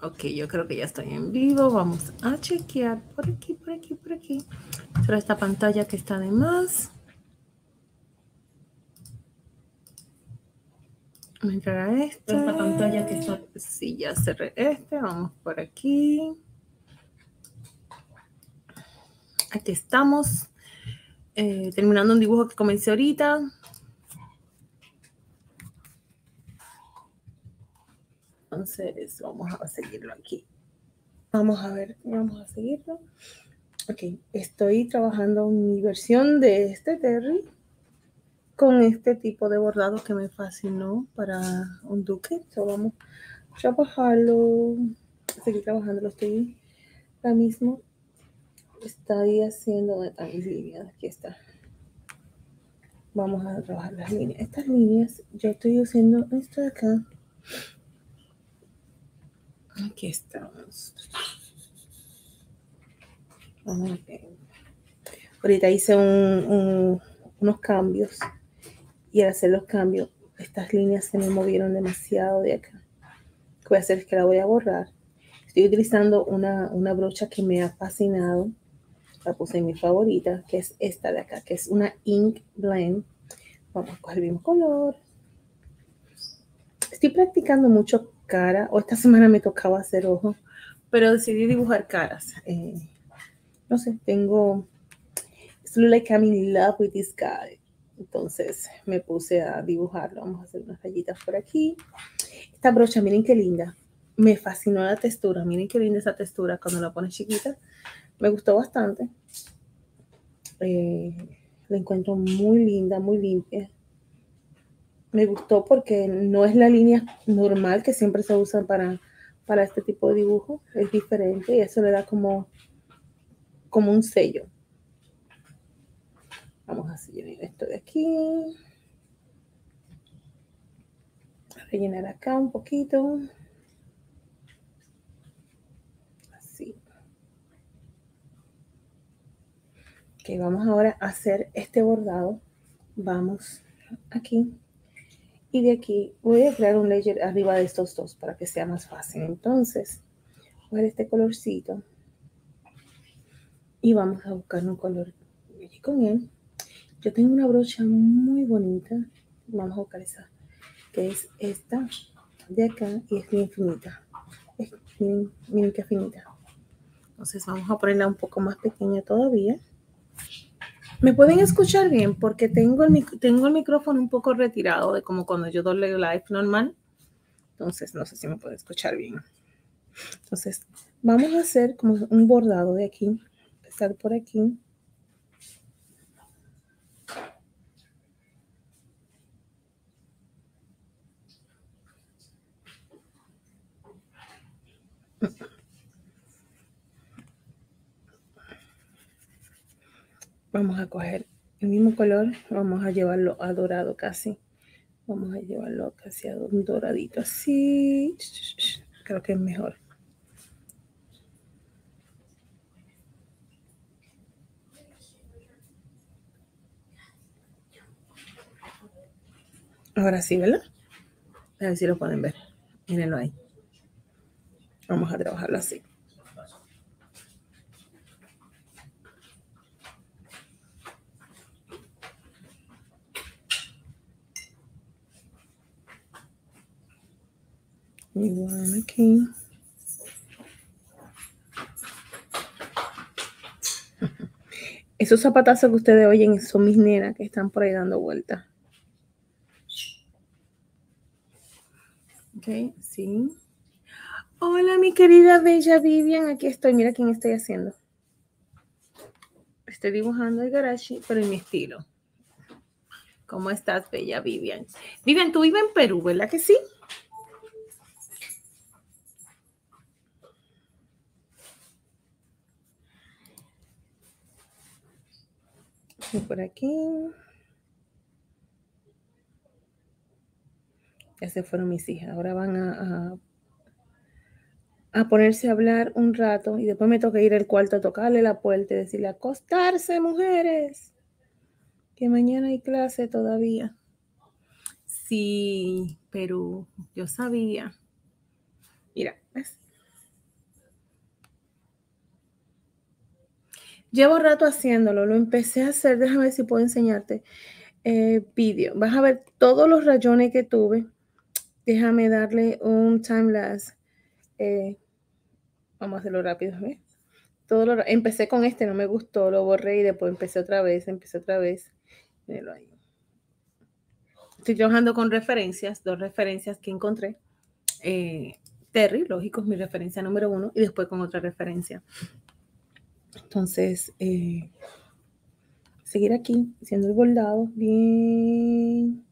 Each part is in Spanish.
Ok, yo creo que ya estoy en vivo. Vamos a chequear por aquí, por aquí, por aquí. Pero esta pantalla que está de más. Me entrará esta pantalla que está. Sí, ya cerré este. Vamos por aquí. Aquí estamos. Terminando un dibujo que comencé ahorita. Entonces, vamos a seguirlo aquí. Vamos a ver, vamos a seguirlo. Ok, estoy trabajando mi versión de este Terry con este tipo de bordado que me fascinó para un duque. So, vamos a trabajarlo, seguir trabajándolo. Estoy ahora mismo, estoy haciendo mis líneas. Aquí está. Vamos a trabajar las líneas. Estas líneas, yo estoy haciendo esto de acá. Aquí estamos. Okay. Ahorita hice unos cambios y al hacer los cambios, estas líneas se me movieron demasiado de acá. Lo que voy a hacer es que la voy a borrar. Estoy utilizando una brocha que me ha fascinado. La puse en mi favorita, que es esta de acá, que es una Ink Blend. Vamos a coger el mismo color. Estoy practicando mucho cara, o esta semana me tocaba hacer ojos, pero decidí dibujar caras. No sé, tengo... It's like I'm in love with this guy. Entonces me puse a dibujarlo. Vamos a hacer unas rayitas por aquí. Esta brocha, miren qué linda. Me fascinó la textura. Miren qué linda esa textura cuando la pones chiquita. Me gustó bastante. La encuentro muy linda, muy limpia. Me gustó porque no es la línea normal que siempre se usa para este tipo de dibujo. Es diferente y eso le da como un sello. Vamos a seguir esto de aquí. A rellenar acá un poquito. Así. Ok, vamos ahora a hacer este bordado. Vamos aquí. Y de aquí voy a crear un layer arriba de estos dos para que sea más fácil. Entonces, voy a ver este colorcito. Y vamos a buscar un color con él. Yo tengo una brocha muy bonita. Vamos a buscar esa. Que es esta de acá. Y es bien finita. Miren qué finita. Entonces vamos a ponerla un poco más pequeña todavía. ¿Me pueden escuchar bien? Porque tengo el micrófono un poco retirado de como cuando yo doy live normal. Entonces, no sé si me pueden escuchar bien. Entonces, vamos a hacer como un bordado de aquí. Empezar por aquí. Vamos a coger el mismo color. Vamos a llevarlo a dorado casi. Vamos a llevarlo casi a un doradito así. Creo que es mejor. Ahora sí, ¿verdad? A ver si lo pueden ver. Mírenlo ahí. Vamos a trabajarlo así. Igual aquí. Esos zapatazos que ustedes oyen son mis nenas que están por ahí dando vueltas. Ok, sí. Hola, mi querida bella Vivian. Aquí estoy. Mira quién estoy haciendo. Estoy dibujando el Garashi, pero en mi estilo. ¿Cómo estás, bella Vivian? Vivian, tú vives en Perú, ¿verdad que sí? Y por aquí. Ya se fueron mis hijas. Ahora van a ponerse a hablar un rato y después me toca ir al cuarto a tocarle la puerta y decirle acostarse, mujeres, que mañana hay clase todavía. Sí, pero yo sabía. Mira, ¿ves? Llevo rato haciéndolo, lo empecé a hacer, déjame ver si puedo enseñarte vídeo. Vas a ver todos los rayones que tuve. Déjame darle un time lapse. Vamos a hacerlo rápido, ¿ves? Empecé con este, no me gustó, lo borré y después empecé otra vez. Míralo ahí. Estoy trabajando con referencias, 2 referencias que encontré. Terry, lógico, es mi referencia número 1, y después con otra referencia. Entonces, seguir aquí, haciendo el bordado, bien.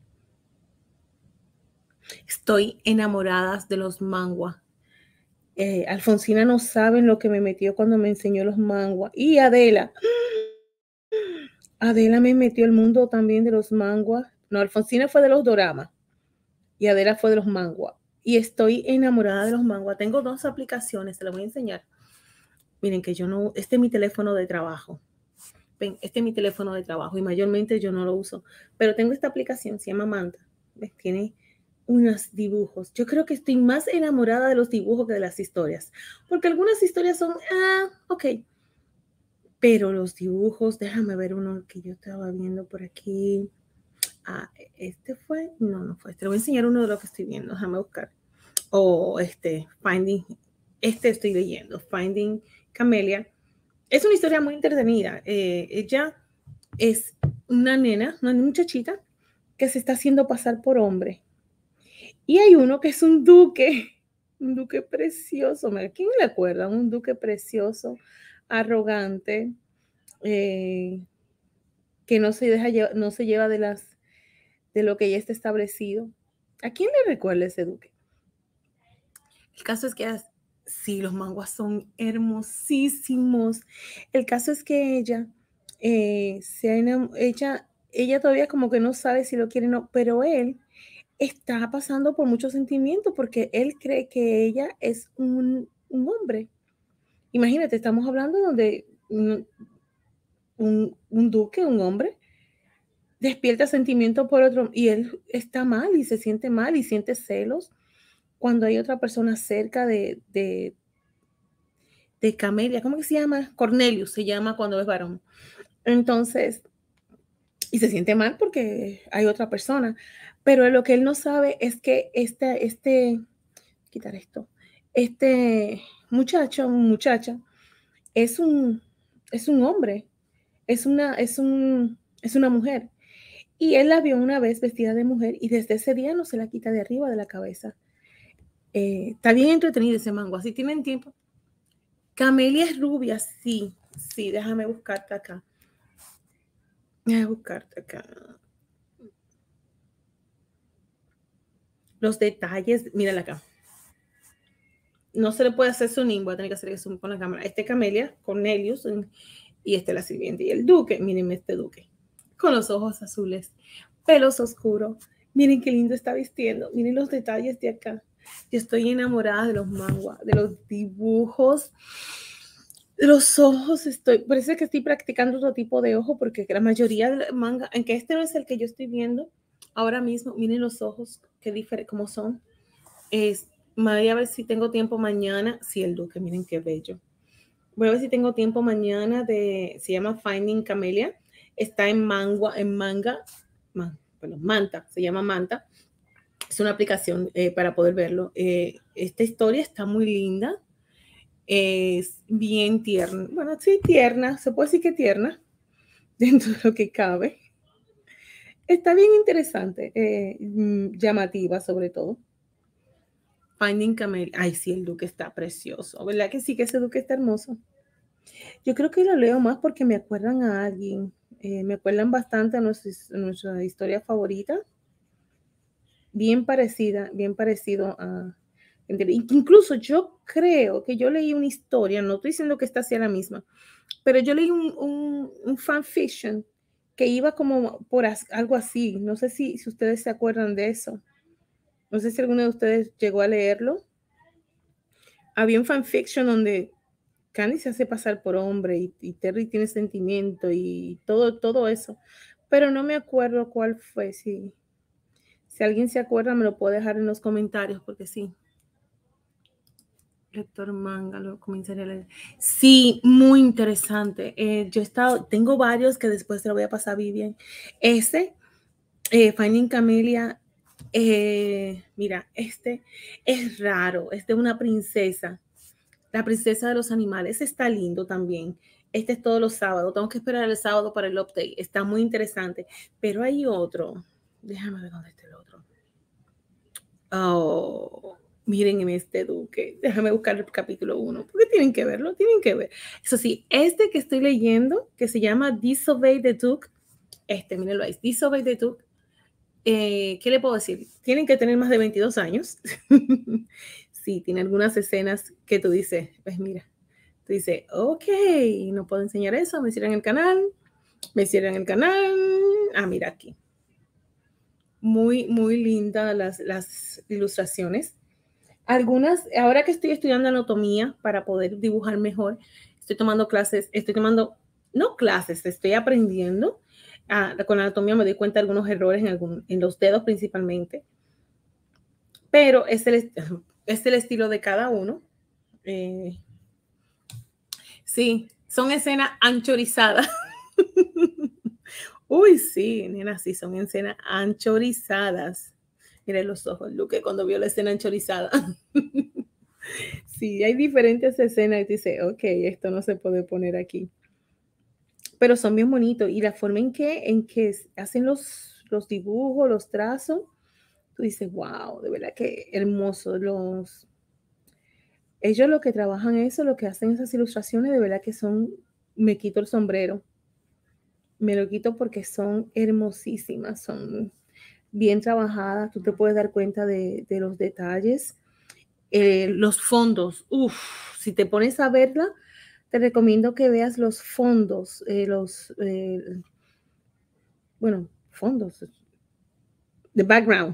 Estoy enamorada de los manguas. Alfonsina no saben lo que me metió cuando me enseñó los manguas. Y Adela me metió el mundo también de los manguas. No, Alfonsina fue de los doramas y Adela fue de los manguas. Y estoy enamorada de los manguas. Tengo 2 aplicaciones, se las voy a enseñar. Miren que yo no, este es mi teléfono de trabajo. Ven, este es mi teléfono de trabajo y mayormente yo no lo uso. Pero tengo esta aplicación, se llama Manta. ¿Ves? Tiene unos dibujos. Yo creo que estoy más enamorada de los dibujos que de las historias. Porque algunas historias son, ok. Pero los dibujos, déjame ver uno que yo estaba viendo por aquí. Este fue, no fue. Te voy a enseñar uno de los que estoy viendo. Déjame buscar. Finding, estoy leyendo. Finding Camellia. Es una historia muy entretenida. Ella es una nena, una muchachita que se está haciendo pasar por hombre. Y hay uno que es un duque precioso. ¿Quién le acuerda? Un duque precioso, arrogante, que no se lleva de lo que ya está establecido. ¿A quién le recuerda ese duque? El caso es que sí, los manguas son hermosísimos. El caso es que ella todavía como que no sabe si lo quiere o no, pero él está pasando por muchos sentimientos porque él cree que ella es un hombre. Imagínate, estamos hablando donde un duque, un hombre, despierta sentimientos por otro y él está mal y se siente mal y siente celos cuando hay otra persona cerca de Camelia. ¿Cómo que se llama? Cornelius se llama cuando es varón. Entonces, y se siente mal porque hay otra persona. Pero lo que él no sabe es que quitar esto, muchacha, es un hombre, es una mujer. Y él la vio una vez vestida de mujer y desde ese día no se la quita de arriba de la cabeza. Está bien entretenido ese manga, si tienen tiempo. Camelia es rubia, sí, déjame buscarte acá. Los detalles, mírala acá. No se le puede hacer zoom, voy a tener que hacer zoom con la cámara. Camelia, Cornelius, y la sirvienta. Y el duque, miren este duque, con los ojos azules, pelos oscuros. Miren qué lindo está vistiendo. Miren los detalles de acá. Yo estoy enamorada de los manguas, de los dibujos, de los ojos. Parece que estoy practicando otro tipo de ojo porque la mayoría del manga, aunque este no es el que yo estoy viendo ahora mismo, miren los ojos, qué diferente, cómo son. Voy a ver si tengo tiempo mañana. Sí, el duque, miren qué bello. Voy a ver si tengo tiempo mañana se llama Finding Camellia. Está en Manta, se llama Manta. Es una aplicación para poder verlo. Esta historia está muy linda. Es bien tierna. Bueno, sí, tierna. Se puede decir que tierna dentro de lo que cabe. Está bien interesante. Llamativa sobre todo. Finding Camellia. Ay, sí, el duque está precioso. ¿Verdad que sí que ese duque está hermoso? Yo creo que lo leo más porque me acuerdan a alguien. Me acuerdan bastante a nuestra historia favorita. Bien parecido a... Incluso yo creo que yo leí una historia, no estoy diciendo que esta sea la misma, pero yo leí un fanfiction que iba como por algo así. No sé si ustedes se acuerdan de eso. No sé si alguno de ustedes llegó a leerlo. Había un fanfiction donde Candy se hace pasar por hombre y Terry tiene sentimiento y todo eso. Pero no me acuerdo cuál fue. Si alguien se acuerda, me lo puede dejar en los comentarios porque sí. Lector manga, lo comenzaría a leer. Sí, muy interesante. Tengo varios que después te lo voy a pasar a Vivian. Ese, Finding Camellia, mira, este es raro, es de una princesa, la princesa de los animales. Está lindo también. Este es todos los sábados. Tengo que esperar el sábado para el update. Está muy interesante. Pero hay otro. Déjame ver dónde está el otro. Oh, miren en este Duque. Déjame buscar el capítulo 1, porque tienen que verlo, tienen que ver. Eso sí, este que estoy leyendo, que se llama Disobey the Duke, mírenlo ahí, Disobey the Duke. ¿Qué le puedo decir? Tienen que tener más de 22 años. Sí, tiene algunas escenas que tú dices, pues mira, tú dices, ok, no puedo enseñar eso, me cierran el canal, Ah, mira aquí. Muy, muy linda las ilustraciones. Algunas, ahora que estoy estudiando anatomía para poder dibujar mejor, estoy tomando clases, no clases, estoy aprendiendo. Con anatomía me doy cuenta de algunos errores en los dedos principalmente, pero es el estilo de cada uno. Sí, son escenas anchorizadas. Uy, sí, nena, sí, son escenas anchorizadas. Miren los ojos, Luque, cuando vio la escena anchorizada. Sí, hay diferentes escenas y dice, ok, esto no se puede poner aquí. Pero son bien bonitos y la forma en que hacen los dibujos, los trazos, tú dices, wow, de verdad que hermoso. Ellos lo que trabajan eso, lo que hacen esas ilustraciones, de verdad que me quito el sombrero. Me lo quito porque son hermosísimas, son bien trabajadas, tú te puedes dar cuenta de los detalles. Los fondos, si te pones a verla, te recomiendo que veas los fondos, fondos, the background.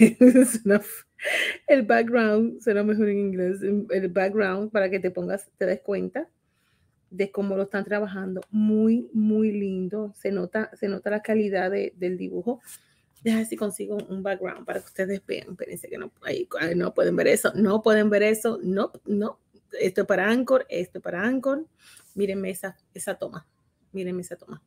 El background será mejor en inglés, el background para que te des cuenta de cómo lo están trabajando. Muy, muy lindo. Se nota la calidad del dibujo. Deja ver si consigo un background para que ustedes vean. Espérense que no pueden ver eso. No pueden ver eso. No. Esto es para Anchor. Mírenme esa toma. Mírenme esa toma.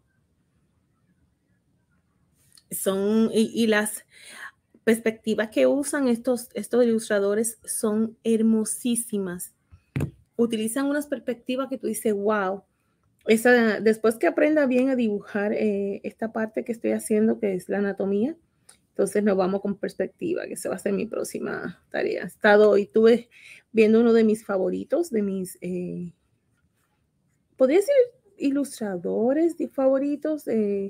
Y las perspectivas que usan estos ilustradores son hermosísimas. Utilizan unas perspectivas que tú dices, wow. Después que aprenda bien a dibujar esta parte que estoy haciendo, que es la anatomía, entonces nos vamos con perspectiva, que esa va a ser mi próxima tarea. Estuve viendo uno de mis favoritos, podría decir ilustradores de favoritos,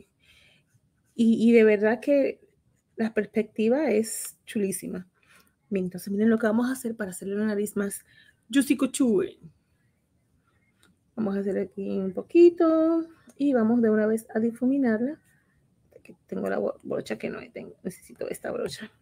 y de verdad que la perspectiva es chulísima. Entonces miren lo que vamos a hacer para hacerle una nariz más juicy couture. Vamos a hacer aquí un poquito y vamos de una vez a difuminarla. Aquí tengo la brocha que no necesito esta brocha.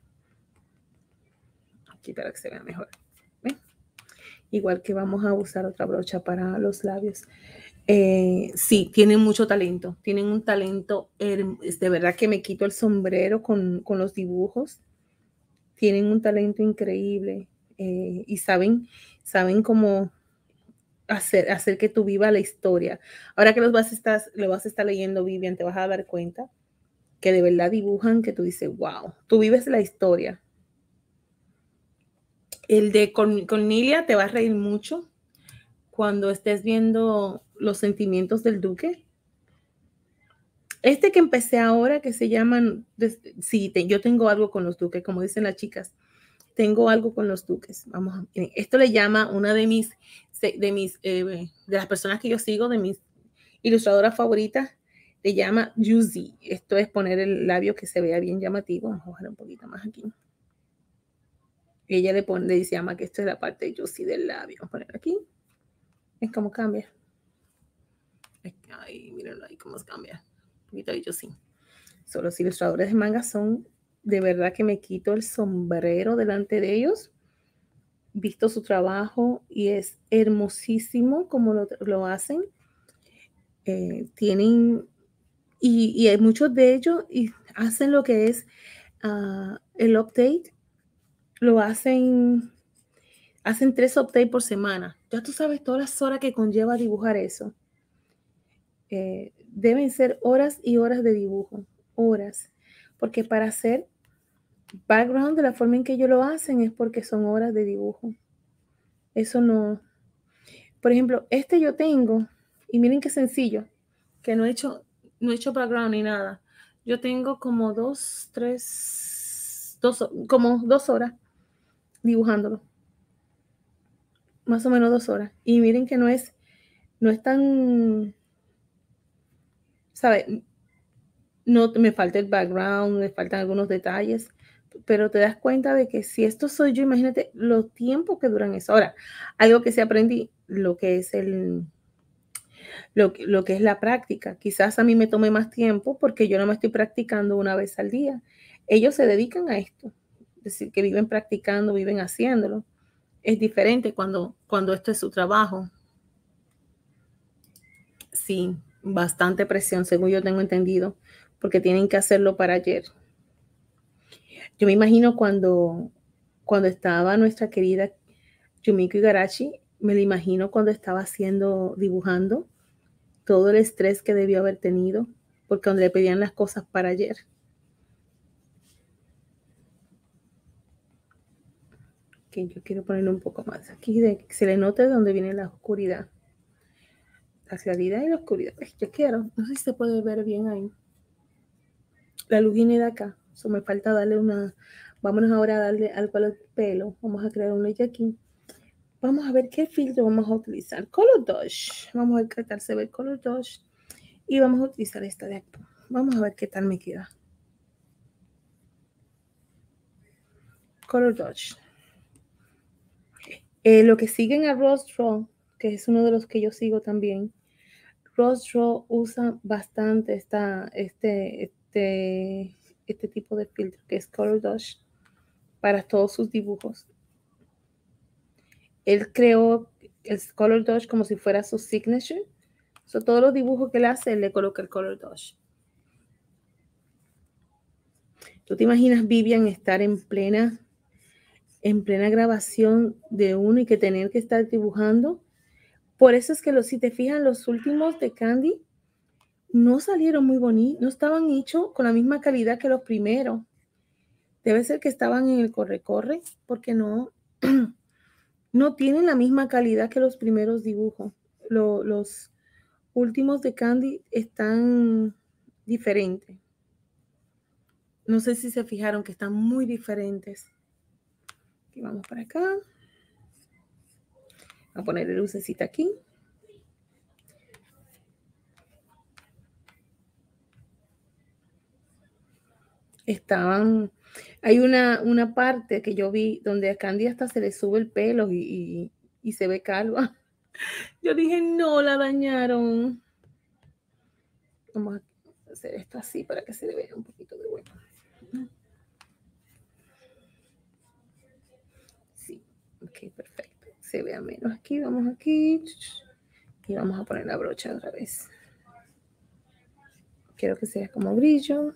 Aquí para que se vea mejor. ¿Ven? Igual que vamos a usar otra brocha para los labios. Sí, tienen mucho talento. Tienen un talento. De verdad que me quito el sombrero con los dibujos. Tienen un talento increíble y saben cómo hacer que tú vivas la historia. Ahora que lo vas a estar leyendo, Vivian, te vas a dar cuenta que de verdad dibujan, que tú dices, wow, tú vives la historia. El de Cornelia te va a reír mucho cuando estés viendo los sentimientos del duque. Este que empecé ahora, que se llaman, sí, yo tengo algo con los duques, como dicen las chicas, tengo algo con los duques. Esto le llama una de las personas que yo sigo, de mis ilustradoras favoritas, le llama Juicy. Esto es poner el labio que se vea bien llamativo. Vamos a bajar un poquito más aquí. Ella le dice a Ama que esto es la parte juicy del labio. Vamos a poner aquí. Es como cambia. Ay, mírenlo ahí cómo cambia. Un poquito de juicy. Los ilustradores de manga son, de verdad que me quito el sombrero delante de ellos. Visto su trabajo y es hermosísimo como lo hacen. Tienen, y hay muchos de ellos y hacen lo que es el update, lo hacen hacen 3 updates por semana. Ya tú sabes todas las horas que conlleva dibujar eso. Deben ser horas y horas de dibujo, horas, porque para hacer background de la forma en que ellos lo hacen es porque son horas de dibujo. Eso no, por ejemplo, este yo tengo, y miren qué sencillo, que no he hecho background ni nada. Yo tengo como como 2 horas dibujándolo, más o menos 2 horas. Y miren que no es tan, ¿sabes? No me falta el background, me faltan algunos detalles, pero te das cuenta de que si esto soy yo, imagínate los tiempos que duran eso. Ahora, algo que sí aprendí, lo que es lo que es la práctica. Quizás a mí me tome más tiempo porque yo no me estoy practicando una vez al día. Ellos se dedican a esto, es decir, que viven practicando, viven haciéndolo. Es diferente cuando esto es su trabajo. Sí, bastante presión, según yo tengo entendido, porque tienen que hacerlo para ayer. Yo me imagino cuando estaba nuestra querida Yumiko Igarashi, me lo imagino cuando estaba dibujando, todo el estrés que debió haber tenido, porque cuando le pedían las cosas para ayer. Que yo quiero ponerle un poco más aquí, de que se le note de dónde viene la oscuridad. La claridad y la oscuridad. Yo quiero, no sé si se puede ver bien ahí. La luz viene de acá. Eso me falta darle vámonos ahora a darle algo al pelo. Vamos a crear un ley aquí. Vamos a ver qué filtro vamos a utilizar. Color Dodge. Vamos a ver qué tal se ve el Color Dodge. Y vamos a utilizar esta de aquí. Vamos a ver qué tal me queda. Color Dodge. Lo que siguen a Rostro, que es uno de los que yo sigo también. Rostro usa bastante este tipo de filtro, que es Color Dodge, para todos sus dibujos. Él creó el Color Dodge como si fuera su signature. So, todos los dibujos que él hace, él le coloca el Color Dodge. ¿Tú te imaginas, Vivian, estar en plena grabación de uno y que tener que estar dibujando? Por eso es que si te fijas, los últimos de Candy no salieron muy bonitos, no estaban hechos con la misma calidad que los primeros. Debe ser que estaban en el corre-corre, porque no tienen la misma calidad que los primeros dibujos. Los últimos de Candy están diferentes. No sé si se fijaron que están muy diferentes. Aquí vamos para acá. A ponerle lucecita aquí. Hay una parte que yo vi donde a Candy hasta se le sube el pelo y se ve calva. Yo dije, no, la dañaron. Vamos a hacer esto así para que se le vea un poquito de hueco. Sí, ok, perfecto. Se vea menos aquí, vamos aquí. Y vamos a poner la brocha otra vez. Quiero que sea como brillo.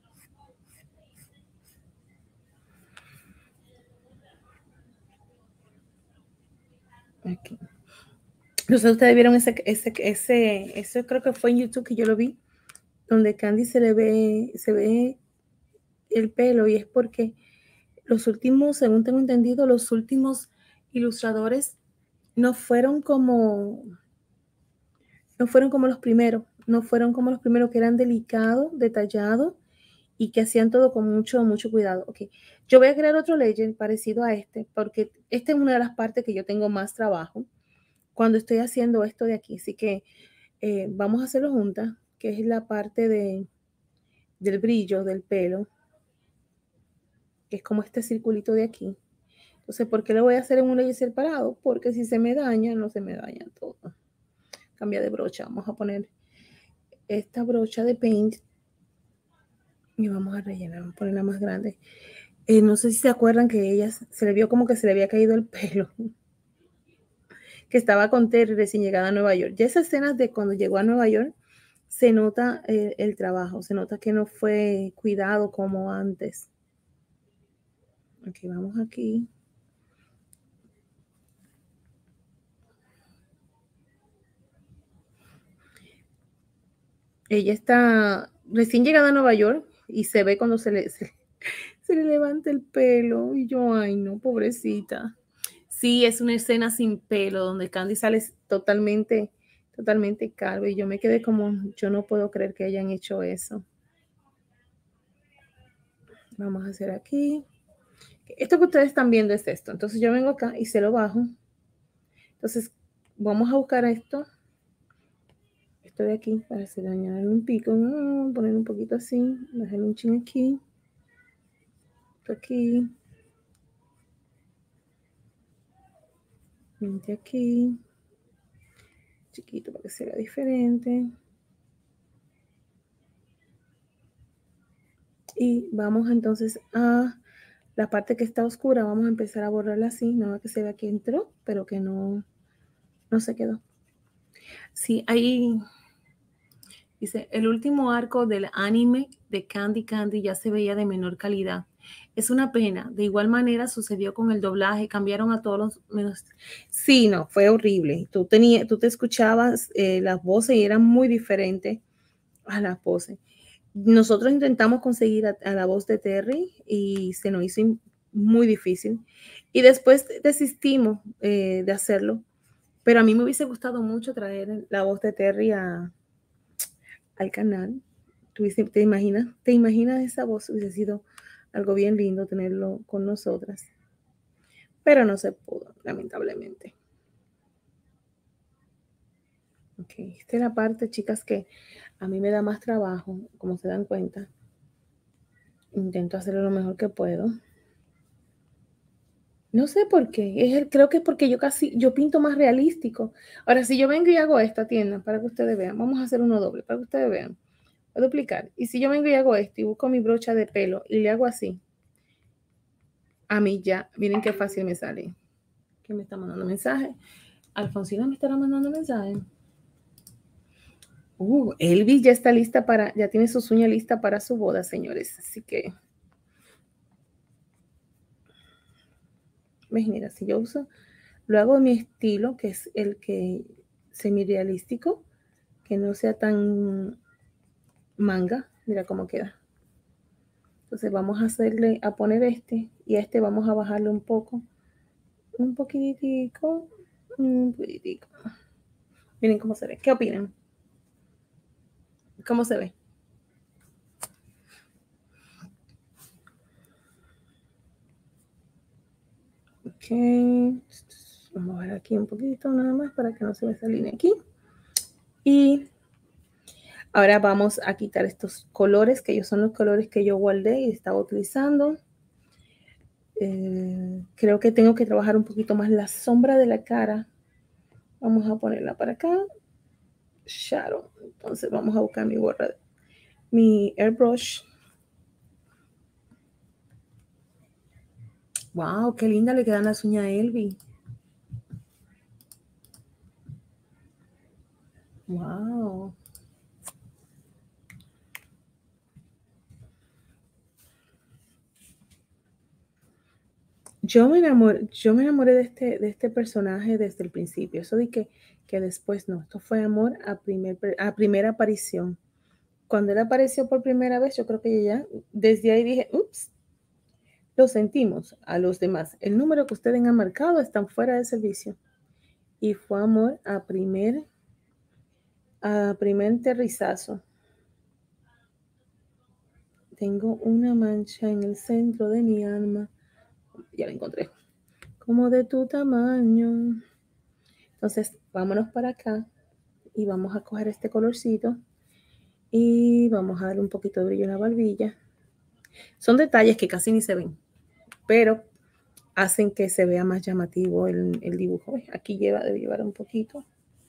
Aquí. No sé, ustedes vieron eso creo que fue en YouTube que yo lo vi, donde Candy se ve el pelo, y es porque los últimos, según tengo entendido, los últimos ilustradores no fueron como los primeros, que eran delicados, detallados y que hacían todo con mucho cuidado. Okay. Yo voy a crear otro legend parecido a este, porque esta es una de las partes que yo tengo más trabajo cuando estoy haciendo esto de aquí. Así que vamos a hacerlo juntas, que es la parte del brillo del pelo, que es como este circulito de aquí. Entonces, ¿por qué lo voy a hacer en un layer separado? Porque si se me daña, no se me daña todo. Cambia de brocha. Vamos a poner esta brocha de paint y vamos a rellenar, vamos a ponerla más grande. No sé si se acuerdan que ella se le vio como que se le había caído el pelo, que estaba con Terry recién llegada a Nueva York. Ya esas escenas de cuando llegó a Nueva York, se nota el trabajo, se nota que no fue cuidado como antes. Aquí vamos aquí. Ella está recién llegada a Nueva York y se ve cuando se le levanta el pelo. Y yo, ay, no, pobrecita. Sí, es una escena sin pelo donde Candy sale totalmente calvo. Y yo me quedé como, yo no puedo creer que hayan hecho eso. Vamos a hacer aquí. Esto que ustedes están viendo es esto. Entonces yo vengo acá y se lo bajo. Entonces vamos a buscar esto. Esto de aquí para hacer añadir un pico. Poner un poquito así. Bajar un chin aquí. Esto aquí. 20 aquí. Chiquito para que se vea diferente. Y vamos entonces a la parte que está oscura. Vamos a empezar a borrarla así. Nada más que se vea que entró, pero que no se quedó. Sí, ahí dice, el último arco del anime de Candy Candy ya se veía de menor calidad. Es una pena. De igual manera sucedió con el doblaje. Cambiaron a todos los menos. Sí, no, fue horrible. Tú te escuchabas las voces y eran muy diferentes a las voces. Nosotros intentamos conseguir a la voz de Terry y se nos hizo muy difícil. Y después desistimos de hacerlo. Pero a mí me hubiese gustado mucho traer la voz de Terry al canal. ¿Te imaginas esa voz? Hubiese sido algo bien lindo tenerlo con nosotras. Pero no se pudo, lamentablemente. Ok, esta es la parte, chicas, que a mí me da más trabajo, como se dan cuenta. Intento hacerlo lo mejor que puedo. No sé por qué. Creo que es porque yo pinto más realístico. Ahora, si yo vengo y hago esto, atiendan, para que ustedes vean. Vamos a hacer uno doble, para que ustedes vean. Voy a duplicar. Y si yo vengo y hago esto y busco mi brocha de pelo y le hago así, a mí ya, miren qué fácil me sale. ¿Quién me está mandando mensaje? Alfonsina me estará mandando mensaje. Elvis ya está lista ya tiene sus uñas listas para su boda, señores. Así que, mira, si yo lo hago de mi estilo, que es el que semi-realístico, que no sea tan manga, mira cómo queda. Entonces vamos a poner este y a este vamos a bajarle un poquitico. Miren cómo se ve. ¿Qué opinan? ¿Cómo se ve? Ok. Vamos a ver aquí un poquito nada más para que no se vea esa línea aquí. Y ahora vamos a quitar estos colores, que ellos son los colores que yo guardé y estaba utilizando. Creo que tengo que trabajar un poquito más la sombra de la cara. Vamos a ponerla para acá. Shadow. Entonces vamos a buscar mi airbrush. Wow, qué linda le quedan las uñas a Elvi. Wow. Yo me enamoré de este personaje desde el principio. Eso de que después no, esto fue amor a primera aparición. Cuando él apareció por primera vez, yo creo que ya, desde ahí dije, ups, lo sentimos a los demás. El número que ustedes han marcado están fuera de servicio. Y fue amor a primer terrizazo. Tengo una mancha en el centro de mi alma. Ya la encontré. Como de tu tamaño. Entonces, vámonos para acá y vamos a coger este colorcito y vamos a darle un poquito de brillo en la barbilla. Son detalles que casi ni se ven, pero hacen que se vea más llamativo el dibujo. Aquí debe llevar un poquito.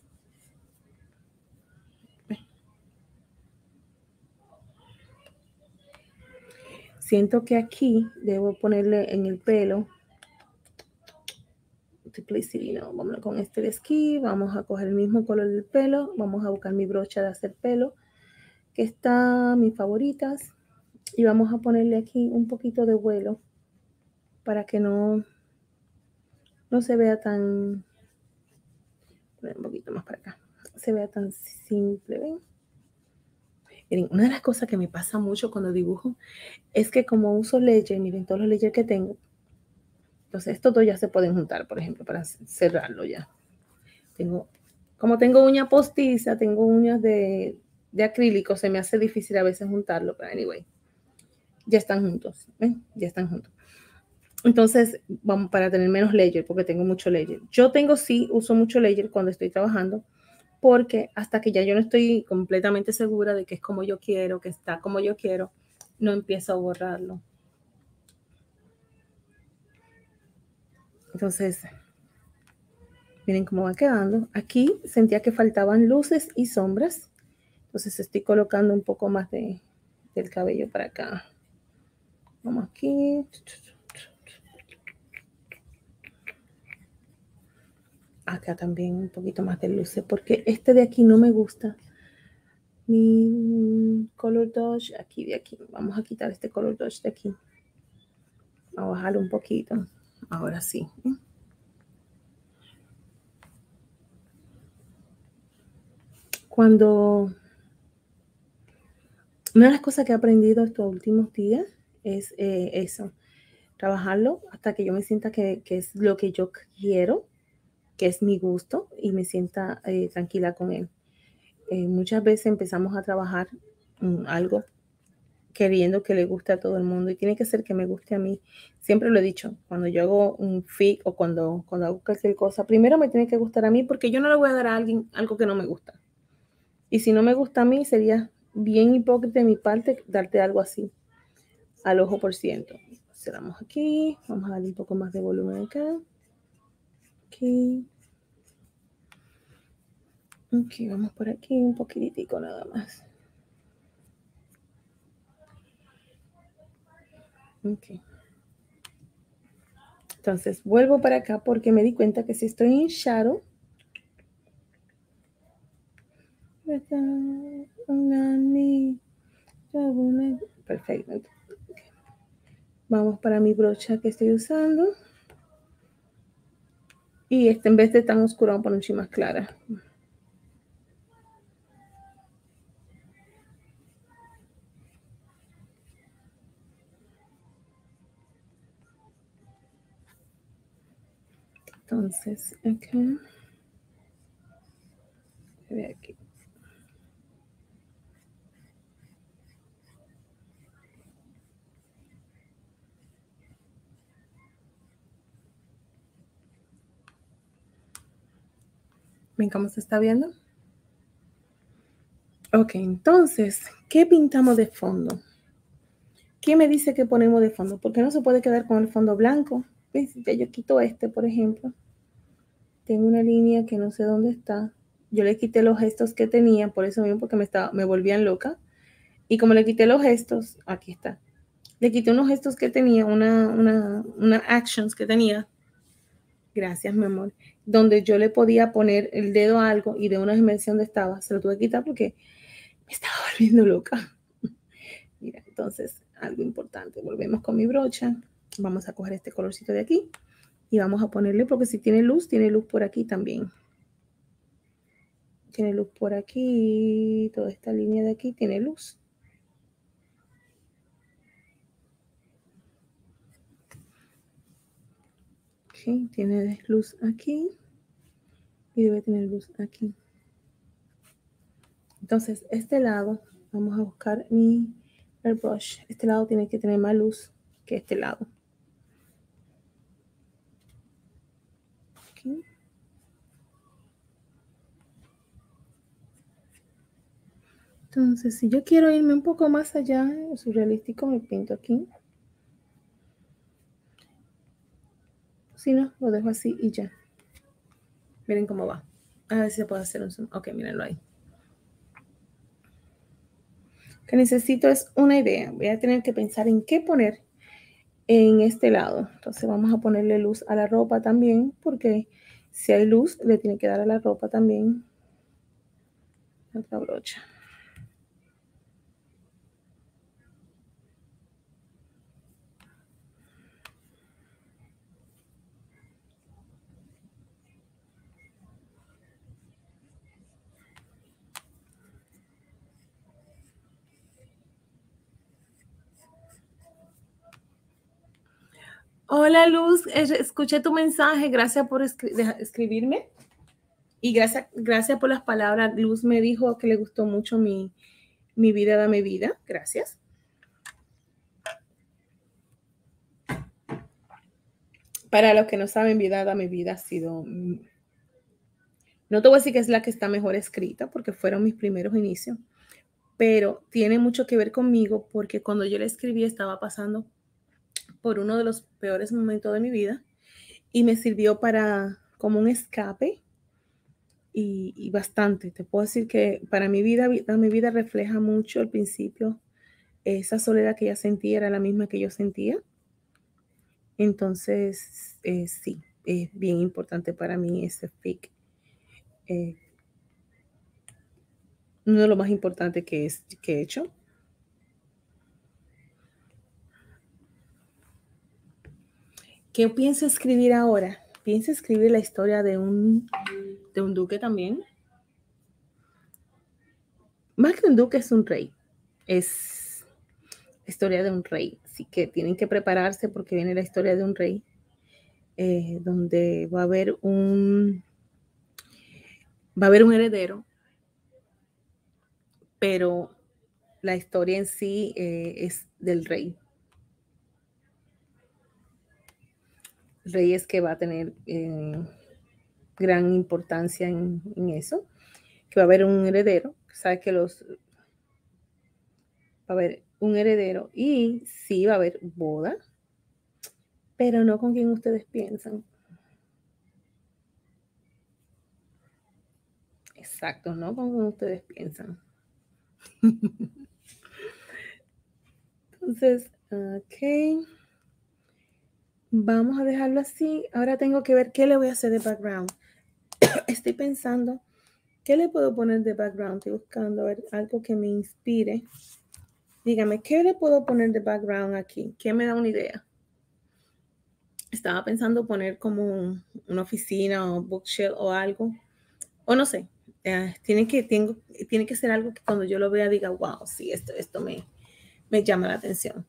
Siento que aquí debo ponerle en el pelo. No, vámonos con este de esquí. Vamos a coger el mismo color del pelo. Vamos a buscar mi brocha de hacer pelo, que está mis favoritas. Y vamos a ponerle aquí un poquito de vuelo para que no se vea tan, un poquito más para acá, se vea tan simple, ¿ven? Miren, una de las cosas que me pasa mucho cuando dibujo es que como uso layers, miren todos los layers que tengo, entonces estos dos ya se pueden juntar, por ejemplo, para cerrarlo ya. Como tengo uña postiza, tengo uñas de acrílico, se me hace difícil a veces juntarlo, pero anyway, ya están juntos, ¿ven? Ya están juntos. Entonces, vamos para tener menos layer, porque tengo mucho layer. Yo uso mucho layer cuando estoy trabajando, porque hasta que ya yo no estoy completamente segura de que es como yo quiero, que está como yo quiero, no empiezo a borrarlo. Entonces, miren cómo va quedando. Aquí sentía que faltaban luces y sombras. Entonces estoy colocando un poco más del cabello para acá. Vamos aquí. Acá también un poquito más de luces, porque este de aquí no me gusta. Mi color dodge, aquí de aquí. Vamos a quitar este color dodge de aquí. Vamos a bajarlo un poquito. Ahora sí. Una de las cosas que he aprendido estos últimos días es eso, trabajarlo hasta que yo me sienta que es lo que yo quiero, que es mi gusto y me sienta tranquila con él. Muchas veces empezamos a trabajar algo queriendo que le guste a todo el mundo y tiene que ser que me guste a mí. Siempre lo he dicho, cuando yo hago un fic o cuando hago cualquier cosa, primero me tiene que gustar a mí porque yo no le voy a dar a alguien algo que no me gusta. Y si no me gusta a mí, sería bien hipócrita de mi parte darte algo así al ojo por ciento. Cerramos aquí, vamos a darle un poco más de volumen acá. Aquí. Ok, vamos por aquí un poquitico nada más. Ok. Entonces vuelvo para acá porque me di cuenta que si estoy en shadow, perfecto. Vamos para mi brocha que estoy usando. Y este en vez de tan oscuro, vamos a poner un ching más clara. Entonces, acá. Ve aquí. ¿Ven cómo se está viendo? Ok, entonces, ¿qué pintamos de fondo? ¿Qué me dice que ponemos de fondo? Porque no se puede quedar con el fondo blanco. ¿Ves? Ya yo quito este, por ejemplo. Tengo una línea que no sé dónde está. Yo le quité los gestos que tenía, por eso mismo, porque me volvían loca. Y como le quité los gestos, aquí está. Le quité unos gestos que tenía, una actions que tenía. Gracias, mi amor. Donde yo le podía poner el dedo a algo y de una dimensión donde estaba. Se lo tuve que quitar porque me estaba volviendo loca. Mira, entonces, algo importante. Volvemos con mi brocha. Vamos a coger este colorcito de aquí y vamos a ponerle, porque si tiene luz por aquí también. Tiene luz por aquí, toda esta línea de aquí tiene luz. Ok, tiene luz aquí y debe tener luz aquí. Entonces, este lado, vamos a buscar mi airbrush. Este lado tiene que tener más luz que este lado. Okay. Entonces, si yo quiero irme un poco más allá, surrealístico, me pinto aquí. Si no, lo dejo así y ya. Miren cómo va. A ver si se puede hacer un zoom. Ok, mírenlo ahí. Lo que necesito es una idea. Voy a tener que pensar en qué poner en este lado. Entonces vamos a ponerle luz a la ropa también, porque si hay luz, le tiene que dar a la ropa también. Otra brocha. Hola Luz, escuché tu mensaje, gracias por escribirme y gracias por las palabras. Luz me dijo que le gustó mucho mi vida, dame vida, gracias. Para los que no saben, vida, dame vida ha sido, no te voy a decir que es la que está mejor escrita porque fueron mis primeros inicios, pero tiene mucho que ver conmigo porque cuando yo la escribí estaba pasando por uno de los peores momentos de mi vida y me sirvió para como un escape y bastante. Te puedo decir que para mi vida refleja mucho al principio. Esa soledad que ella sentía era la misma que yo sentía. Entonces, sí, es bien importante para mí ese fic. Uno de lo más importante que he hecho. ¿Qué pienso escribir ahora? Pienso escribir la historia de un duque también. Más que un duque, es un rey. Es la historia de un rey. Así que tienen que prepararse porque viene la historia de un rey. Donde va a haber un heredero, pero la historia en sí es del rey. El rey es que va a tener gran importancia en eso, que va a haber un heredero, sabe que va a haber un heredero y sí va a haber boda, pero no con quien ustedes piensan. Exacto, no con quien ustedes piensan. Entonces, ok. Vamos a dejarlo así. Ahora tengo que ver qué le voy a hacer de background. Estoy pensando, ¿qué le puedo poner de background? Estoy buscando a ver algo que me inspire. Dígame, ¿qué le puedo poner de background aquí? ¿Qué me da una idea? Estaba pensando poner como una oficina o bookshelf o algo. O no sé. Tiene que ser algo que cuando yo lo vea diga, wow, sí, esto me llama la atención.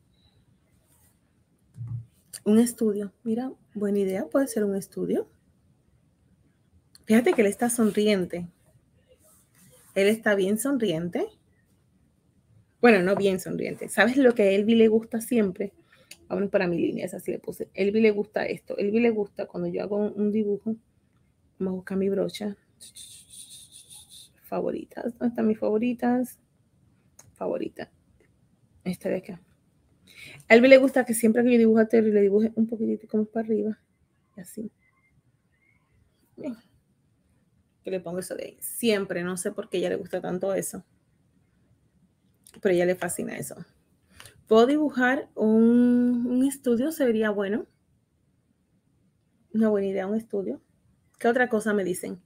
Un estudio. Mira, buena idea. Puede ser un estudio. Fíjate que él está sonriente. Él está bien sonriente. Bueno, no bien sonriente. ¿Sabes lo que a Elvi le gusta siempre? Vamos para mi línea, esa sí le puse. Elvi le gusta esto. Elvi le gusta cuando yo hago un dibujo. Vamos a buscar mi brocha. Favoritas. ¿Dónde están mis favoritas? Favorita. Esta de acá. A Elvi le gusta que siempre que yo dibujo a Terry le dibuje un poquitito como para arriba. Así. Bien. Que le pongo eso de ahí. Siempre. No sé por qué a ella le gusta tanto eso. Pero a ella le fascina eso. Puedo dibujar un estudio, se vería bueno. Una buena idea, un estudio. ¿Qué otra cosa me dicen?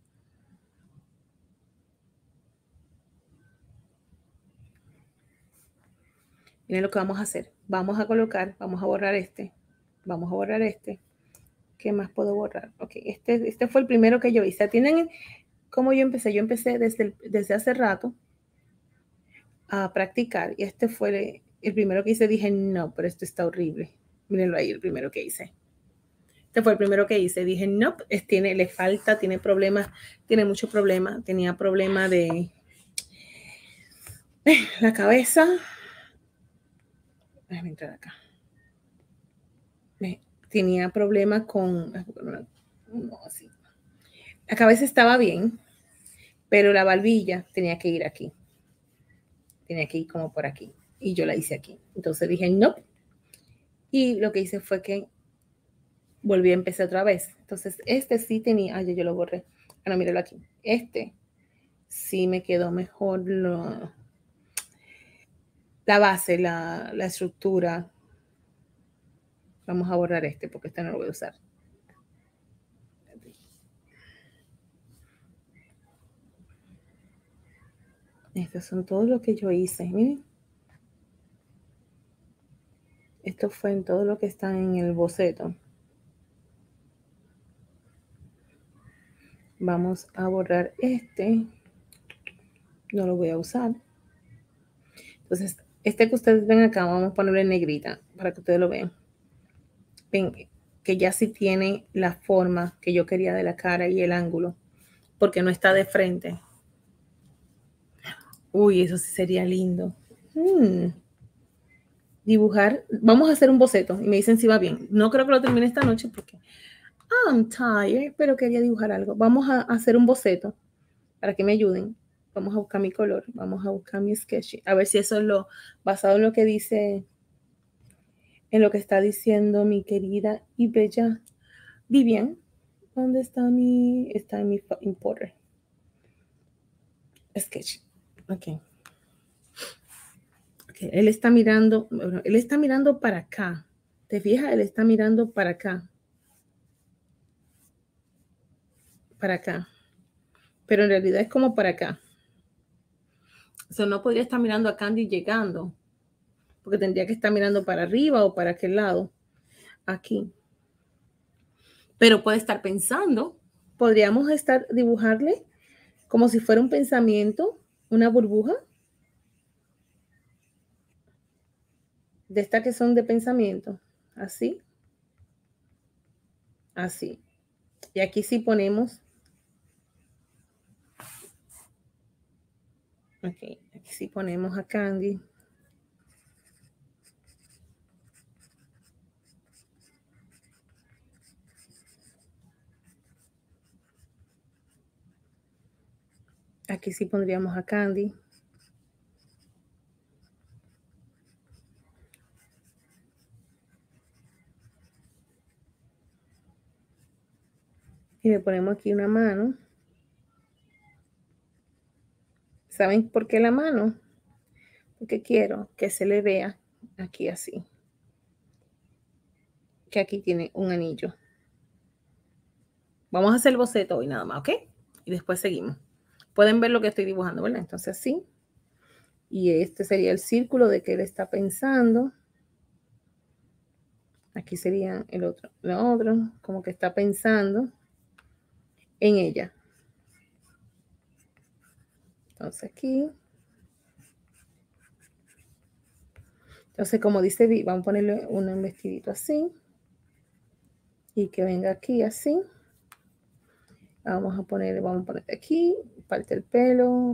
Miren lo que vamos a hacer. Vamos a colocar, vamos a borrar este. Vamos a borrar este. ¿Qué más puedo borrar? Ok, este fue el primero que yo hice. ¿Tienen cómo yo empecé? Yo empecé desde hace rato a practicar y este fue el primero que hice. Dije, no, pero esto está horrible. Mírenlo ahí, el primero que hice. Este fue el primero que hice. Dije, no, le falta, tiene problemas, tiene mucho problema. Tenía problema de la cabeza. Déjame entrar acá. Tenía problemas con... No, así. La cabeza estaba bien, pero la barbilla tenía que ir aquí. Tenía que ir como por aquí. Y yo la hice aquí. Entonces dije, no. Y lo que hice fue que volví a empezar otra vez. Entonces, este sí tenía... Ay, yo lo borré. Ah, no, míralo aquí. Este sí me quedó mejor la base, la estructura. Vamos a borrar este porque este no lo voy a usar. Estos son todos los que yo hice. Miren. Esto fue en todo lo que está en el boceto. Vamos a borrar este. No lo voy a usar. Entonces, este que ustedes ven acá, vamos a ponerlo en negrita para que ustedes lo vean. Ven, que ya sí tiene la forma que yo quería de la cara y el ángulo, porque no está de frente. Uy, eso sí sería lindo. Dibujar, vamos a hacer un boceto y me dicen si va bien. No creo que lo termine esta noche porque I'm tired, pero quería dibujar algo. Vamos a hacer un boceto para que me ayuden. Vamos a buscar mi color, vamos a buscar mi sketch, a ver si eso es lo basado en lo que dice, en lo que está diciendo mi querida y bella Vivian. ¿Dónde está está en mi importer? Sketch. Ok. Okay. Él está mirando, bueno, él está mirando para acá. ¿Te fijas? Él está mirando para acá. Para acá. Pero en realidad es como para acá. O sea, no podría estar mirando a Candy llegando, porque tendría que estar mirando para arriba o para aquel lado. Aquí. Pero puede estar pensando. Podríamos estar dibujarle como si fuera un pensamiento, una burbuja. De estas que son de pensamiento. Así. Así. Y aquí sí ponemos. Ok. Aquí sí ponemos a Candy. Aquí sí pondríamos a Candy. Y le ponemos aquí una mano. ¿Saben por qué la mano? Porque quiero que se le vea aquí así. Que aquí tiene un anillo. Vamos a hacer el boceto hoy nada más, ¿ok? Y después seguimos. Pueden ver lo que estoy dibujando, ¿verdad? Entonces así. Y este sería el círculo de que él está pensando. Aquí sería el otro, como que está pensando en ella. Entonces aquí. Entonces, como dice, vamos a ponerle un vestidito así. Y que venga aquí así. Vamos a poner aquí, parte el pelo,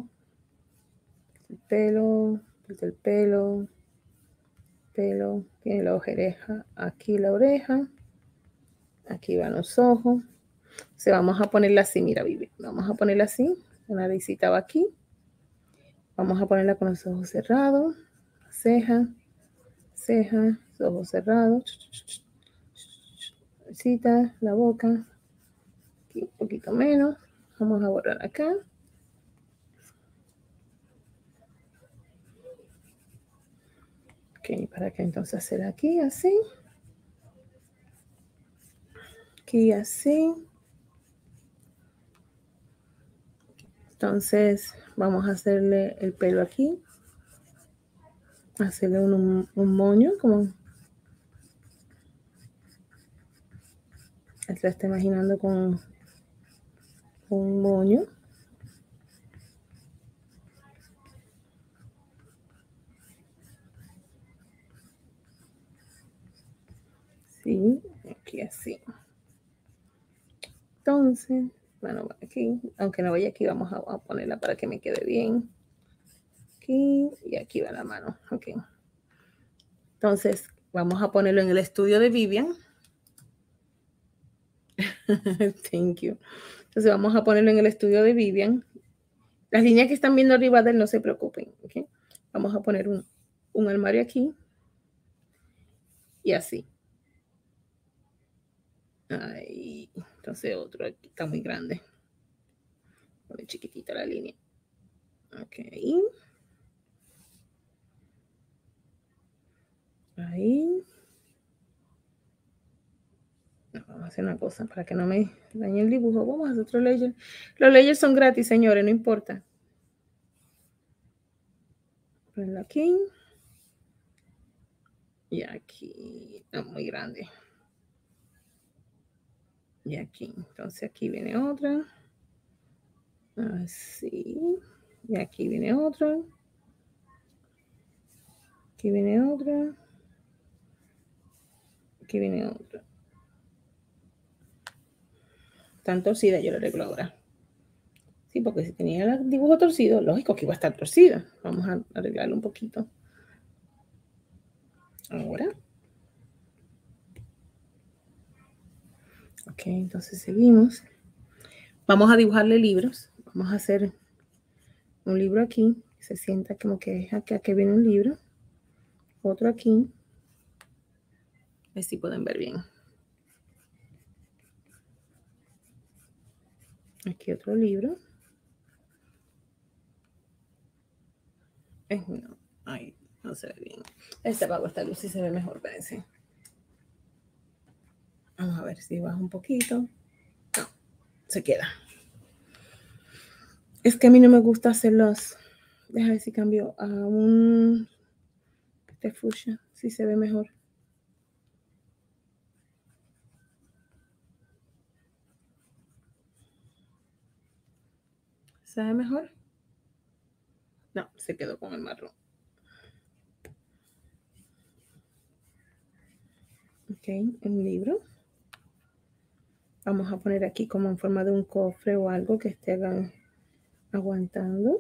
pelo, tiene la oreja, aquí la oreja, aquí van los ojos. Se vamos a ponerla así, mira, Vivi, vamos a ponerla así, la naricita va aquí. Vamos a ponerla con los ojos cerrados, ceja, ojos cerrados, naricita, la boca, aquí un poquito menos. Vamos a borrar acá. Ok, para que entonces hacer aquí así. Aquí así. Entonces vamos a hacerle el pelo aquí. Hacerle un moño, como él se está imaginando con un moño. Sí, aquí así. Entonces, bueno, aquí, aunque no vaya aquí, vamos a ponerla para que me quede bien. Aquí y aquí va la mano. Ok. Entonces, vamos a ponerlo en el estudio de Vivian. Thank you. Entonces, vamos a ponerlo en el estudio de Vivian. Las líneas que están viendo arriba de él, no se preocupen. Okay. Vamos a poner un armario aquí y así. Ahí. Entonces, otro aquí está muy grande. Muy chiquitita la línea. Ok. Ahí. Vamos a hacer una cosa para que no me dañe el dibujo. Vamos a hacer otro layer. Los layers son gratis, señores, no importa. Ponerlo aquí. Y aquí. No, muy grande. Y aquí. Entonces aquí viene otra. Así. Y aquí viene otra. Aquí viene otra. Aquí viene otra. están torcidas, yo lo arreglo ahora. Sí, porque si tenía el dibujo torcido, lógico que iba a estar torcido. Vamos a arreglarlo un poquito. Ahora. Ok, entonces seguimos. Vamos a dibujarle libros. Vamos a hacer un libro aquí. Se sienta como que aquí viene un libro. Otro aquí. A ver si pueden ver bien. Aquí otro libro. No, ay, no se ve bien. Este apago esta luz y se ve mejor, parece. Vamos a ver si baja un poquito. No, se queda. Es que a mí no me gusta hacerlos. Deja ver si cambio a un este fuchsia, si se ve mejor. ¿Se ve mejor? No, se quedó con el marrón. Ok, el libro. Vamos a poner aquí como en forma de un cofre o algo que esté aguantando.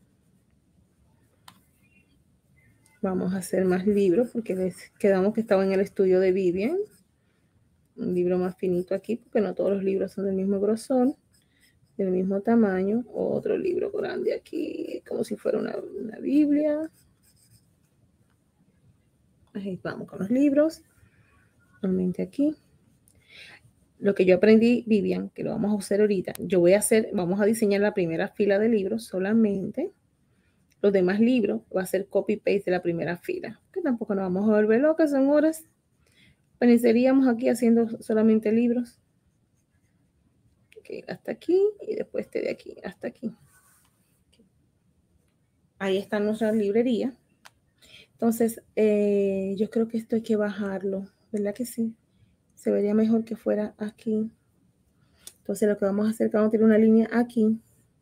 Vamos a hacer más libros porque quedamos que estaba en el estudio de Vivian. Un libro más finito aquí porque no todos los libros son del mismo grosor, del mismo tamaño. Otro libro grande aquí, como si fuera una Biblia. Ahí vamos con los libros. Nuevamente aquí. Lo que yo aprendí, Vivian, que lo vamos a hacer ahorita, vamos a diseñar la primera fila de libros solamente. Los demás libros va a ser copy-paste de la primera fila, que tampoco nos vamos a volver locas, son horas. Pensaríamos aquí haciendo solamente libros. Okay, hasta aquí y después este de aquí hasta aquí. Ahí está nuestra librería. Entonces, yo creo que esto hay que bajarlo, ¿verdad que sí? Se vería mejor que fuera aquí. Entonces, lo que vamos a hacer es que vamos a tener una línea aquí.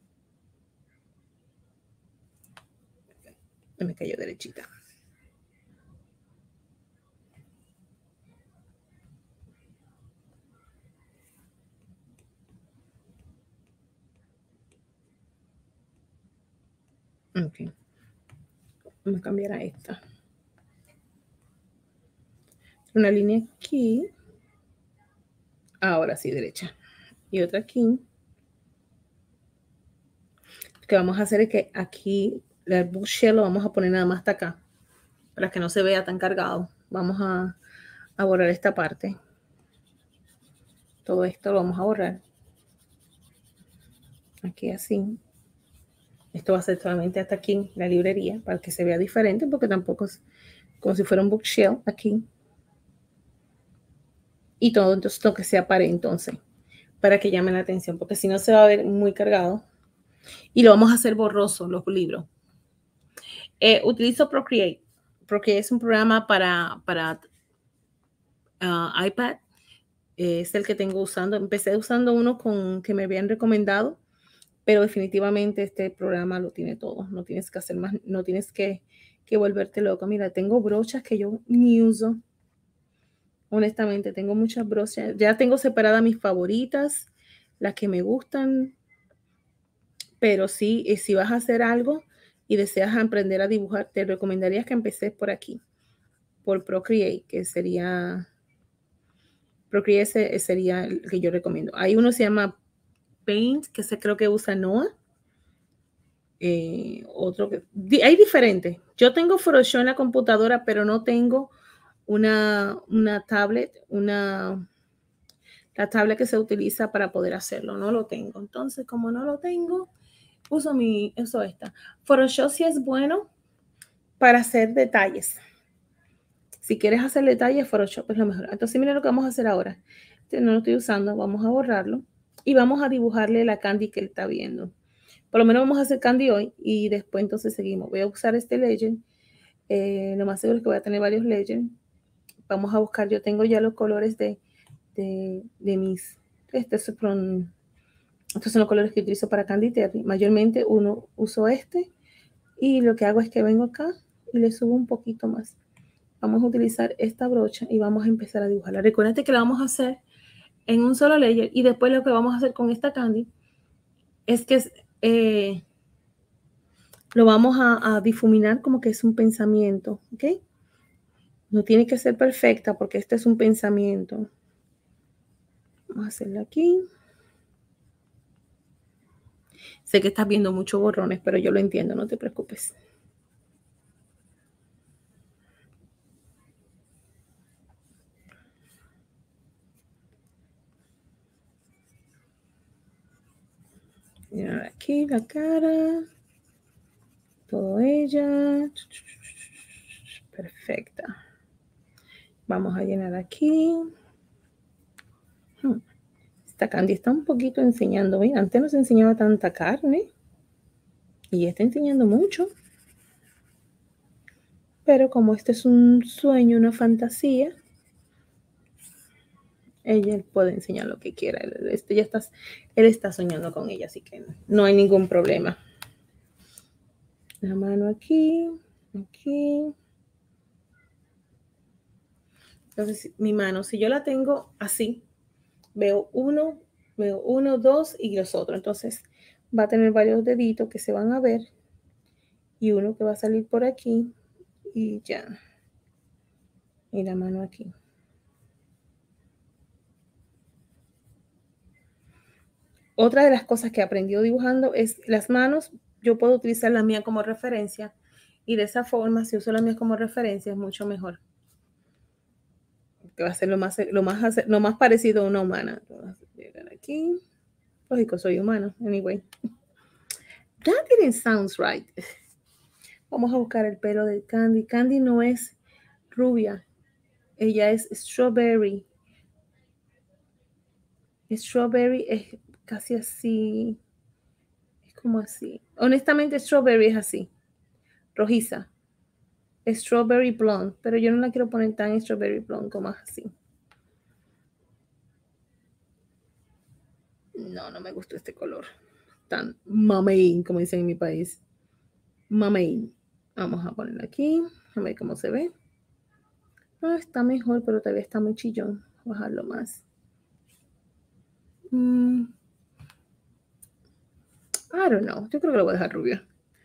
Me cayó derechita. Ok. Vamos a cambiar a esta. Una línea aquí. Ahora sí, derecha. Y otra aquí. Lo que vamos a hacer es que aquí el bookshelf lo vamos a poner nada más hasta acá. Para que no se vea tan cargado. Vamos a borrar esta parte. Todo esto lo vamos a borrar. Aquí así. Esto va a ser solamente hasta aquí la librería para que se vea diferente porque tampoco es como si fuera un bookshelf aquí. Y todo entonces lo que sea para entonces para que llame la atención porque si no se va a ver muy cargado. Y lo vamos a hacer borroso los libros. Utilizo Procreate. Procreate es un programa para iPad. Es el que tengo usando. Empecé usando uno que me habían recomendado, pero definitivamente este programa lo tiene todo. No tienes que hacer más, no tienes que volverte loco. Mira, tengo brochas que yo ni uso. Honestamente, tengo muchas brochas. Ya tengo separadas mis favoritas, las que me gustan. Pero sí, si vas a hacer algo y deseas aprender a dibujar, te recomendaría que empieces por aquí, por Procreate, que sería el que yo recomiendo. Hay uno que se llama Paint, que creo que usa Noah. Otro que hay diferentes. Yo tengo Photoshop en la computadora, pero no tengo una tablet, la tablet que se utiliza para poder hacerlo. No lo tengo. Entonces, como no lo tengo, uso esta. Photoshop sí es bueno para hacer detalles. Si quieres hacer detalles, Photoshop es lo mejor. Entonces, mira lo que vamos a hacer ahora. No lo estoy usando, vamos a borrarlo y vamos a dibujarle la candy que él está viendo. Por lo menos vamos a hacer candy hoy y después entonces seguimos. Voy a usar este legend. Lo más seguro es que voy a tener varios legends. Vamos a buscar, yo tengo ya los colores de mis, estos son los colores que utilizo para Candy Terry. Mayormente uso este y lo que hago es que vengo acá y le subo un poquito más. Vamos a utilizar esta brocha y vamos a empezar a dibujarla. Recuerda que la vamos a hacer en un solo layer. Y después lo que vamos a hacer con esta candy es que lo vamos a difuminar como que es un pensamiento, ¿ok? No tiene que ser perfecta porque este es un pensamiento. Vamos a hacerlo aquí. Sé que estás viendo muchos borrones, pero yo lo entiendo, no te preocupes. Mirar aquí la cara. Todo ella. Perfecta. Vamos a llenar aquí. Esta candy está un poquito enseñando. ¿Ven? Antes no se enseñaba tanta carne. Y está enseñando mucho. Pero como este es un sueño, una fantasía, ella puede enseñar lo que quiera. Él está soñando con ella, así que no hay ningún problema. La mano aquí, aquí. Entonces, mi mano, si yo la tengo así, veo uno, dos y los otros. Entonces, va a tener varios deditos que se van a ver y uno que va a salir por aquí y ya. Y la mano aquí. Otra de las cosas que aprendió dibujando es las manos. Yo puedo utilizar la mía como referencia y de esa forma, si uso la mía como referencia, es mucho mejor. Que va a ser lo más parecido a una humana. Vamos a llegar aquí. Lógico, soy humano. Anyway. That didn't sound right. Vamos a buscar el pelo de Candy. Candy no es rubia. Ella es strawberry. Strawberry es casi así. Es como así. Honestamente, strawberry es así. Rojiza. Strawberry blonde. Pero yo no la quiero poner tan strawberry blonde como así. No, no me gustó este color. Tan mamey, como dicen en mi país. Mamey. Vamos a ponerlo aquí. A ver cómo se ve. Ah, está mejor, pero todavía está muy chillón. Bajarlo más. I don't know. Yo creo que lo voy a dejar rubio.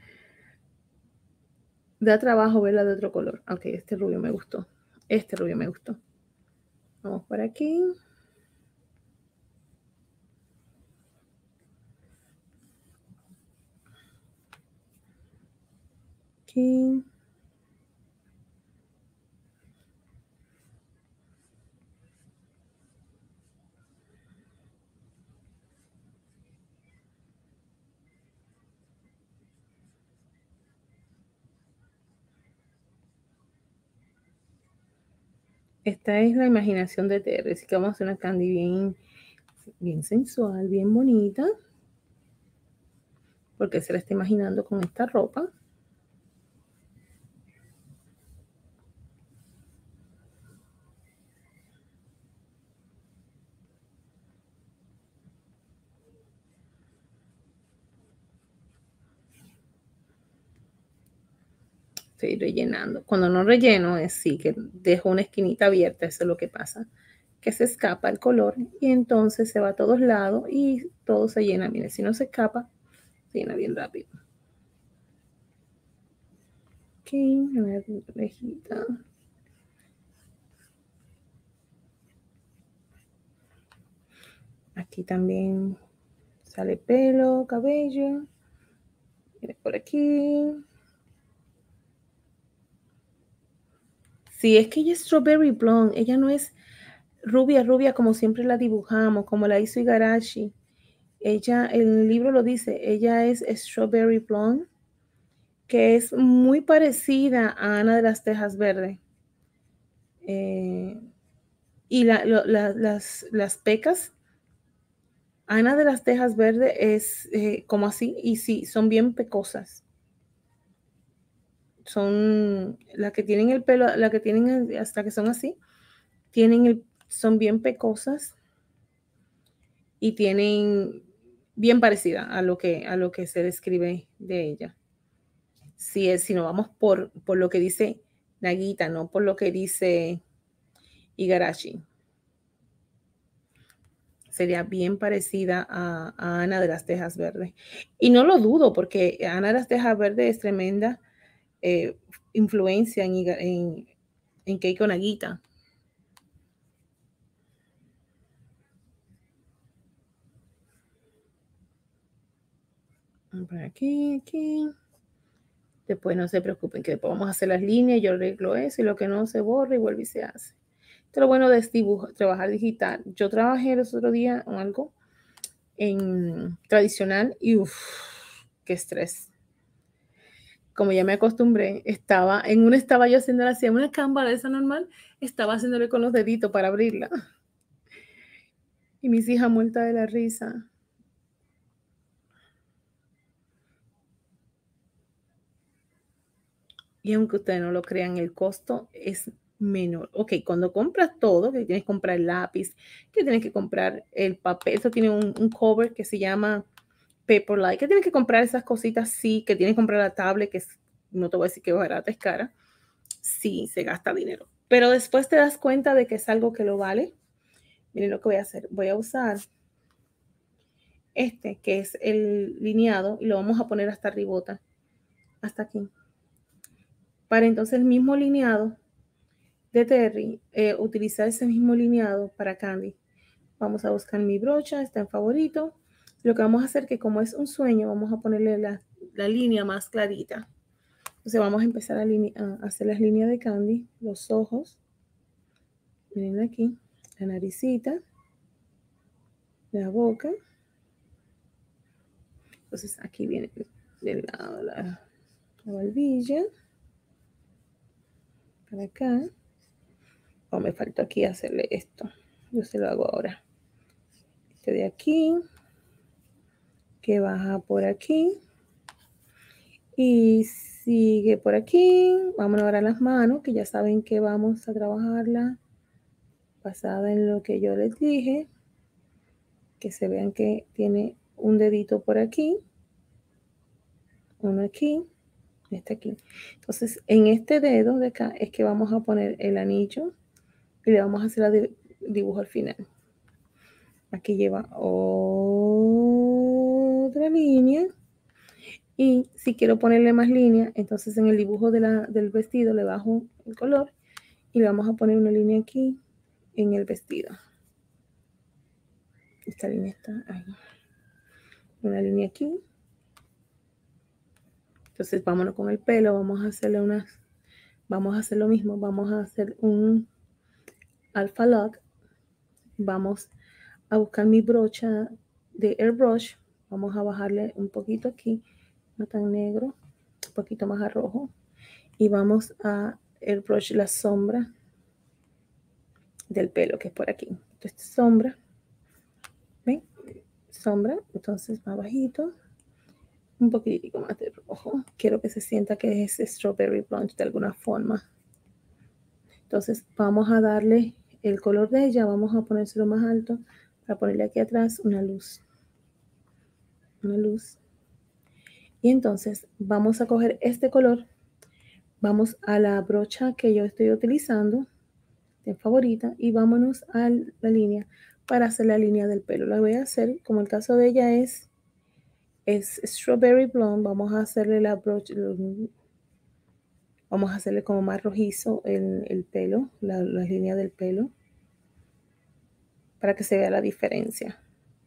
Da trabajo verla de otro color. Ok, este rubio me gustó. Este rubio me gustó. Vamos por aquí. Aquí. Esta es la imaginación de Terry. Así que vamos a hacer una candy bien, bien sensual, bien bonita. Porque se la está imaginando con esta ropa. Estoy rellenando. Cuando no relleno es sí, que dejo una esquinita abierta. Eso es lo que pasa. Que se escapa el color y entonces se va a todos lados y todo se llena. Miren, si no se escapa, se llena bien rápido. Aquí, una orejita. Aquí también sale pelo, cabello. Mire por aquí. Sí, es que ella es strawberry blonde. Ella no es rubia, rubia como siempre la dibujamos, como la hizo Igarashi. Ella, el libro lo dice, ella es strawberry blonde, que es muy parecida a Ana de las Tejas Verdes. Y las pecas, Ana de las Tejas Verdes es como así, y sí, son bien pecosas. Son las que tienen el pelo, las que tienen hasta que son así, son bien pecosas y tienen bien parecida a lo que se describe de ella. Si no vamos por lo que dice Nagita, no por lo que dice Igarashi. sería bien parecida a Ana de las Tejas Verdes. Y no lo dudo, porque Ana de las Tejas Verdes es tremenda influencia en Keiko Nagita. Por aquí, aquí. Después no se preocupen, que después vamos a hacer las líneas, yo arreglo eso y lo que no se borra y vuelve y se hace. Esto es lo bueno de trabajar digital. Yo trabajé el otro día en algo en tradicional y uff, qué estrés. Como ya me acostumbré, estaba yo haciéndola así, en una cámara de esa normal, estaba haciéndole con los deditos para abrirla. Y mis hijas muertas de la risa. Y aunque ustedes no lo crean, el costo es menor. Ok, cuando compras todo, que tienes que comprar el lápiz, que tienes que comprar el papel, eso tiene un cover que se llama Paperlike, que tienes que comprar esas cositas, sí, que tienes que comprar la tablet, que no te voy a decir que es barata, es cara, sí, se gasta dinero. Pero después te das cuenta de que es algo que lo vale. Miren lo que voy a hacer. Voy a usar este, que es el lineado, y lo vamos a poner hasta arribota, hasta aquí. Para entonces el mismo lineado de Terry, utilizar ese mismo lineado para Candy. Vamos a buscar mi brocha, está en favorito. Lo que vamos a hacer, que como es un sueño, vamos a ponerle la línea más clarita. Entonces vamos a empezar a hacer las líneas de Candy, los ojos. Miren aquí, la naricita, la boca. Entonces aquí viene del lado la barbilla. Para acá. O me falta aquí hacerle esto. Yo se lo hago ahora. Este de aquí, que baja por aquí y sigue por aquí. Vamos ahora a las manos, que ya saben que vamos a trabajarla basada en lo que yo les dije, que se vean que tiene un dedito por aquí, uno aquí, este aquí. Entonces en este dedo de acá es que vamos a poner el anillo y le vamos a hacer el dibujo al final. Aquí lleva otra línea. Y si quiero ponerle más línea, entonces en el dibujo del vestido le bajo el color y le vamos a poner una línea aquí en el vestido. Esta línea está ahí. Una línea aquí. Entonces vámonos con el pelo, vamos a hacer lo mismo, vamos a hacer un alpha lock. Vamos a buscar mi brocha de airbrush, vamos a bajarle un poquito aquí, no tan negro, un poquito más a rojo, y vamos a airbrush la sombra del pelo, que es por aquí. Entonces sombra, ¿ven? Sombra, entonces más bajito, un poquitico más de rojo. Quiero que se sienta que es strawberry blonde de alguna forma. Entonces vamos a darle el color de ella, vamos a ponérselo más alto para ponerle aquí atrás una luz. Una luz. Y entonces vamos a coger este color, vamos a la brocha que yo estoy utilizando, de favorita, y vámonos a la línea para hacer la línea del pelo. La voy a hacer, como el caso de ella es strawberry blonde, vamos a hacerle la brocha, vamos a hacerle como más rojizo el pelo, la línea del pelo, para que se vea la diferencia.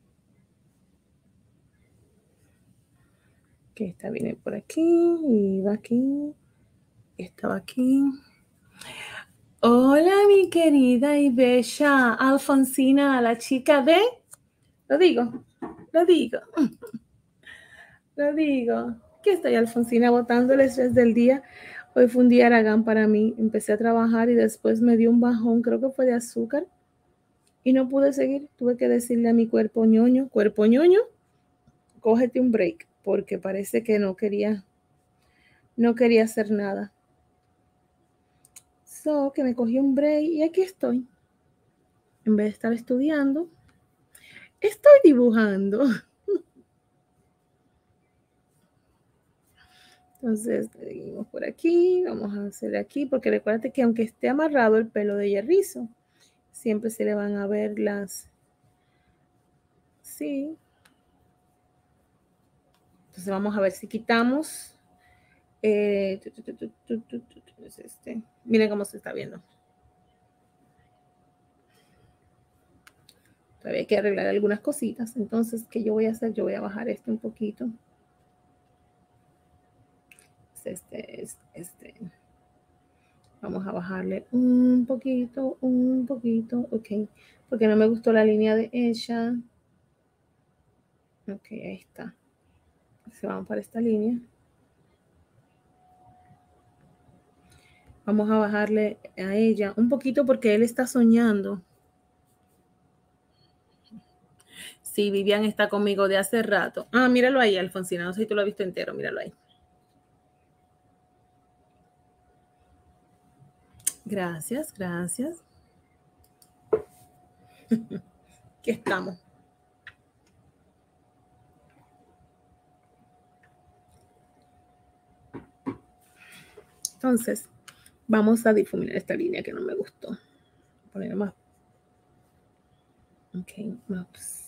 Que esta viene por aquí y va aquí, esta va aquí. Hola, mi querida y bella Alfonsina, la chica de... Lo digo, lo digo, lo digo. Aquí estoy, Alfonsina, botando el estrés del día. Hoy fue un día aragán para mí. Empecé a trabajar y después me dio un bajón, creo que fue de azúcar. Y no pude seguir. Tuve que decirle a mi cuerpo ñoño, cógete un break, porque parece que no quería hacer nada. Que me cogí un break y aquí estoy. En vez de estar estudiando, estoy dibujando. Entonces, seguimos por aquí, vamos a hacer aquí, porque recuérdate que aunque esté amarrado el pelo de ella rizo, siempre se le van a ver así. Entonces vamos a ver si quitamos. Miren cómo se está viendo. Todavía hay que arreglar algunas cositas. Entonces, ¿qué yo voy a hacer? Yo voy a bajar este un poquito. Vamos a bajarle un poquito, ok. Porque no me gustó la línea de ella. Ok, ahí está. Se vamos para esta línea. Vamos a bajarle a ella un poquito porque él está soñando. Sí, Vivian está conmigo de hace rato. Ah, míralo ahí, Alfonsina. No sé si tú lo has visto entero. Míralo ahí. Gracias, gracias. Aquí estamos. Entonces, vamos a difuminar esta línea que no me gustó. Poner más. Ok, más.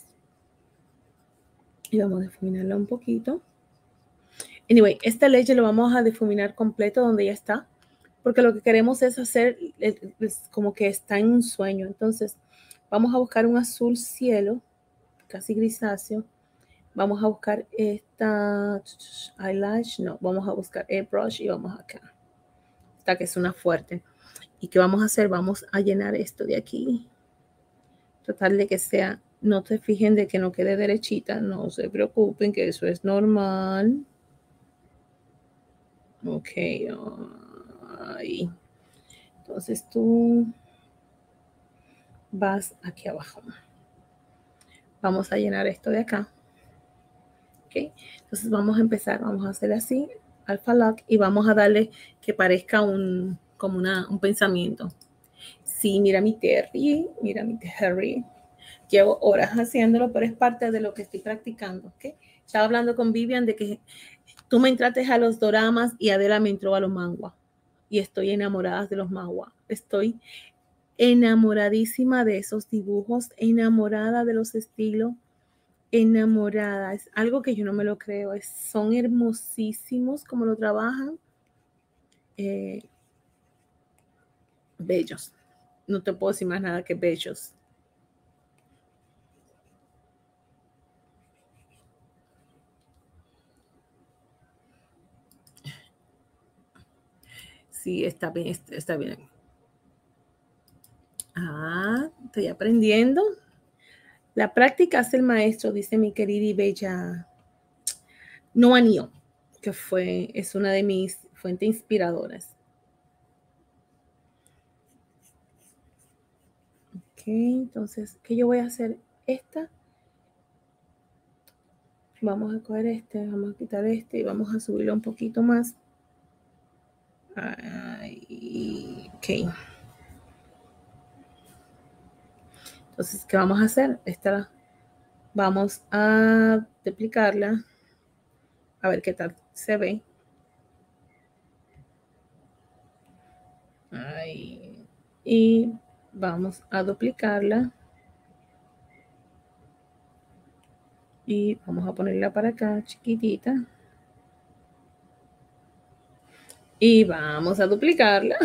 Y vamos a difuminarla un poquito. Anyway, esta leche lo vamos a difuminar completo donde ya está, porque lo que queremos es hacer es como que está en un sueño. Entonces, vamos a buscar un azul cielo, casi grisáceo. Vamos a buscar esta eyelash, no, vamos a buscar airbrush y vamos acá. Esta que es una fuerte. ¿Y qué vamos a hacer? Vamos a llenar esto de aquí. Tratar de que sea, no te fijen de que no quede derechita, no se preocupen que eso es normal. Ok, ahí. Entonces tú vas aquí abajo. Vamos a llenar esto de acá. Ok, entonces vamos a empezar, vamos a hacer así, alfa lock, y vamos a darle que parezca un pensamiento. Sí, mira mi Terry, mira mi Terry. Llevo horas haciéndolo, pero es parte de lo que estoy practicando. ¿Okay? Estaba hablando con Vivian de que tú me entraste a los doramas y Adela me entró a los manhwa. Y estoy enamorada de los manhwa. Estoy enamoradísima de esos dibujos, enamorada de los estilos, enamorada. Es algo que yo no me lo creo. Son hermosísimos como lo trabajan. Bellos. No te puedo decir más nada que bellos. Sí, está bien, está bien. Ah, estoy aprendiendo. La práctica hace el maestro, dice mi querida y bella Noa Nio, que es una de mis fuentes inspiradoras. Ok, entonces, ¿qué yo voy a hacer? Esta. Vamos a coger este, vamos a quitar este y vamos a subirlo un poquito más. Ay, ok. Entonces, ¿qué vamos a hacer? Esta vamos a duplicarla. A ver qué tal se ve. Ahí. Y vamos a duplicarla. Y vamos a ponerla para acá, chiquitita. Y vamos a duplicarla.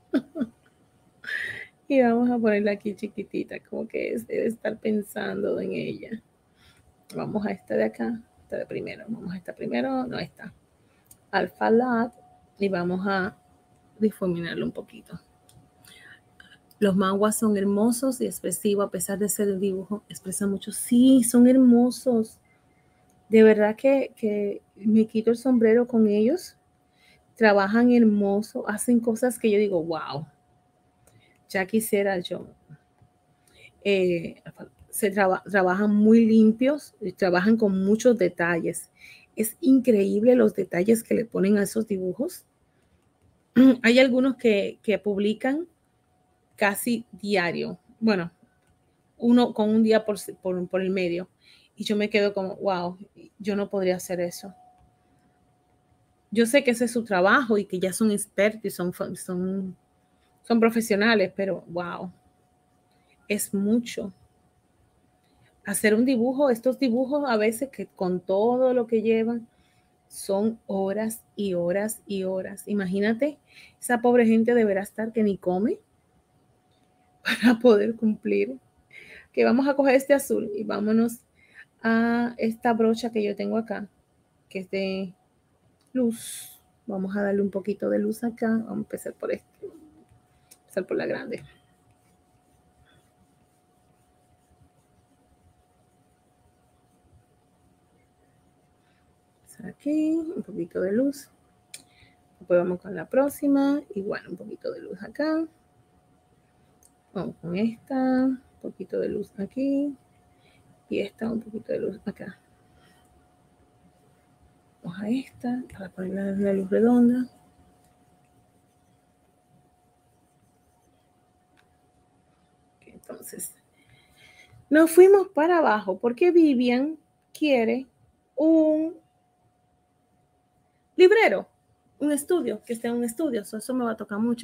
Y vamos a ponerla aquí chiquitita, como que debe estar pensando en ella. Vamos a esta de acá, esta de primero. Vamos a esta primero, no esta. Alpha Lat. Y vamos a difuminarlo un poquito. Los manguas son hermosos y expresivos, a pesar de ser el dibujo, expresan mucho. Sí, son hermosos. De verdad que me quito el sombrero con ellos. Trabajan hermoso, hacen cosas que yo digo, wow, ya quisiera yo. Trabajan muy limpios, trabajan con muchos detalles. Es increíble los detalles que le ponen a esos dibujos. Hay algunos que publican casi diario. Bueno, uno con un día por el medio. Y yo me quedo como, wow, yo no podría hacer eso. Yo sé que ese es su trabajo y que ya son expertos y son profesionales, pero wow, es mucho. hacer un dibujo, estos dibujos a veces que con todo lo que llevan son horas y horas y horas. Imagínate, esa pobre gente deberá estar que ni come para poder cumplir. Que vamos a coger este azul y vámonos a esta brocha que yo tengo acá, que es de luz. Vamos a darle un poquito de luz acá. Vamos a empezar por este. Empezar por la grande. Aquí, un poquito de luz. Después vamos con la próxima. Igual, un poquito de luz acá. Vamos con esta. Un poquito de luz aquí. Y esta, un poquito de luz acá. Vamos a esta para poner la luz redonda. Entonces, nos fuimos para abajo porque Vivian quiere un librero, un estudio, que esté en un estudio. Eso me va a tocar mucho.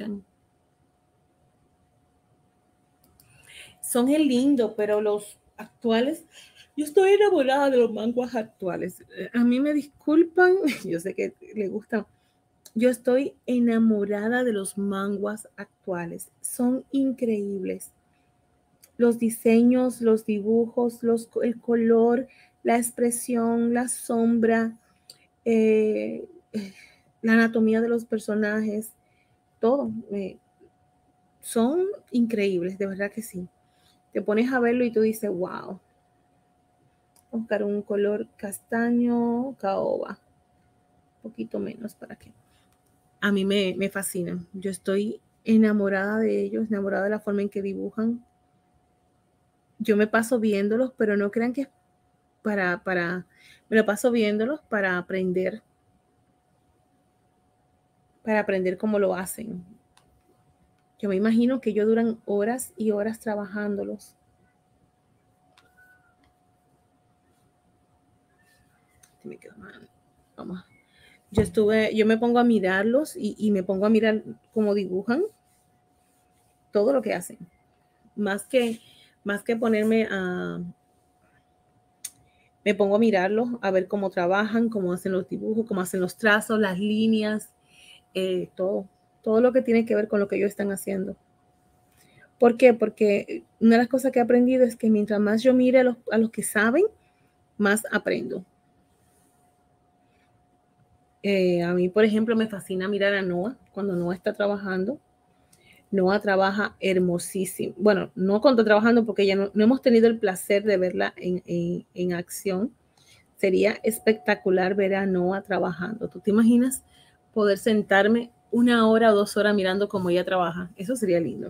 Son el lindo, pero los actuales, yo estoy enamorada de los manguas actuales. A mí me disculpan, yo sé que le gustan. Yo estoy enamorada de los manguas actuales. Son increíbles. Los diseños, los dibujos, el color, la expresión, la sombra, la anatomía de los personajes, todo. Son increíbles, de verdad que sí. Te pones a verlo y tú dices, wow. Buscar un color castaño, caoba. Un poquito menos para que. A mí me fascinan. Yo estoy enamorada de ellos, enamorada de la forma en que dibujan. Yo me paso viéndolos, pero no crean que es me lo paso viéndolos para aprender cómo lo hacen. Yo me imagino que ellos duran horas y horas trabajándolos. Me quedo mal. Vamos. Yo me pongo a mirarlos y me pongo a mirar cómo dibujan todo lo que hacen. Más que ponerme a me pongo a mirarlos, a ver cómo trabajan, cómo hacen los dibujos, cómo hacen los trazos, las líneas, todo lo que tiene que ver con lo que ellos están haciendo. ¿Por qué? Porque una de las cosas que he aprendido es que mientras más yo mire a los que saben, más aprendo. A mí, por ejemplo, me fascina mirar a Noah cuando Noah está trabajando. Noah trabaja hermosísimo. Bueno, no cuando está trabajando porque ya no hemos tenido el placer de verla en acción. Sería espectacular ver a Noah trabajando. ¿Tú te imaginas poder sentarme 1 hora o 2 horas mirando cómo ella trabaja? Eso sería lindo.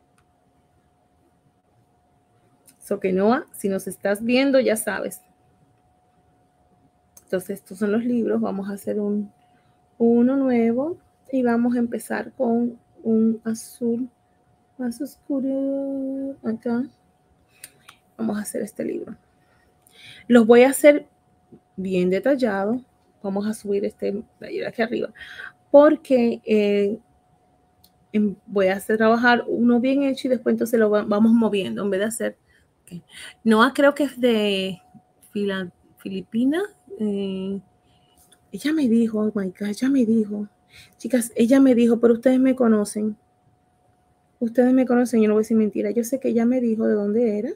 So que Noah, si nos estás viendo, ya sabes. Entonces, estos son los libros. Vamos a hacer uno nuevo y vamos a empezar con un azul más oscuro acá. Vamos a hacer este libro. Los voy a hacer bien detallado. Vamos a subir este taller aquí arriba porque voy a hacer trabajar uno bien hecho y después entonces lo vamos moviendo en vez de hacer. Okay. Noah creo que es de Filipinas. Ella me dijo, oh my God, ella me dijo, chicas, ella me dijo, pero ustedes me conocen. Ustedes me conocen, yo no voy a decir mentira. Yo sé que ella me dijo de dónde era.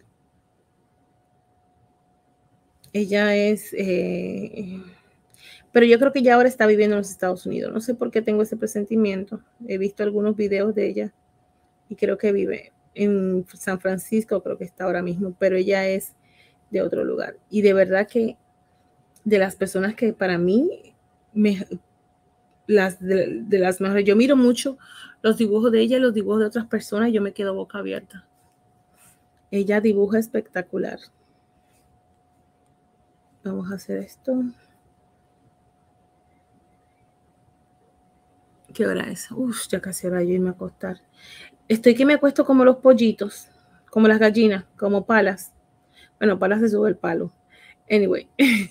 Ella es, pero yo creo que ya ahora está viviendo en los Estados Unidos. No sé por qué tengo ese presentimiento. He visto algunos videos de ella y creo que vive en San Francisco, creo que está ahora mismo, pero ella es de otro lugar. Y de verdad que de las personas que para mí, de las mejores, yo miro mucho los dibujos de ella y los dibujos de otras personas, yo me quedo boca abierta. Ella dibuja espectacular. Vamos a hacer esto. ¿Qué hora es? Uf, ya casi hora de yo irme a acostar. Estoy que me acuesto como los pollitos, como las gallinas, como palas. Bueno, palas se sube el palo. Anyway.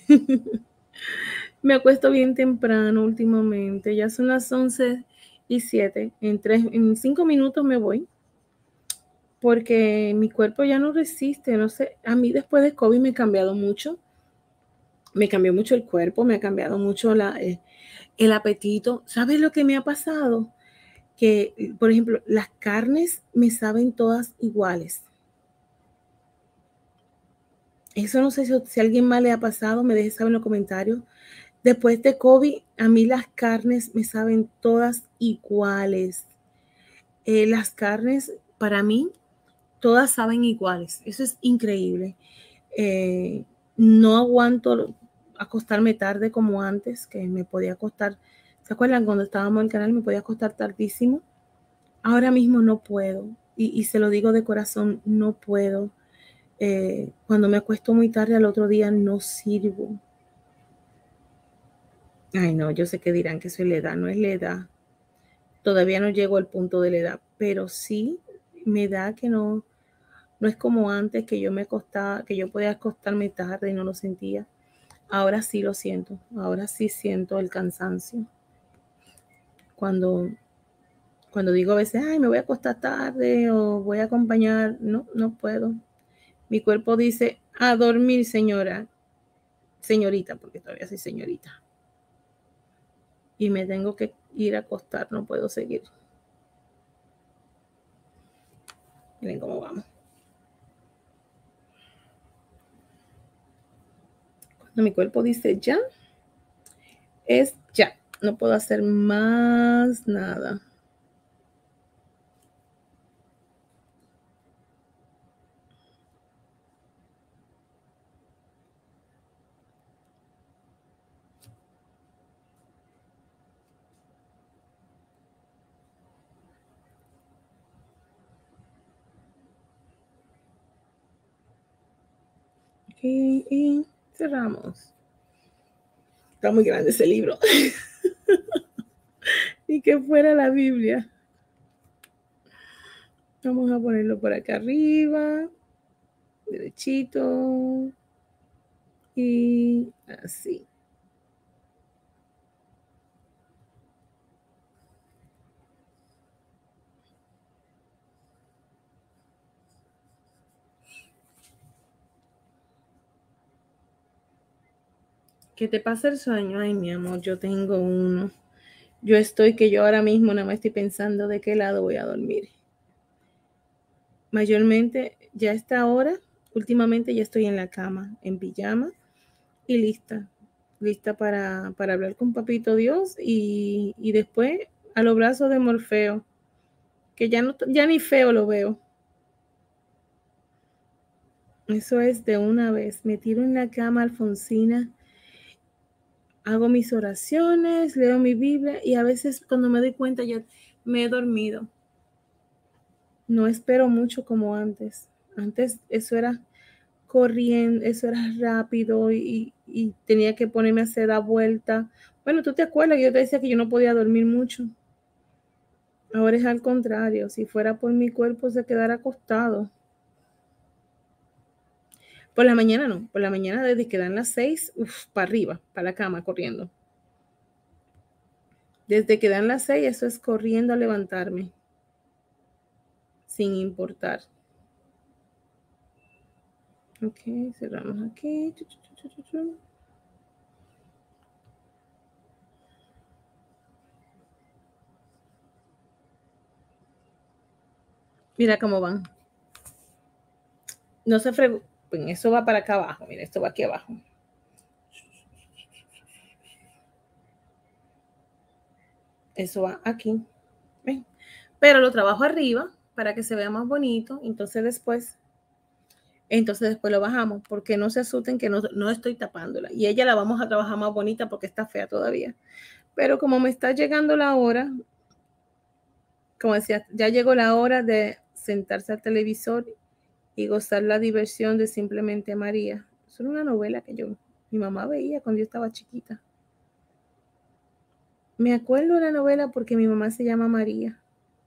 Me acuesto bien temprano últimamente. Ya son las 11:07. En 5 minutos me voy. porque mi cuerpo ya no resiste, no sé, a mí después de COVID me ha cambiado mucho, me cambió mucho el cuerpo, me ha cambiado mucho el apetito. ¿Sabes lo que me ha pasado? Que, por ejemplo, las carnes me saben todas iguales. Eso no sé si a alguien más le ha pasado, me deje saber en los comentarios. Después de COVID, a mí las carnes me saben todas iguales. Las carnes, para mí, todas saben iguales. Eso es increíble. Eh, no aguanto acostarme tarde como antes, que me podía acostar. ¿Se acuerdan cuando estábamos en el canal? Me podía acostar tardísimo. Ahora mismo no puedo. Y se lo digo de corazón, no puedo. Cuando me acuesto muy tarde al otro día no sirvo. Ay, no, yo sé que dirán que eso es la edad, no es la edad. Todavía no llego al punto de la edad, pero sí me da que no es como antes que yo me acostaba, que yo podía acostarme tarde y no lo sentía. Ahora sí lo siento, ahora sí siento el cansancio. Cuando, cuando digo a veces, ay, me voy a acostar tarde o voy a acompañar, no, no puedo. Mi cuerpo dice, a dormir, señora, señorita, porque todavía soy señorita. Y me tengo que ir a acostar, no puedo seguir. Miren cómo vamos. Cuando mi cuerpo dice ya, es ya. No puedo hacer más nada. Y cerramos. Está muy grande ese libro. Ni que fuera la Biblia. Vamos a ponerlo por acá arriba. Derechito. Y así. ¿Qué te pasa el sueño? Ay, mi amor, yo tengo uno. Yo ahora mismo nada más estoy pensando de qué lado voy a dormir. Mayormente, ya a esta hora, últimamente ya estoy en la cama, en pijama y lista para hablar con Papito Dios y después a los brazos de Morfeo, que ya ni feo lo veo. Eso es de una vez. Me tiro en la cama, Alfonsina, hago mis oraciones, leo mi Biblia y a veces cuando me doy cuenta ya me he dormido. No espero mucho como antes. Antes eso era corriendo, eso era rápido y tenía que ponerme a hacer la vuelta. Bueno, tú te acuerdas que yo te decía que yo no podía dormir mucho. Ahora es al contrario. Si fuera por mi cuerpo se quedara acostado. Por la mañana no. Por la mañana desde que dan las 6, para arriba, para la cama, corriendo. Desde que dan las 6, eso es corriendo a levantarme. Sin importar. Ok, cerramos aquí. Mira cómo van. No se preocupen, eso va para acá abajo. Mira, esto va aquí abajo. Eso va aquí. ¿Ven? Pero lo trabajo arriba para que se vea más bonito. Entonces después lo bajamos, porque no se asusten que no estoy tapándola. Y ella la vamos a trabajar más bonita porque está fea todavía. Pero como me está llegando la hora, como decía, ya llegó la hora de sentarse al televisor y gozar la diversión de Simplemente María. Es una novela que mi mamá veía cuando yo estaba chiquita. Me acuerdo de la novela porque mi mamá se llama María.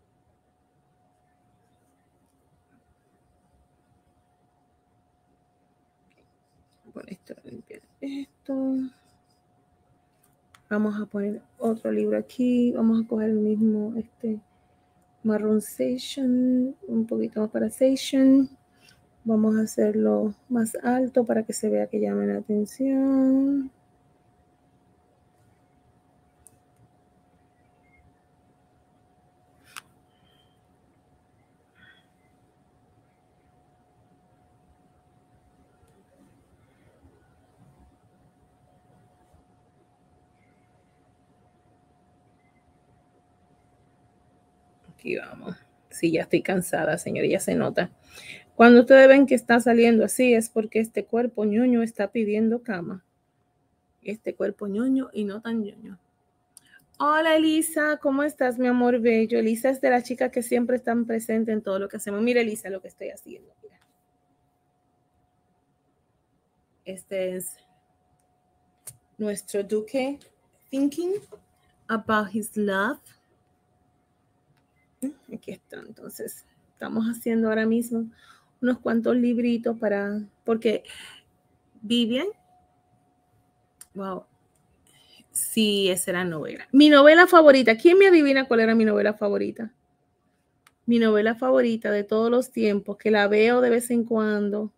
Con esto, limpiar esto. Vamos a poner otro libro aquí. Vamos a coger el mismo, marrón station, un poquito más para station. Vamos a hacerlo más alto para que se vea que llame la atención. Aquí vamos. Sí, ya estoy cansada, señoría, se nota. Cuando ustedes ven que está saliendo así es porque este cuerpo ñoño está pidiendo cama. Este cuerpo ñoño y no tan ñoño. Hola Elisa, ¿cómo estás, mi amor bello? Elisa es de las chicas que siempre están presentes en todo lo que hacemos. Mira, Elisa, lo que estoy haciendo. Mira. Este es nuestro duque thinking about his love. Aquí está, entonces estamos haciendo ahora mismo unos cuantos libritos porque Vivian, wow, sí, esa era novela. Mi novela favorita, ¿quién me adivina cuál era mi novela favorita? Mi novela favorita de todos los tiempos, que la veo de vez en cuando.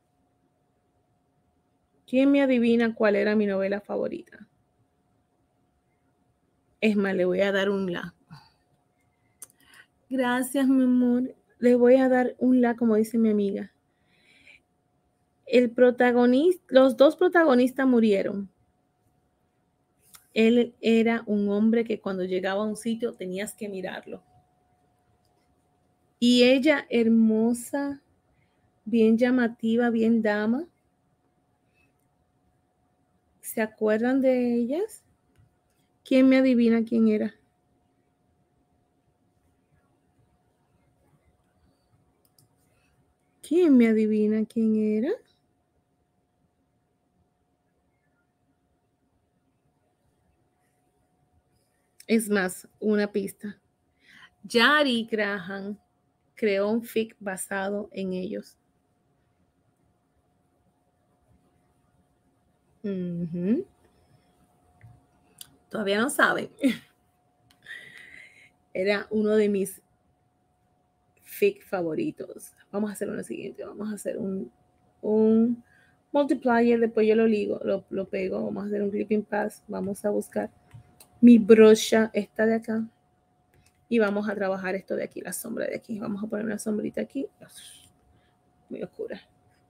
¿Quién me adivina cuál era mi novela favorita? Es más, le voy a dar un la. Gracias, mi amor. Le voy a dar un la, como dice mi amiga. Los dos protagonistas murieron. Él era un hombre que cuando llegaba a un sitio tenías que mirarlo. Y ella, hermosa, bien llamativa, bien dama. ¿Se acuerdan de ellas? ¿Quién me adivina quién era? ¿Quién me adivina quién era? Es más, una pista. Jari Graham creó un fic basado en ellos. Uh-huh. Todavía no saben. Era uno de mis fic favoritos. Vamos a hacer lo siguiente. Vamos a hacer un multiplier. Después yo lo ligo, lo pego. Vamos a hacer un clipping pass. Vamos a buscar mi brocha, esta de acá. Y vamos a trabajar esto de aquí, la sombra de aquí. Vamos a poner una sombrita aquí. Muy oscura.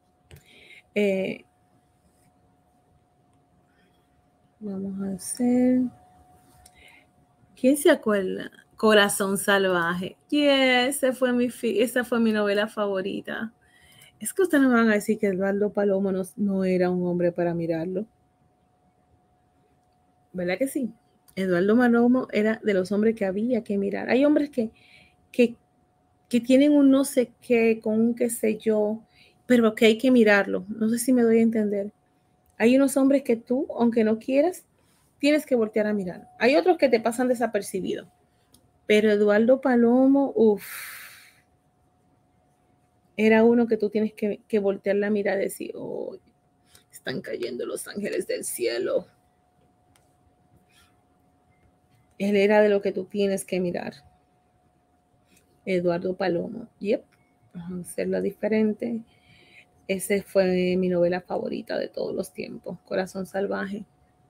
Vamos a hacer. ¿Quién se acuerda? Corazón salvaje. Yes, esa fue mi novela favorita. Es que ustedes no me van a decir que Eduardo Palomo no era un hombre para mirarlo. ¿Verdad que sí? Eduardo Palomo era de los hombres que había que mirar. Hay hombres que tienen un no sé qué, con un qué sé yo, pero que hay que mirarlo. No sé si me doy a entender. Hay unos hombres que tú, aunque no quieras, tienes que voltear a mirar. Hay otros que te pasan desapercibidos. Pero Eduardo Palomo, era uno que tú tienes que voltear la mirada y decir, oh, están cayendo los ángeles del cielo. Él era de lo que tú tienes que mirar. Eduardo Palomo. Yep. Vamos a hacerlo diferente. Esa fue mi novela favorita de todos los tiempos, Corazón Salvaje.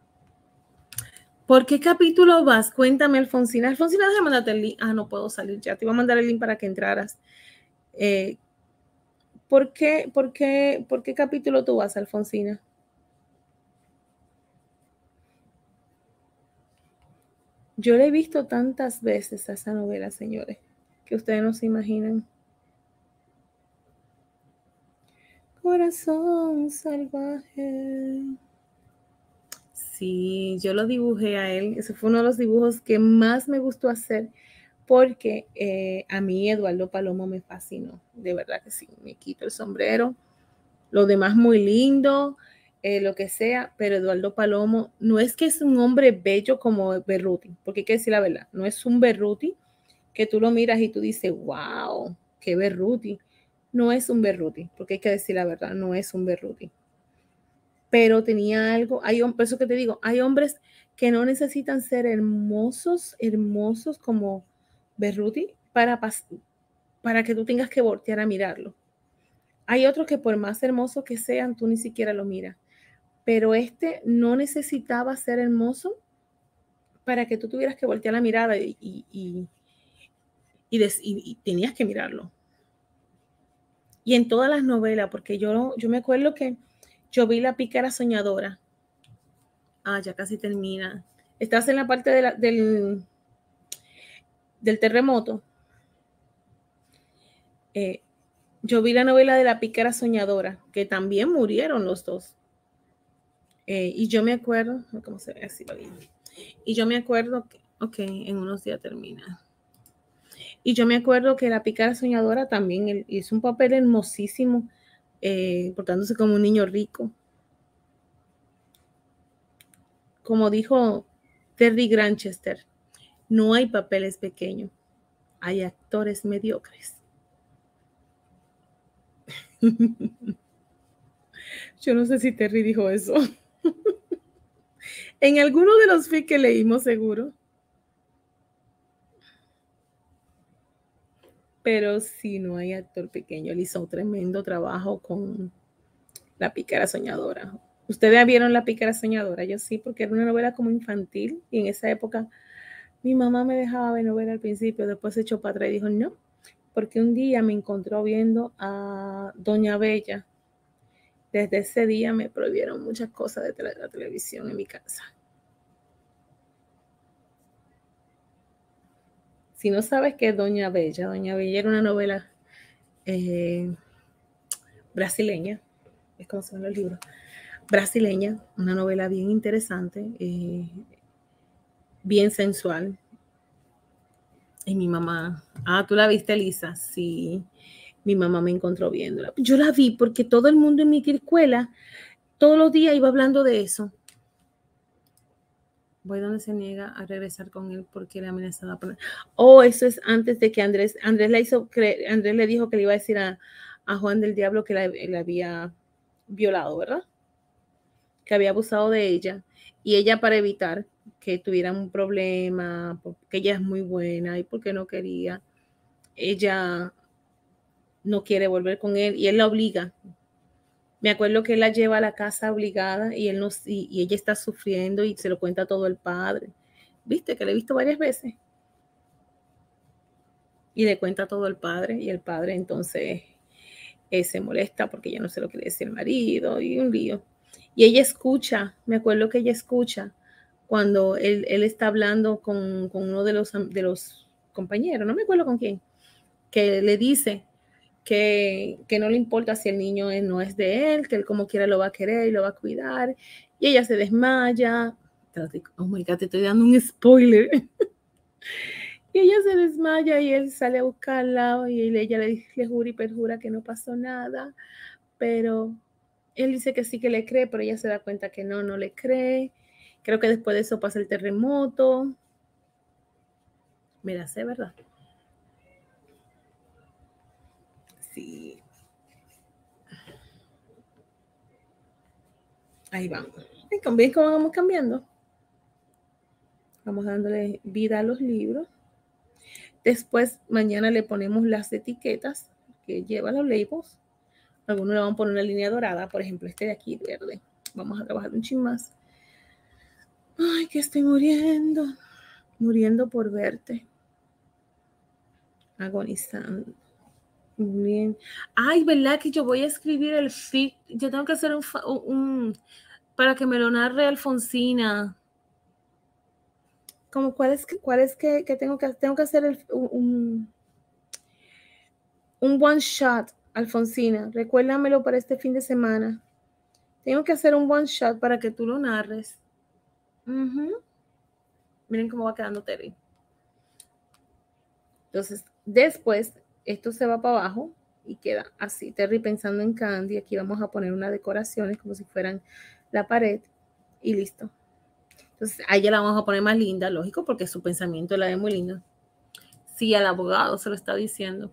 ¿Por qué capítulo vas? Cuéntame, Alfonsina. Alfonsina, déjame mandarte el link. Ah, no puedo salir ya. Te iba a mandar el link para que entraras. ¿Por qué capítulo tú vas, Alfonsina? Yo la he visto tantas veces a esa novela, señores, que ustedes no se imaginan. Corazón salvaje. Sí, yo lo dibujé a él. Ese fue uno de los dibujos que más me gustó hacer porque a mí Eduardo Palomo me fascinó. De verdad que sí, me quito el sombrero. Lo demás muy lindo, lo que sea, pero Eduardo Palomo no es que es un hombre bello como Berruti, porque hay que decir la verdad, no es un Berruti que tú lo miras y tú dices, wow, qué Berruti. No es un Berruti, porque hay que decir la verdad, no es un Berruti. Pero tenía algo, por eso que te digo, hay hombres que no necesitan ser hermosos como Berruti para que tú tengas que voltear a mirarlo. Hay otros que por más hermosos que sean, tú ni siquiera lo miras. Pero este no necesitaba ser hermoso para que tú tuvieras que voltear la mirada y tenías que mirarlo. Y en todas las novelas, porque yo me acuerdo que yo vi La Pícara Soñadora. Ya casi termina. Estás en la parte del terremoto. Yo vi la novela de La Pícara Soñadora, que también murieron los dos. Y yo me acuerdo, ¿cómo se ve así? Y yo me acuerdo que, ok, en unos días termina. Y yo me acuerdo que La Pícara Soñadora también hizo un papel hermosísimo, portándose como un niño rico. Como dijo Terry Granchester, no hay papeles pequeños, hay actores mediocres. Yo no sé si Terry dijo eso. En alguno de los fics que leímos, seguro. Pero sí, no hay actor pequeño. Él hizo un tremendo trabajo con La Pícara Soñadora. ¿Ustedes vieron La Pícara Soñadora? Yo sí, porque era una novela como infantil. Y en esa época mi mamá me dejaba ver novela al principio. Después se echó para atrás y dijo no. Porque un día me encontró viendo a Doña Bella. Desde ese día me prohibieron muchas cosas de la televisión en mi casa. Si no sabes qué es Doña Bella era una novela brasileña, es como se ven los libros, brasileña, una novela bien interesante, bien sensual. Y mi mamá, ¿tú la viste, Elisa? Sí, mi mamá me encontró viéndola. Yo la vi porque todo el mundo en mi escuela todos los días iba hablando de eso. Voy donde se niega a regresar con él porque le amenazaba a poner. Eso es antes de que Andrés le dijo que le iba a decir a Juan del Diablo que la había violado, ¿verdad? Que había abusado de ella. Y ella, para evitar que tuvieran un problema, porque ella es muy buena y porque no quería, ella no quiere volver con él y él la obliga. Me acuerdo que él la lleva a la casa obligada y ella está sufriendo y se lo cuenta todo el padre. ¿Viste? Que le he visto varias veces. Y le cuenta todo el padre y el padre entonces se molesta porque ya no se lo quiere decir el marido y un lío. Y ella escucha, me acuerdo que ella escucha cuando él está hablando con uno de los compañeros, no me acuerdo con quién, que le dice que no le importa si el niño no es de él, que él como quiera lo va a querer y lo va a cuidar. Y ella se desmaya. Oh my God, te estoy dando un spoiler. Y ella se desmaya y él sale a buscarla y ella le jura y perjura que no pasó nada, pero él dice que sí que le cree, pero ella se da cuenta que no le cree. Creo que después de eso pasa el terremoto. Mira, sé, ¿verdad? Sí. Ahí vamos. ¿Ven cómo vamos cambiando? Vamos dándole vida a los libros. Después, mañana le ponemos las etiquetas que llevan los labels. Algunos le van a poner una línea dorada, por ejemplo, este de aquí, verde. Vamos a trabajar un chin más. Ay, que estoy muriendo por verte. Agonizando. Bien. Ay, ¿verdad que yo voy a escribir el fic? Yo tengo que hacer un para que me lo narre Alfonsina. Como cuál es que tengo que hacer un one shot, Alfonsina. Recuérdamelo para este fin de semana. Tengo que hacer un one shot para que tú lo narres. Miren cómo va quedando Terry. Entonces, después, esto se va para abajo y queda así. Terry pensando en Candy. Aquí vamos a poner unas decoraciones como si fueran la pared y listo. Entonces, a ella la vamos a poner más linda, lógico, porque su pensamiento la ve muy linda. Sí, al abogado se lo está diciendo.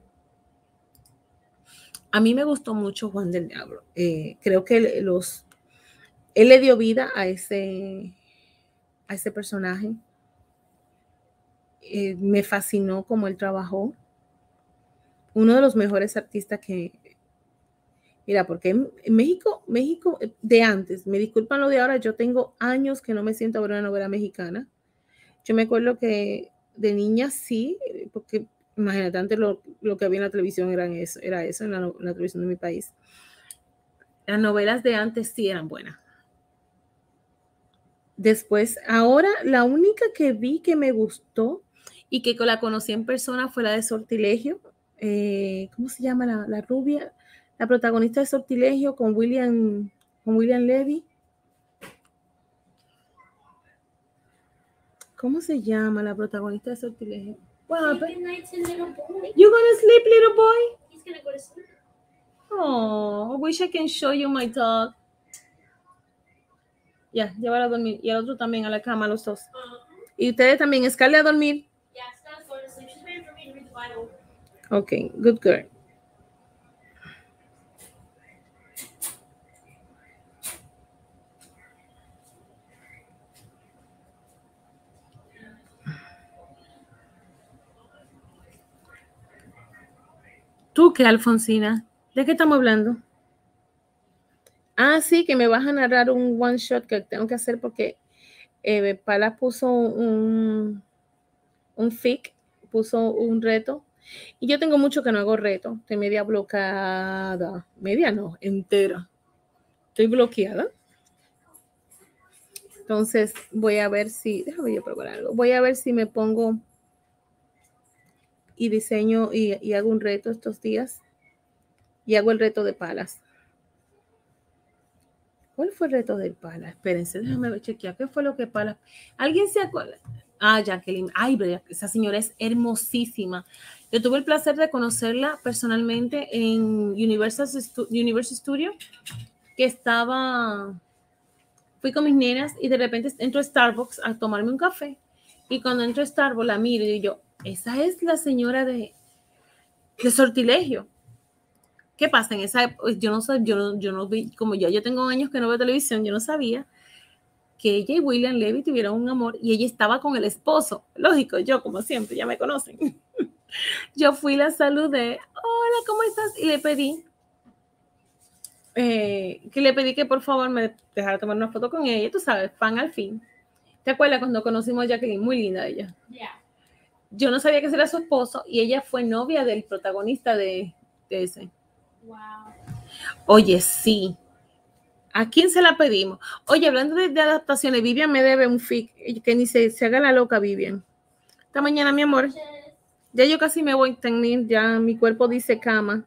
A mí me gustó mucho Juan del Diablo. Creo que él le dio vida a ese personaje. Me fascinó cómo él trabajó. uno de los mejores artistas que, mira, porque en México de antes, me disculpan lo de ahora, yo tengo años que no me siento a ver una novela mexicana. Yo me acuerdo que de niña sí, porque imagínate, antes lo que había en la televisión era eso en la televisión de mi país. Las novelas de antes sí eran buenas. Después, ahora la única que vi que me gustó y que la conocí en persona fue la de Sortilegio. ¿Cómo se llama la rubia? La protagonista de Sortilegio con William Levy. ¿Cómo se llama la protagonista de Sortilegio? What happened? You gonna sleep, little boy? He's gonna go to sleep. Oh, I wish I can show you my dog. Ya, llévala a dormir. Y el otro también a la cama, los dos. Y ustedes también, Scarlett a dormir. Yeah, Scarlett's going to sleep. She's waiting for me to read the Bible. Okay, good girl. ¿Tú qué, Alfonsina? ¿De qué estamos hablando? Ah, sí, que me vas a narrar un one shot que tengo que hacer porque Pala puso un fic, puso un reto. Y yo tengo mucho que no hago reto. Estoy media bloqueada. Media no, entera. Estoy bloqueada. Entonces voy a ver si, déjame yo probar algo. Voy a ver si me pongo y diseño y hago un reto estos días. Y hago el reto de Palas. ¿Cuál fue el reto del Palas? Espérense, déjame chequear. ¿Qué fue lo que Palas? ¿Alguien se acuerda? Ah, Jacqueline. Ay, esa señora es hermosísima. Yo tuve el placer de conocerla personalmente en Universal Studio, que fui con mis nenas y de repente entro a Starbucks a tomarme un café. Y cuando entro a Starbucks la miro y yo, esa es la señora de Sortilegio. ¿Qué pasa? En esa época, yo no vi, como yo tengo años que no veo televisión, yo no sabía que ella y William Levy tuvieron un amor y ella estaba con el esposo. Lógico, yo como siempre, ya me conocen. Yo fui, la saludé, hola, ¿cómo estás? Y le pedí que por favor me dejara tomar una foto con ella, tú sabes, fan al fin. ¿Te acuerdas cuando conocimos a Jacqueline? Muy linda ella. Yeah. Yo no sabía que ese era su esposo y ella fue novia del protagonista de ese. Wow. Oye, sí. ¿A quién se la pedimos? Oye, hablando de adaptaciones, Vivian me debe un fic, que ni se haga la loca, Vivian. Esta mañana, mi amor. Ya yo casi me voy también, ya mi cuerpo dice cama.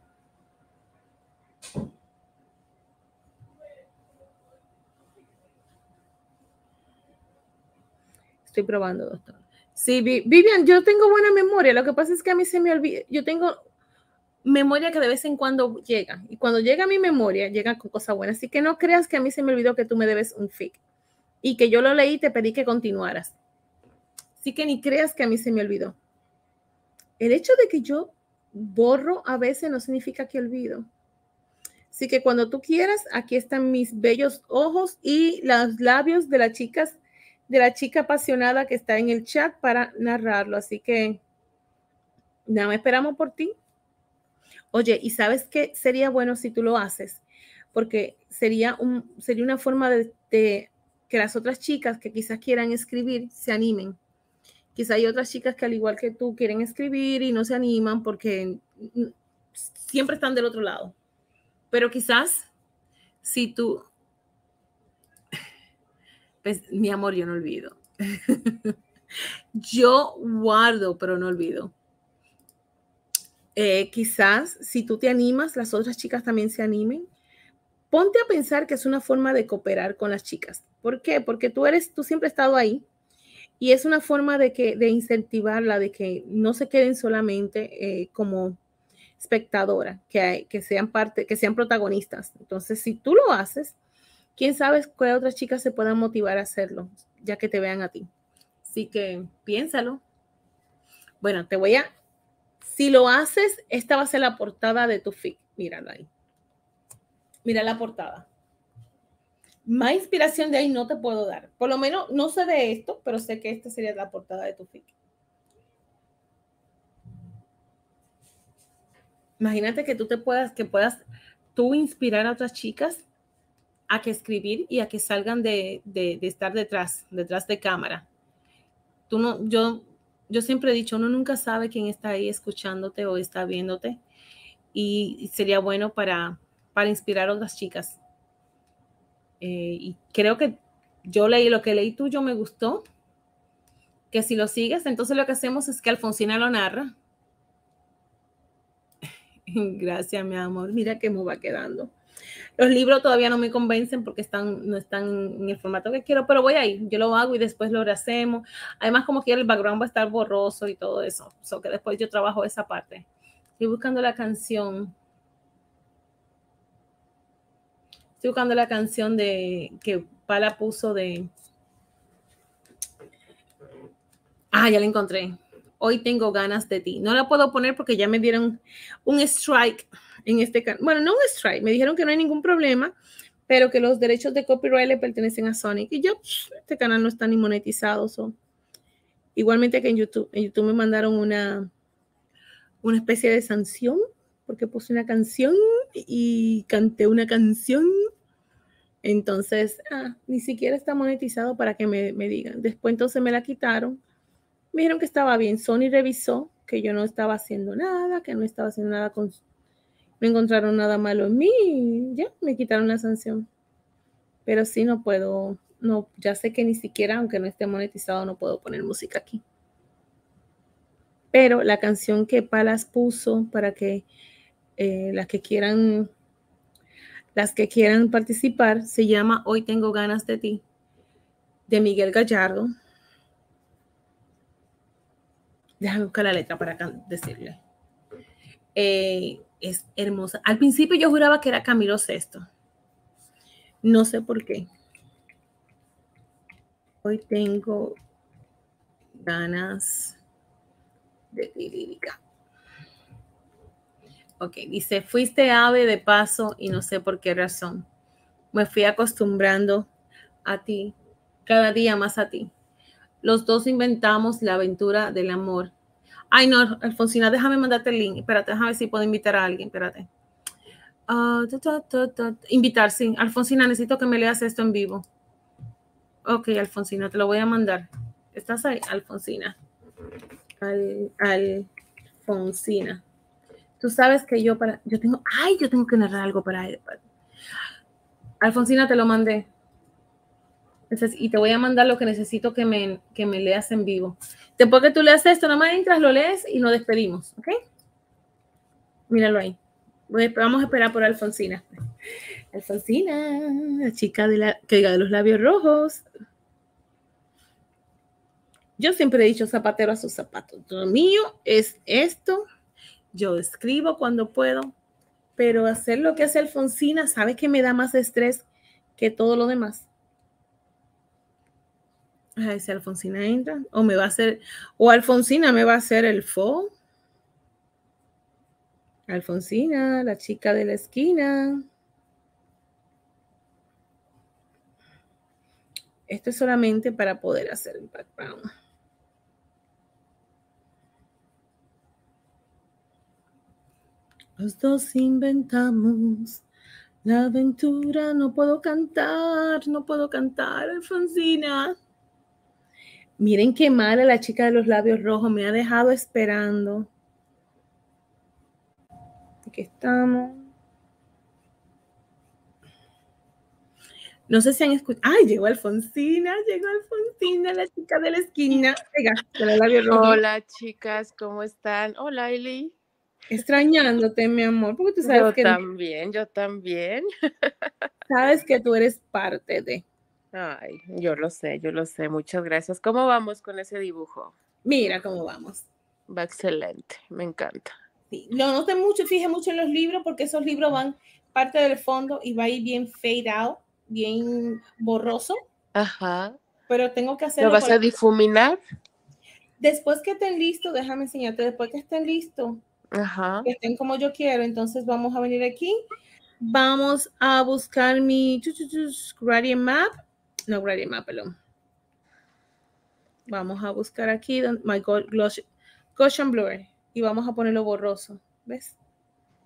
Estoy probando, doctor. Sí, Vivian, yo tengo buena memoria. Lo que pasa es que a mí se me olvida. Yo tengo memoria que de vez en cuando llega. Y cuando llega mi memoria, llega con cosas buenas. Así que no creas que a mí se me olvidó que tú me debes un fic. Y que yo lo leí y te pedí que continuaras. Así que ni creas que a mí se me olvidó. El hecho de que yo borro a veces no significa que olvido. Así que cuando tú quieras, aquí están mis bellos ojos y los labios de la chica apasionada que está en el chat para narrarlo. Así que nada, esperamos por ti. Oye, ¿y sabes qué sería bueno si tú lo haces? Porque sería una forma de que las otras chicas que quizás quieran escribir se animen. Quizá hay otras chicas que al igual que tú quieren escribir y no se animan porque siempre están del otro lado. Pero quizás si tú, pues, mi amor, yo no olvido. Yo guardo, pero no olvido. Quizás si tú te animas, las otras chicas también se animen. Ponte a pensar que es una forma de cooperar con las chicas. ¿Por qué? Porque tú siempre has estado ahí y es una forma de incentivarla, de que no se queden solamente como espectadora, que sean protagonistas. Entonces, si tú lo haces, quién sabe qué otras chicas se puedan motivar a hacerlo, ya que te vean a ti. Así que piénsalo. Bueno, si lo haces, esta va a ser la portada de tu fic. Mírala ahí. Mira la portada. Más inspiración de ahí no te puedo dar. Por lo menos no sé de esto, pero sé que esta sería la portada de tu fic. Imagínate que puedas tú inspirar a otras chicas a que escribir y a que salgan de estar detrás de cámara. Yo siempre he dicho, uno nunca sabe quién está ahí escuchándote o está viéndote y sería bueno para inspirar a otras chicas. Y creo que lo que leí tuyo me gustó, que si lo sigues, entonces lo que hacemos es que Alfonsina lo narra. Gracias, mi amor. Mira cómo va quedando. Los libros todavía no me convencen porque no están en el formato que quiero, pero voy ahí. Yo lo hago y después lo rehacemos. Además, como quiera, el background va a estar borroso y todo eso. So que después yo trabajo esa parte. Estoy buscando la canción. Estoy buscando la canción de que Pala puso de. Ah, ya la encontré. Hoy tengo ganas de ti. No la puedo poner porque ya me dieron un strike en este canal. Bueno, no un strike. Me dijeron que no hay ningún problema, pero que los derechos de copyright le pertenecen a Sonic. Y yo, este canal no está ni monetizado. So. Igualmente que en YouTube. En YouTube me mandaron una especie de sanción porque puse una canción y canté una canción. Entonces, ni siquiera está monetizado para que me digan. Después entonces me la quitaron. Me dijeron que estaba bien. Sony revisó que yo no estaba haciendo nada, que no estaba haciendo nada no encontraron nada malo en mí y ya me quitaron la sanción. Pero sí no puedo, no, ya sé que ni siquiera, aunque no esté monetizado, no puedo poner música aquí. Pero la canción que Palas puso para que las que quieran participar se llama Hoy tengo ganas de ti, de Miguel Gallardo. Déjame buscar la letra para decirle. Es hermosa. Al principio yo juraba que era Camilo Sesto. No sé por qué. Hoy tengo ganas de ti, lírica. Ok, dice, fuiste ave de paso y no sé por qué razón. Me fui acostumbrando a ti, cada día más a ti. Los dos inventamos la aventura del amor. Ay, no, Alfonsina, déjame mandarte el link. Espérate, déjame ver si puedo invitar a alguien. Espérate. Invitar, sí. Alfonsina, necesito que me leas esto en vivo. Ok, Alfonsina, te lo voy a mandar. ¿Estás ahí, Alfonsina? Alfonsina. Tú sabes que yo tengo que narrar algo para él. Alfonsina, te lo mandé. Y te voy a mandar lo que necesito que me leas en vivo. Después que tú leas esto, nomás entras, lo lees y nos despedimos, ¿ok? Míralo ahí. Vamos a esperar por Alfonsina. Alfonsina, la chica de los labios rojos. Yo siempre he dicho zapatero a sus zapatos. Lo mío es esto. Yo escribo cuando puedo, pero hacer lo que hace Alfonsina, ¿sabes que me da más estrés que todo lo demás? A ver si Alfonsina entra, o Alfonsina me va a hacer el fo. Alfonsina, la chica de la esquina. Esto es solamente para poder hacer el background. Los dos inventamos la aventura. No puedo cantar, Alfonsina. Miren qué mala la chica de los labios rojos. Me ha dejado esperando. Aquí estamos. No sé si han escuchado. ¡Ay, llegó Alfonsina, la chica de la esquina! Venga, de los labios rojos. Hola, chicas, ¿cómo están? Hola, Eli. Extrañándote, mi amor, porque tú sabes yo también. Sabes que tú eres parte de. Ay, yo lo sé, muchas gracias. ¿Cómo vamos con ese dibujo? Mira cómo vamos. Va excelente, me encanta. Sí, lo noté mucho, fíjate mucho en los libros, porque esos libros van parte del fondo y va a ir bien fade out, bien borroso. Ajá. Pero tengo que hacerlo. ¿Lo vas a difuminar? Después que estén listos, déjame enseñarte, después que estén listos, ajá, que estén como yo quiero, entonces vamos a venir aquí, vamos a buscar mi gradient map, no gradient map, perdón. Vamos a buscar aquí my Gaussian blur y vamos a ponerlo borroso, ¿ves?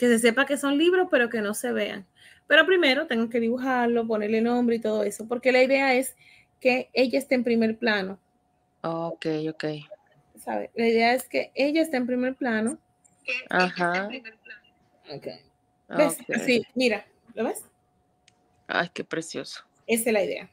Que se sepa que son libros, pero que no se vean. Pero primero tengo que dibujarlo, ponerle nombre y todo eso, porque la idea es que ella esté en primer plano. Ok. ¿Sabe? La idea es que ella esté en primer plano. Ajá. Ok. ¿Ves? Ok. Así, mira, ¿lo ves? Ay, qué precioso. Esa es la idea.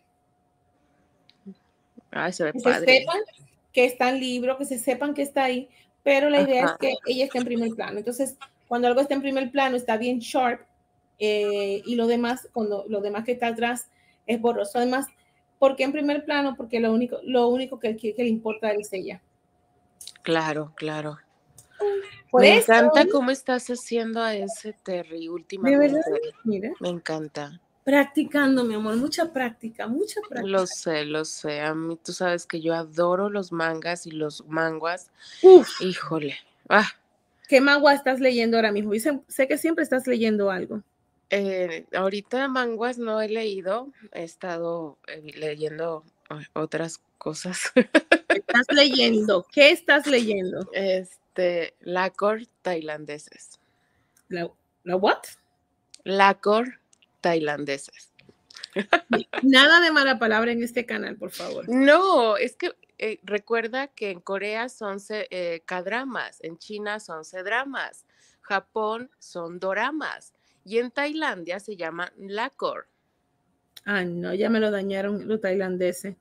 Ay, se ve Que se padre. sepan que está en libro, que se sepan que está ahí, pero la idea es Ajá. que ella esté en primer plano. Entonces, cuando algo está en primer plano, está bien sharp, y lo demás, cuando lo demás que está atrás es borroso. Además, ¿por qué en primer plano? Porque lo único que le importa es ella. Claro. Por Me eso, encanta cómo estás haciendo a ese Terry de verdad, últimamente. mira, Me encanta. practicando, mi amor, mucha práctica, mucha Lo práctica. sé, lo sé. A mí tú sabes que yo adoro los mangas y los manguas. Uf, Híjole. Ah, ¿qué manga estás leyendo ahora mismo? Yo sé que siempre estás leyendo algo. ahorita manguas no he leído. He estado leyendo otras cosas. ¿Estás leyendo? ¿Qué estás leyendo? Lacor tailandeses. ¿La what? Lacor tailandeses. Nada de mala palabra en este canal, por favor. No, es que recuerda que en Corea son K-dramas, en China son C-dramas, Japón son doramas y en Tailandia se llaman lacor. Ah, no, ya me lo dañaron los tailandeses.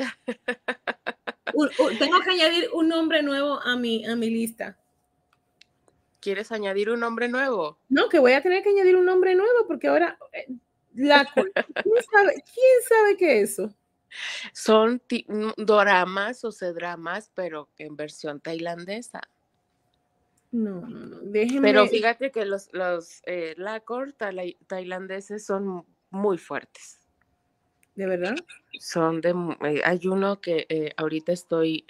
Tengo que añadir un nombre nuevo a mi lista. ¿Quieres añadir un nombre nuevo? No, que voy a tener que añadir un nombre nuevo porque ahora ¿quién sabe qué es eso? Son doramas o C-dramas, pero en versión tailandesa. No, Pero déjenme, fíjate que los lacor tailandeses son muy fuertes. de verdad. Hay uno que ahorita estoy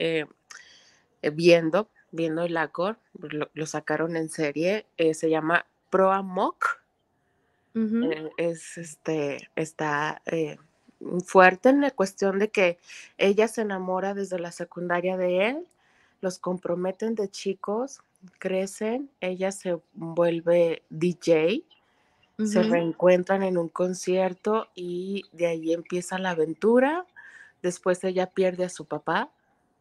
viendo el Acor, lo sacaron en serie, se llama Pro Amok, Ujú. está fuerte en la cuestión de que ella se enamora desde la secundaria de él, los comprometen de chicos, crecen, ella se vuelve DJ, se Ujú. reencuentran en un concierto y de ahí empieza la aventura. Después ella pierde a su papá,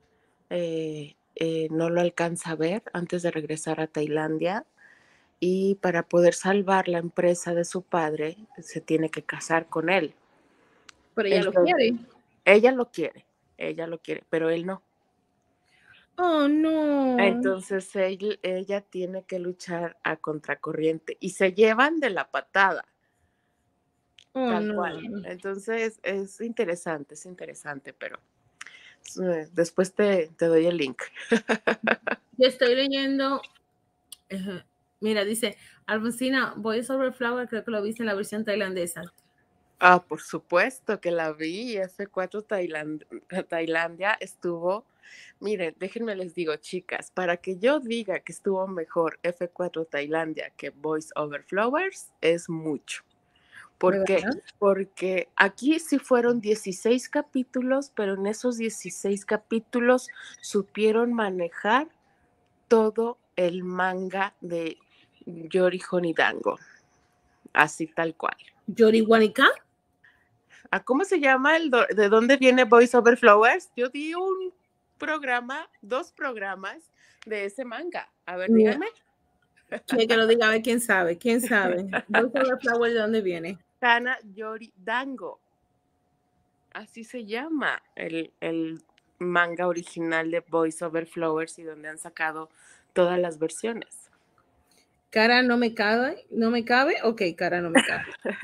no lo alcanza a ver antes de regresar a Tailandia y para poder salvar la empresa de su padre se tiene que casar con él. Pero ella lo Entonces, quiere. ella lo quiere, pero él no. Oh, no. Entonces ella tiene que luchar a contracorriente y se llevan de la patada, Oh, tal no. cual. Entonces es interesante, pero después te doy el link. Yo estoy leyendo. Mira, dice Alfonsina, Voice Over Flower, creo que lo viste en la versión tailandesa. Ah, por supuesto que la vi. F4 Tailandia estuvo. Miren, déjenme les digo, chicas, para que yo diga que estuvo mejor F4 Tailandia que Voice Over Flowers es mucho. ¿De ¿Por qué? verdad? Porque aquí sí fueron 16 capítulos, pero en esos 16 capítulos supieron manejar todo el manga de Yori Honidango, así tal cual. ¿Yorihuanica? ¿Cómo se llama de dónde viene Voice Over Flowers? Yo di dos programas de ese manga. A ver, Mira, díganme. quiere que lo diga, a ver quién sabe. ¿Quién sabe? Voice Over Flower, ¿de dónde viene? Hana Yori Dango. Así se llama el manga original de Voice Over Flowers y donde han sacado todas las versiones. Cara no me cabe, no me cabe. Ok, cara no me cabe.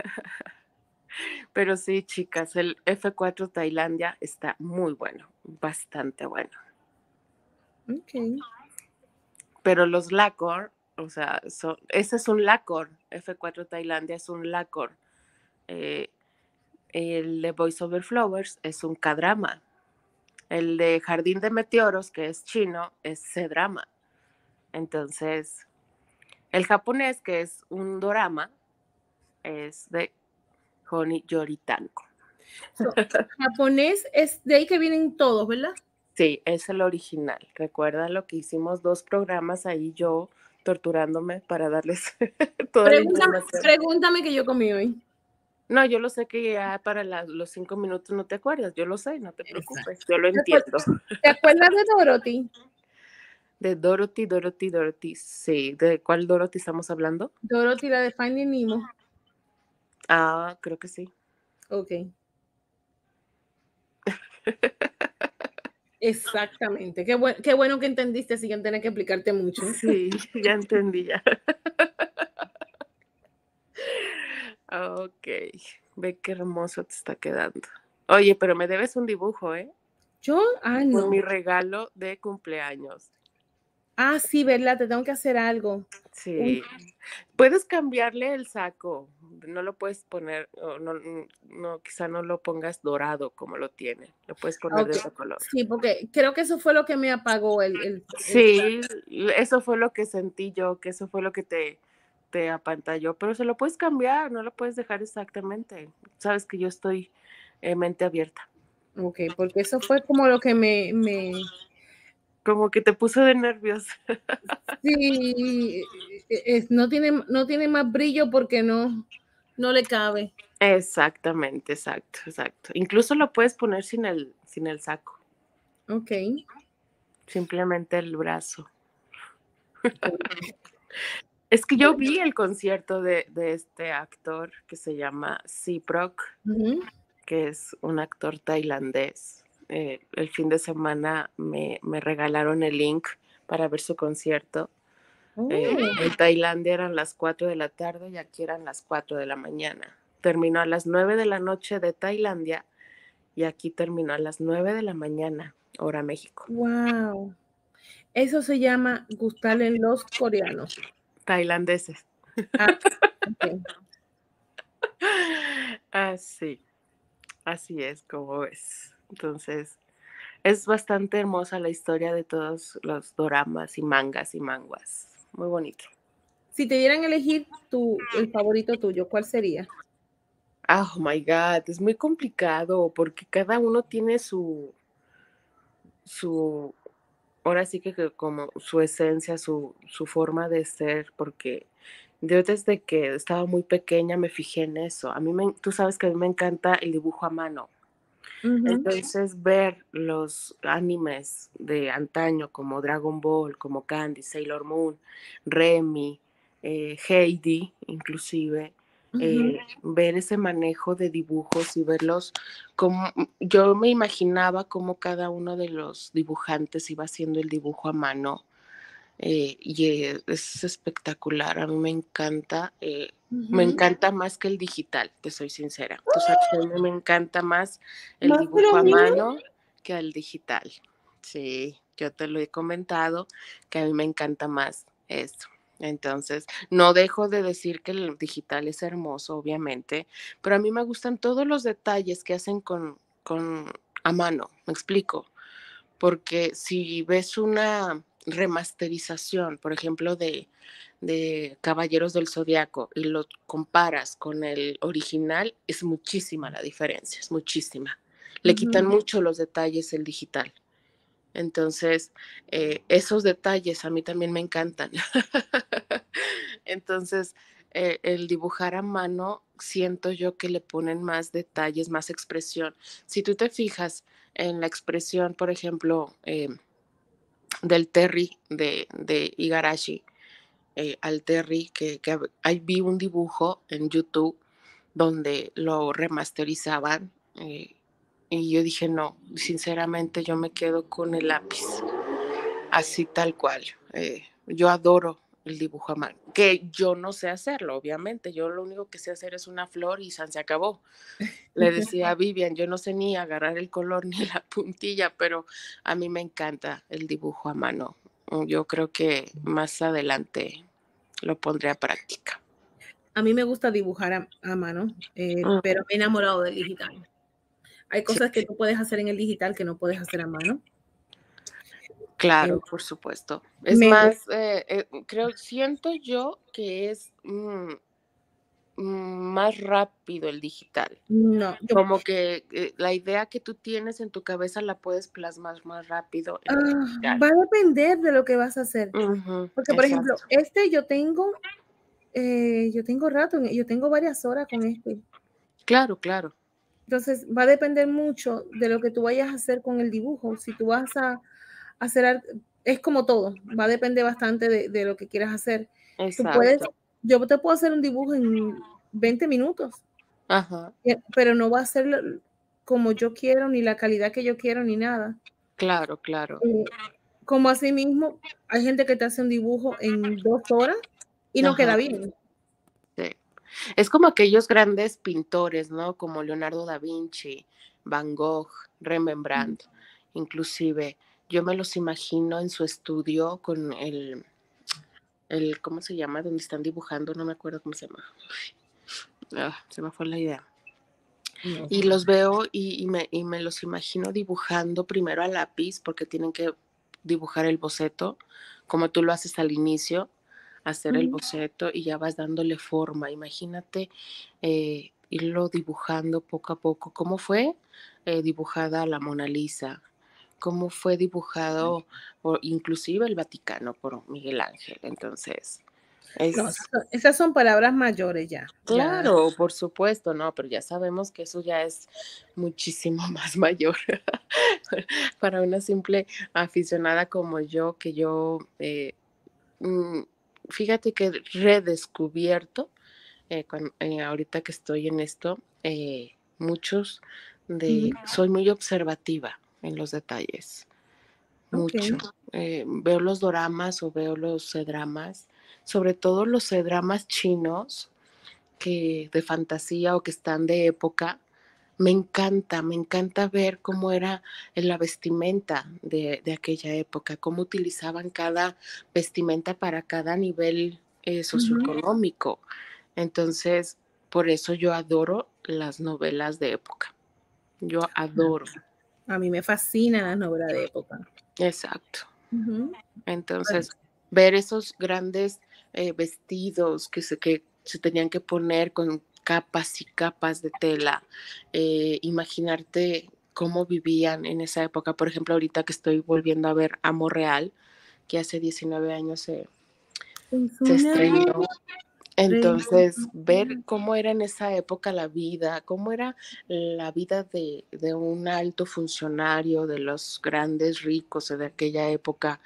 Pero sí, chicas, el F4 Tailandia está muy bueno, bastante bueno. Ok. Pero los lacor, o sea, ese es un lacor, F4 Tailandia es un lacor. Eh, el de Voice Over Flowers es un K-drama. El de Jardín de Meteoros, que es chino, es C-drama. Entonces, el japonés, que es un dorama, es de Honi Yoritanko. Japonés es de ahí que vienen todos, ¿verdad? Sí, es el original. Recuerda lo que hicimos 2 programas ahí yo torturándome para darles toda la información. Pregúntame qué yo comí hoy. No, yo lo sé que ya para los 5 minutos no te acuerdas, yo lo sé, no te preocupes, Exacto. yo lo entiendo. ¿Te acuerdas de Dorothy? De Dorothy, sí. ¿De cuál Dorothy estamos hablando? Dorothy, la de Finding Nemo. Ah, creo que sí. Ok. Exactamente. Qué bueno que entendiste, sin tener que explicarte mucho. Sí, ya entendí ya. Ok, ve qué hermoso te está quedando. Oye, pero me debes un dibujo, ¿eh? Yo, Por no. mi regalo de cumpleaños. Ah, sí, ¿verdad? Te tengo que hacer algo. Sí. Puedes cambiarle el saco. No lo puedes poner, no, quizá no lo pongas dorado como lo tiene. Lo puedes poner de Ok. otro color. Sí, porque creo que eso fue lo que me apagó Sí, eso fue lo que sentí yo, que eso fue lo que te apantalló, pero se lo puedes cambiar, no lo puedes dejar exactamente. Sabes que yo estoy mente abierta. Ok, porque eso fue como lo que me Como que te puso de nervios. sí, no tiene más brillo porque no le cabe. Exactamente, exacto. Incluso lo puedes poner sin el saco, Ok. simplemente el brazo. Es que yo vi el concierto de este actor que se llama Siprok, Ujú. que es un actor tailandés. El fin de semana me regalaron el link para ver su concierto. Oh, En Tailandia eran las 4 de la tarde y aquí eran las 4 de la mañana. Terminó a las 9 de la noche de Tailandia y aquí terminó a las 9 de la mañana, hora México. wow. Eso se llama gustarle los coreanos. Tailandeses. Ah, ok. Así, así es como ves. Entonces, es bastante hermosa la historia de todos los doramas y manguas. Muy bonito. Si te dieran a elegir el favorito tuyo, ¿cuál sería? Oh my God, es muy complicado porque cada uno tiene su, ahora sí que como su esencia, su forma de ser, porque yo desde que estaba muy pequeña me fijé en eso. Tú sabes que a mí me encanta el dibujo a mano. Ujú, Entonces, ver los animes de antaño como Dragon Ball, como Candy, Sailor Moon, Remy, Heidi, inclusive, ujú. ver ese manejo de dibujos y verlos como yo me imaginaba cómo cada uno de los dibujantes iba haciendo el dibujo a mano. Es espectacular, a mí me Ujú. encanta más que el digital, te soy sincera. Tú sabes que a mí me encanta más el Más de dibujo lo a mío. mano que el digital. Sí, yo te lo he comentado que a mí me encanta más eso. Entonces, no dejo de decir que el digital es hermoso, obviamente, pero a mí me gustan todos los detalles que hacen con a mano, me explico, porque si ves una remasterización, por ejemplo, de Caballeros del Zodiaco y lo comparas con el original, es muchísima la diferencia, es muchísima. Le quitan Ujú. mucho los detalles el digital. Entonces, esos detalles a mí también me encantan. Entonces, el dibujar a mano, siento yo que le ponen más detalles, más expresión. Si tú te fijas en la expresión, por ejemplo, del Terry de Igarashi, al Terry, ahí vi un dibujo en YouTube donde lo remasterizaban y yo dije, no, sinceramente yo me quedo con el lápiz, así tal cual. Yo adoro el dibujo a mano, que yo no sé hacerlo, obviamente, yo lo único que sé hacer es una flor y se acabó. Le decía a Vivian, yo no sé ni agarrar el color ni la puntilla, pero a mí me encanta el dibujo a mano. Yo creo que más adelante lo pondré a práctica. A mí me gusta dibujar a mano, pero me he enamorado del digital. Hay Sí, cosas que tú puedes hacer en el digital que no puedes hacer a mano. claro, Eh, por supuesto. Es me, más, siento yo que es más rápido el digital. No, Como que la idea que tú tienes en tu cabeza la puedes plasmar más rápido en el digital. va a depender de lo que vas a hacer. Ujú, Porque, por ejemplo, exacto. yo tengo rato, yo tengo varias horas con este. Claro, claro. Entonces, va a depender mucho de lo que tú vayas a hacer con el dibujo. Si tú vas a hacer, es como todo, va a depender bastante de lo que quieras hacer. Tú puedes, Exacto. yo te puedo hacer un dibujo en 20 minutos, Ajá. pero no va a ser como yo quiero, ni la calidad que yo quiero, ni nada. Claro, claro. Como así mismo, hay gente que te hace un dibujo en 2 horas y no Ajá. queda bien. Sí. Es como aquellos grandes pintores, ¿no? Como Leonardo da Vinci, Van Gogh, Rembrandt, inclusive. Yo me los imagino en su estudio con ¿cómo se llama? Donde están dibujando, no me acuerdo cómo se llama. Se me fue la idea. No. Y los veo y me los imagino dibujando primero a lápiz porque tienen que dibujar el boceto, como tú lo haces al inicio, hacer el boceto y ya vas dándole forma. Imagínate irlo dibujando poco a poco. ¿Cómo fue dibujada la Mona Lisa? ¿Cómo fue dibujado o inclusive el Vaticano por Miguel Ángel? Entonces, No, es esas son palabras mayores ya. Ya. claro, por supuesto, no, pero ya sabemos que eso ya es muchísimo más mayor para una simple aficionada como yo, que yo, mm, fíjate que he redescubierto, ahorita que estoy en esto, muchos soy muy observativa en los detalles, mucho. Ok. Veo los doramas o veo los dramas, sobre todo los dramas chinos que de fantasía o que están de época, me encanta ver cómo era la vestimenta de aquella época, cómo utilizaban cada vestimenta para cada nivel socioeconómico. Entonces, por eso yo adoro las novelas de época. Yo adoro. A mí me fascinan las novelas de época. Exacto. Ujú. Entonces, ver esos grandes vestidos que se tenían que poner con capas y capas de tela, imaginarte cómo vivían en esa época. Por ejemplo, ahorita que estoy volviendo a ver Amor Real, que hace 19 años Es se una estrenó. Entonces, ver relación. cómo era en esa época la vida, cómo era la vida de un alto funcionario, de los grandes ricos de aquella época,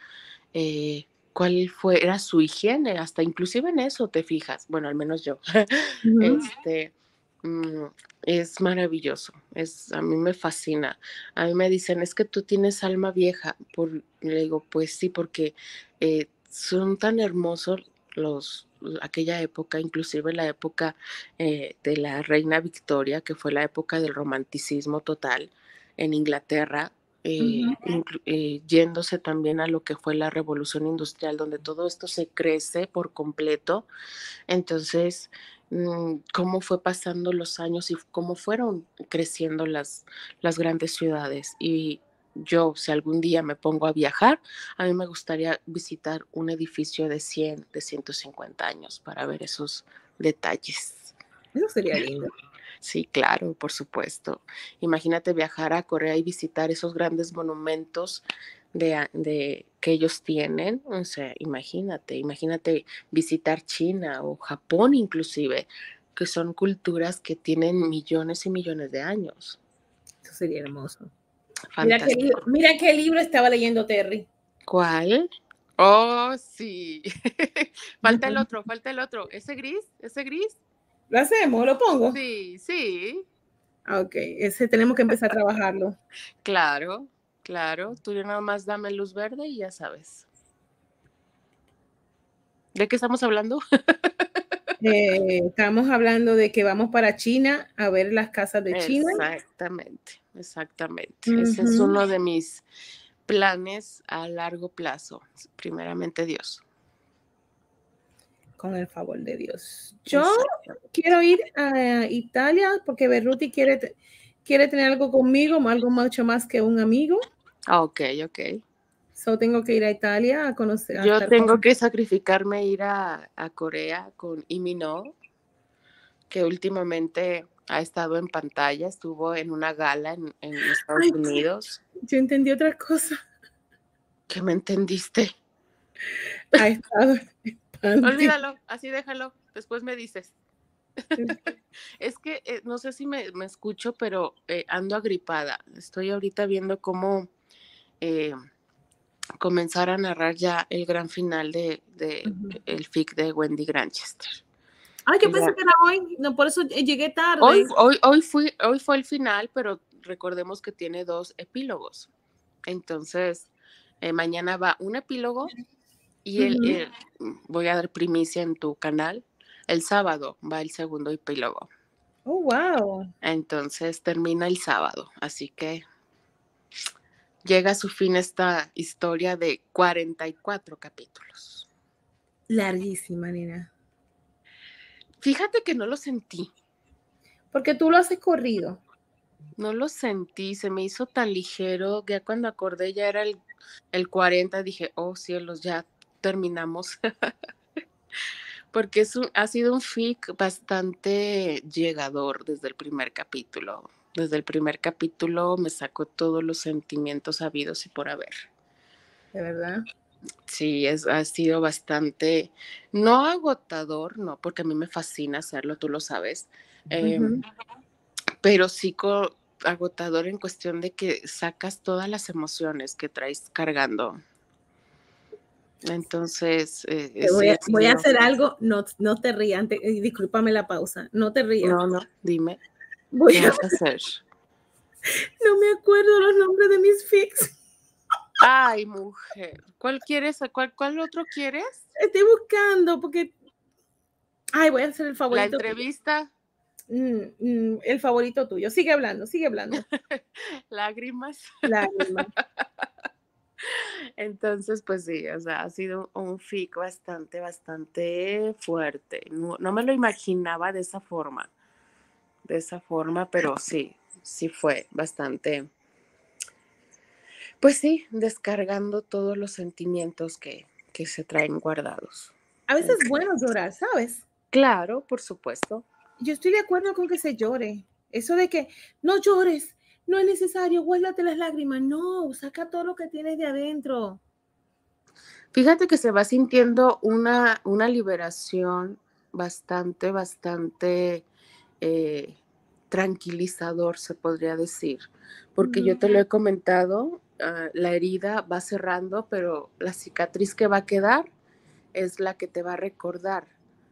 cuál fue, era su higiene, hasta inclusive en eso te fijas, bueno, al menos yo, Ujú. este, mm, es maravilloso, a mí me fascina. A mí me dicen, es que tú tienes alma vieja, le digo, pues sí, porque son tan hermosos aquella época, inclusive la época de la reina Victoria, que fue la época del romanticismo total en Inglaterra, Ujú. yéndose también a lo que fue la revolución industrial, donde todo esto se crece por completo. Entonces, cómo fue pasando los años y cómo fueron creciendo las grandes ciudades. Y yo, si algún día me pongo a viajar, a mí me gustaría visitar un edificio de 100, de 150 años para ver esos detalles. Eso sería lindo. Sí, claro, por supuesto. Imagínate viajar a Corea y visitar esos grandes monumentos que ellos tienen. O sea, imagínate visitar China o Japón inclusive, que son culturas que tienen millones y millones de años. Eso sería hermoso. Fantástico. Mira qué libro estaba leyendo Terry. ¿Cuál? Oh, sí. Falta el otro. ¿Ese gris? ¿Ese gris? ¿Lo hacemos? ¿Lo pongo? Sí, sí. Ok, ese tenemos que empezar a trabajarlo. Claro, claro. Tú ya nada más dame luz verde y ya sabes. ¿De qué estamos hablando? Estamos hablando de que vamos para China a ver las casas de China. Exactamente, exactamente. Ese es Ujú. uno de mis planes a largo plazo, primeramente Dios. Con el favor de Dios. Yo Exacto. quiero ir a Italia porque Berruti quiere tener algo conmigo, algo mucho más que un amigo. Ok, ok. So tengo que ir a Italia a conocer, a Yo estar con tengo que sacrificarme ir a Corea con Imino, que últimamente ha estado en pantalla, estuvo en una gala en Estados Ay, Unidos. yo entendí otra cosa. ¿Qué me entendiste? Ha estado en Panty. Olvídalo, así déjalo, después me dices. Es que no sé si me escucho, pero ando agripada. Estoy ahorita viendo cómo comenzar a narrar ya el gran final de el FIC de Wendy Granchester. Ay, yo pensé Ya. que era hoy. No, por eso llegué tarde. Hoy fue el final, pero recordemos que tiene 2 epílogos. Entonces, mañana va un epílogo y voy a dar primicia en tu canal. El sábado va el segundo epílogo. Oh, wow. Entonces termina el sábado, así que llega a su fin esta historia de 44 capítulos. Larguísima, nena. Fíjate que no lo sentí. Porque tú lo haces corrido. No lo sentí, se me hizo tan ligero, ya cuando acordé ya era el 40, dije, oh cielos, ya terminamos. Porque ha sido un fic bastante llegador desde el primer capítulo. Desde el primer capítulo me sacó todos los sentimientos habidos y por haber. De verdad. Sí, ha sido bastante, no agotador, no, porque a mí me fascina hacerlo, tú lo sabes, pero sí agotador en cuestión de que sacas todas las emociones que traes cargando. Entonces, Voy a hacer algo, no te rías, discúlpame la pausa, no te rías. No, dime. Voy ¿Qué a vas a hacer? No me acuerdo los nombres de mis fics. Ay, mujer, ¿cuál quieres? ¿Cuál otro quieres? Estoy buscando porque, ay, voy a hacer el La favorito. entrevista. El favorito tuyo. Sigue hablando, sigue hablando. Lágrimas. Lágrimas. Entonces, pues sí, o sea, ha sido un fic bastante fuerte. No me lo imaginaba de esa forma, pero sí fue bastante, pues sí, descargando todos los sentimientos que se traen guardados. A veces es bueno llorar, ¿sabes? Claro, por supuesto. Yo estoy de acuerdo con que se llore. Eso de que no llores, no es necesario, guárdate las lágrimas. No, saca todo lo que tienes de adentro. Fíjate que se va sintiendo una liberación bastante tranquilizador, se podría decir, porque yo te lo he comentado, la herida va cerrando, pero la cicatriz que va a quedar es la que te va a recordar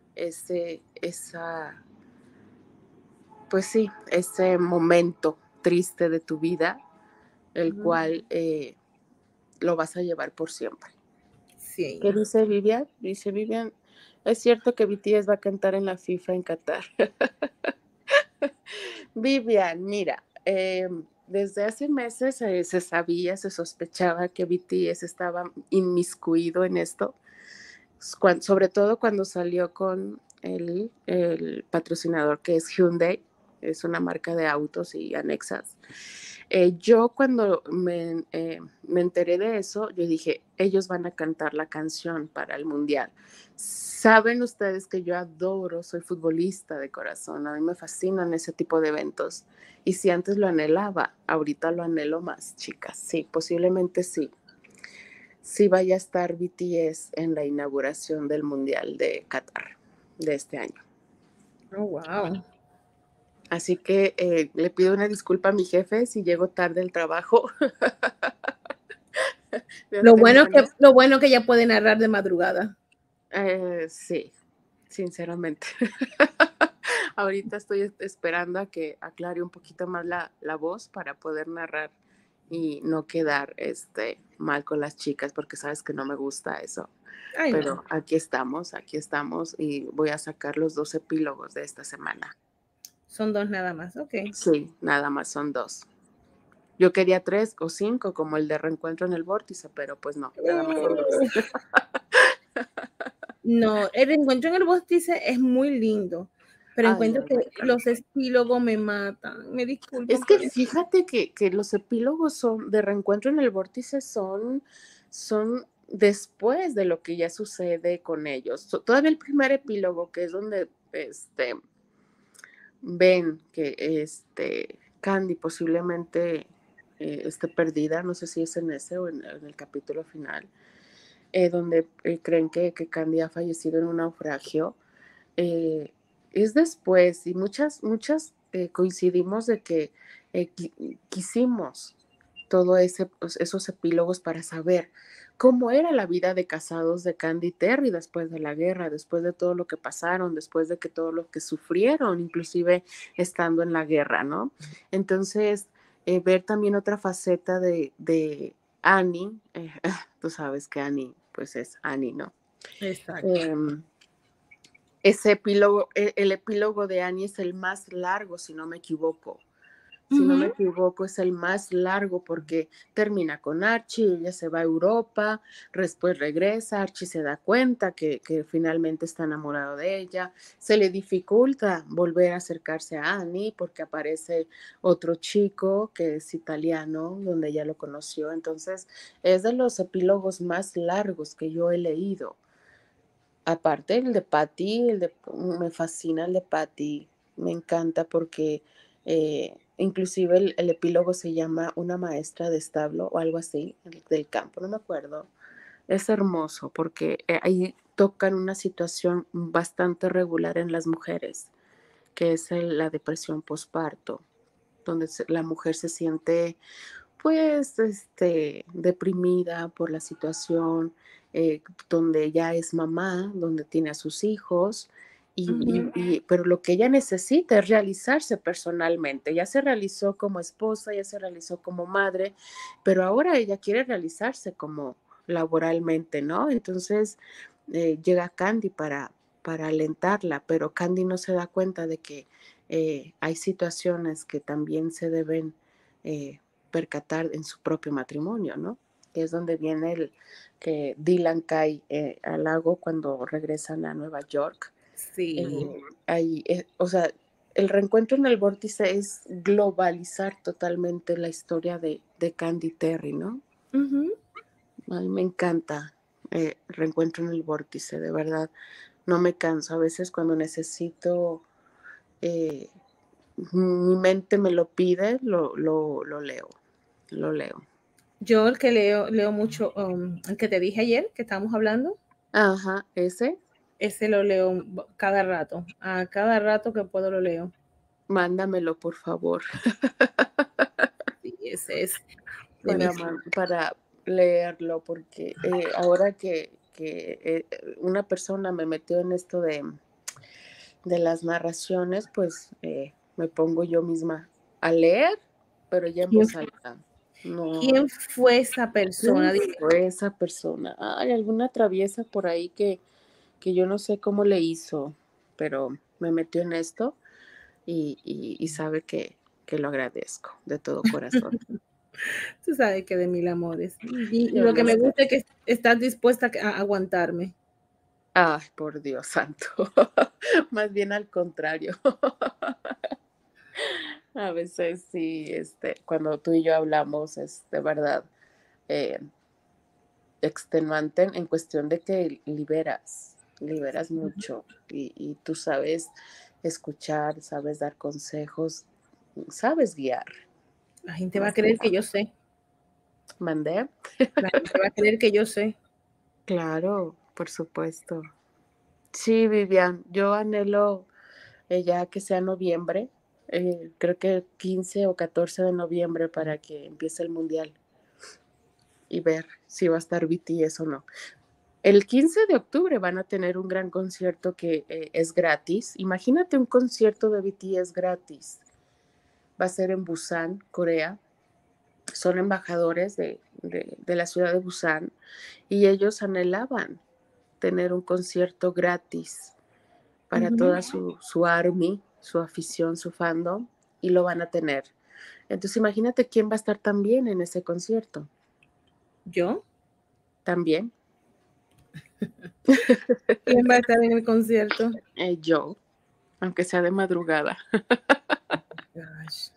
pues sí, ese momento triste de tu vida, el cual lo vas a llevar por siempre. Sí. ¿Qué dice Vivian? Dice Vivian, es cierto que BTS va a cantar en la FIFA en Qatar. Vivian, mira, desde hace meses se sospechaba que BTS estaba inmiscuido en esto, sobre todo cuando salió con el patrocinador que es Hyundai, es una marca de autos y anexas. Yo cuando me enteré de eso, yo dije, ellos van a cantar la canción para el Mundial. Saben ustedes que yo adoro, soy futbolista de corazón, a mí me fascinan ese tipo de eventos. Y si antes lo anhelaba, ahorita lo anhelo más, chicas. Sí, posiblemente sí. Sí vaya a estar BTS en la inauguración del Mundial de Qatar de este año. Oh, wow. Así que le pido una disculpa a mi jefe si llego tarde al trabajo. Lo bueno que ya puede narrar de madrugada. Sí, sinceramente. Ahorita estoy esperando a que aclare un poquito más la voz para poder narrar y no quedar mal con las chicas, porque sabes que no me gusta eso. Ay, Pero no. aquí estamos y voy a sacar los 2 epílogos de esta semana. Son 2 nada más, ok. Sí, nada más son 2. Yo quería 3 o 5 como el de Reencuentro en el Vórtice, pero pues no, nada más son 2. No, el Reencuentro en el Vórtice es muy lindo, pero encuentro que los epílogos me matan. Me disculpo. Es que fíjate que los epílogos de Reencuentro en el Vórtice son después de lo que ya sucede con ellos. Todavía el primer epílogo, que es donde ven que Candy posiblemente esté perdida, no sé si es en ese o en el capítulo final, donde creen que Candy ha fallecido en un naufragio. Es después y muchas coincidimos de que quisimos todo esos epílogos para saber cómo era la vida de casados de Candy y Terry después de la guerra, después de todo lo que pasaron, después de que todo lo que sufrieron, inclusive estando en la guerra, ¿no? Entonces, ver también otra faceta de Annie, tú sabes que Annie, pues es Annie, ¿no? Exacto. Ese epílogo, el epílogo de Annie es el más largo, si no me equivoco. Si no me equivoco, es el más largo porque termina con Archie, ella se va a Europa, después regresa, Archie se da cuenta que finalmente está enamorado de ella, se le dificulta volver a acercarse a Annie porque aparece otro chico que es italiano, donde ella lo conoció, entonces es de los epílogos más largos que yo he leído. Aparte el de Patty, me fascina el de Patty, me encanta porque inclusive el epílogo se llama Una maestra de establo o algo así, del campo, no me acuerdo. Es hermoso porque ahí tocan una situación bastante regular en las mujeres, que es la depresión postparto, donde la mujer se siente pues, deprimida por la situación, donde ya es mamá, donde tiene a sus hijos, pero lo que ella necesita es realizarse personalmente. Ya se realizó como esposa, ya se realizó como madre, pero ahora ella quiere realizarse como laboralmente, ¿no? Entonces llega Candy para alentarla, pero Candy no se da cuenta de que hay situaciones que también se deben percatar en su propio matrimonio, ¿no? Que es donde viene el que Dylan cae al lago cuando regresan a Nueva York. Sí. Ahí, o sea, el reencuentro en el vórtice es globalizar totalmente la historia de Candy Terry, ¿no? A mí me encanta Reencuentro en el vórtice, de verdad. No me canso. A veces cuando necesito, mi mente me lo pide, lo leo. Lo leo. Yo el que leo mucho, el que te dije ayer, que estábamos hablando, Ajá, ese. ese lo leo cada rato. A cada rato que puedo lo leo. Mándamelo, por favor. Sí, ese es de mis... para leerlo, porque ahora que una persona me metió en esto de las narraciones, pues me pongo yo misma a leer, pero ya en ¿Quién, voz alta. No, quién fue esa persona? ¿quién Dime. fue esa persona? Hay alguna traviesa por ahí que yo no sé cómo le hizo, pero me metió en esto y sabe que lo agradezco de todo corazón. Tú sabes que de mil amores. Y Yo lo que lo me sé. gusta es que estás dispuesta a aguantarme. Ay, por Dios santo. Más bien al contrario. A veces sí, cuando tú y yo hablamos es de verdad eh, extenuante en cuestión de que liberas mucho y tú sabes escuchar, sabes dar consejos, sabes guiar. La gente va a Más que creer que nada. yo sé. ¿Mandé? La gente va a creer que yo sé. Claro, por supuesto. Sí, Vivian, yo anhelo ya que sea noviembre, creo que 15 o 14 de noviembre para que empiece el mundial y ver si va a estar BTS o no. El 15 de octubre van a tener un gran concierto que es gratis. Imagínate un concierto de BTS gratis. Va a ser en Busan, Corea. Son embajadores de la ciudad de Busan y ellos anhelaban tener un concierto gratis para toda su army, su afición, su fandom, y lo van a tener. Entonces imagínate quién va a estar también en ese concierto. ¿Yo? También ¿Quién va a estar en el concierto? yo, aunque sea de madrugada. Gosh.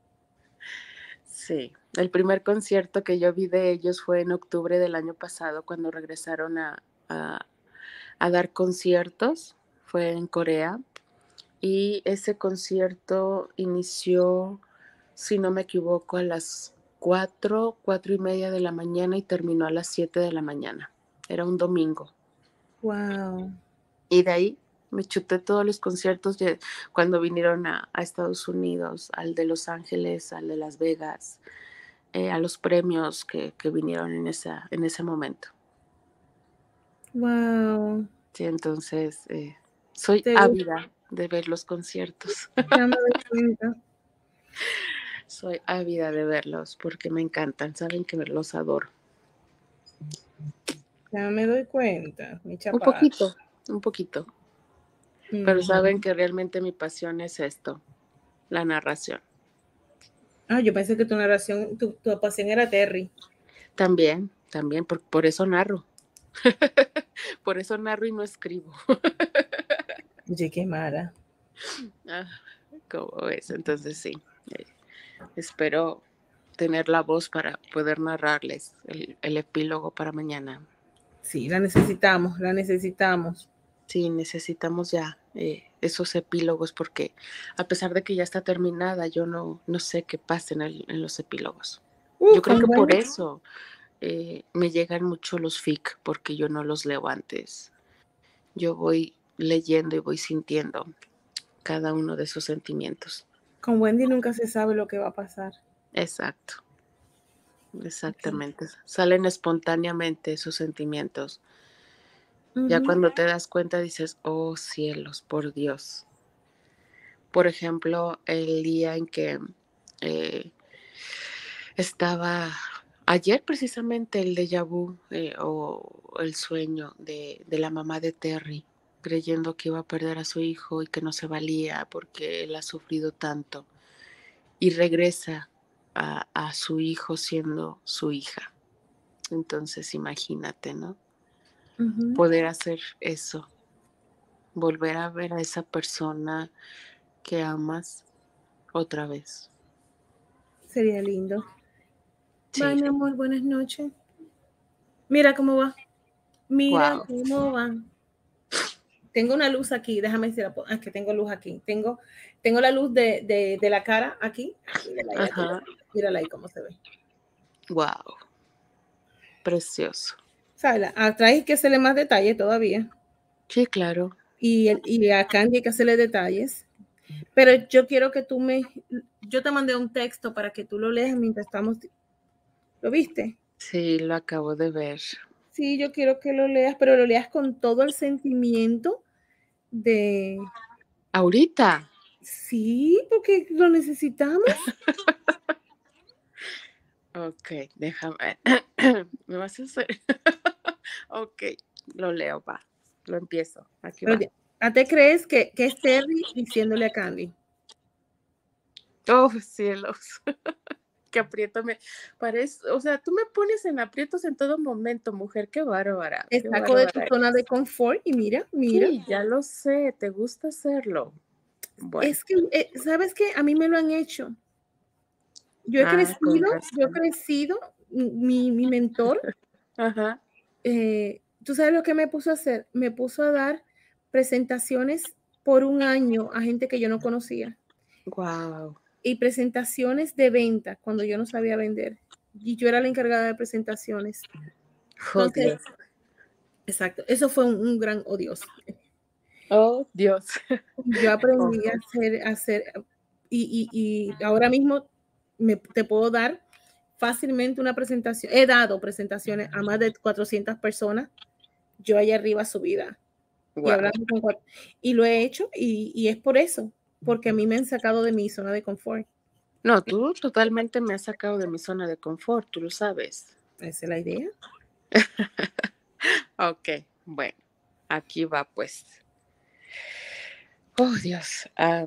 Sí, el primer concierto que yo vi de ellos fue en octubre del año pasado, cuando regresaron a dar conciertos, fue en Corea, Y ese concierto inició, si no me equivoco, a las 4:30 de la mañana y terminó a las 7 de la mañana. Era un domingo. Wow. Y de ahí me chuté todos los conciertos cuando vinieron a Estados Unidos, al de Los Ángeles, al de Las Vegas, a los premios que vinieron en ese momento. Wow. Sí, entonces soy Te gusta, ávida de ver los conciertos. ya me doy cuenta. Soy ávida de verlos porque me encantan, saben que los adoro. Ya me doy cuenta, mi Un chapada. poquito, pero saben que realmente mi pasión es esto, la narración. Ah, yo pensé que tu narración, tu pasión era Terry. También, por eso narro. Por eso narro y no escribo. Oye, qué mala. ¿Cómo ves? Entonces sí, espero tener la voz para poder narrarles el epílogo para mañana. Sí, la necesitamos, la necesitamos. Sí, necesitamos ya esos epílogos porque a pesar de que ya está terminada, yo no sé qué pasa en los epílogos. Yo creo que por eso me llegan mucho los fic, porque yo no los leo antes. Yo voy leyendo y voy sintiendo cada uno de esos sentimientos. Con Wendy nunca se sabe lo que va a pasar. Exacto, exactamente. Salen espontáneamente esos sentimientos. Ya cuando te das cuenta dices, oh cielos, por Dios. Por ejemplo, el día en que estaba, ayer precisamente el déjà vu o el sueño de la mamá de Terry, creyendo que iba a perder a su hijo y que no se valía porque él ha sufrido tanto. Y regresa a su hijo siendo su hija. Entonces imagínate, ¿no? Poder hacer eso, volver a ver a esa persona que amas otra vez. Sería lindo. Sí. Bye, mi amor, buenas noches. Mira cómo va. Mira Wow. cómo va. Tengo una luz aquí, déjame decir, es que tengo luz aquí. Tengo la luz de la cara aquí. Mírala ahí, Ajá. mírala ahí cómo se ve. Wow. Precioso. ¿Sabes? Atrás hay que hacerle más detalle todavía. Sí, claro. Y a Candy hay que hacerle detalles. Pero yo quiero que yo te mandé un texto para que tú lo leas mientras estamos. ¿Lo viste? Sí, lo acabo de ver. Sí, yo quiero que lo leas, pero lo leas con todo el sentimiento de... ¿Ahorita? Sí, porque lo necesitamos. Ok, déjame. ¿Me vas a hacer? Ok, lo leo, va. Lo empiezo. Aquí va. ¿A te crees que es Terry diciéndole a Candy? Oh, cielos. Que aprieto me parece, o sea, tú me pones en aprietos en todo momento, mujer, qué bárbara, Te qué saco de tu bárbara zona de eres. confort y mira. Sí, ya lo sé, te gusta hacerlo. Bueno, Es que, ¿sabes qué? A mí me lo han hecho. con Yo he razón. crecido, mi mentor, Ajá. ¿tú sabes lo que me puso a hacer? Me puso a dar presentaciones por un año a gente que yo no conocía Wow. y presentaciones de venta cuando yo no sabía vender. Y yo era la encargada de presentaciones. Oh, Entonces, Dios. exacto, eso fue un gran odioso. Oh, Dios. Yo Oh, aprendí a hacer y ahora mismo te puedo dar fácilmente una presentación. He dado presentaciones a más de 400 personas, yo allá arriba subida y wow. hablando y lo he hecho y es por eso, porque a mí me han sacado de mi zona de confort. No, tú totalmente me has sacado de mi zona de confort, tú lo sabes. Esa es la idea. Ok, bueno, aquí va pues. Oh, Dios.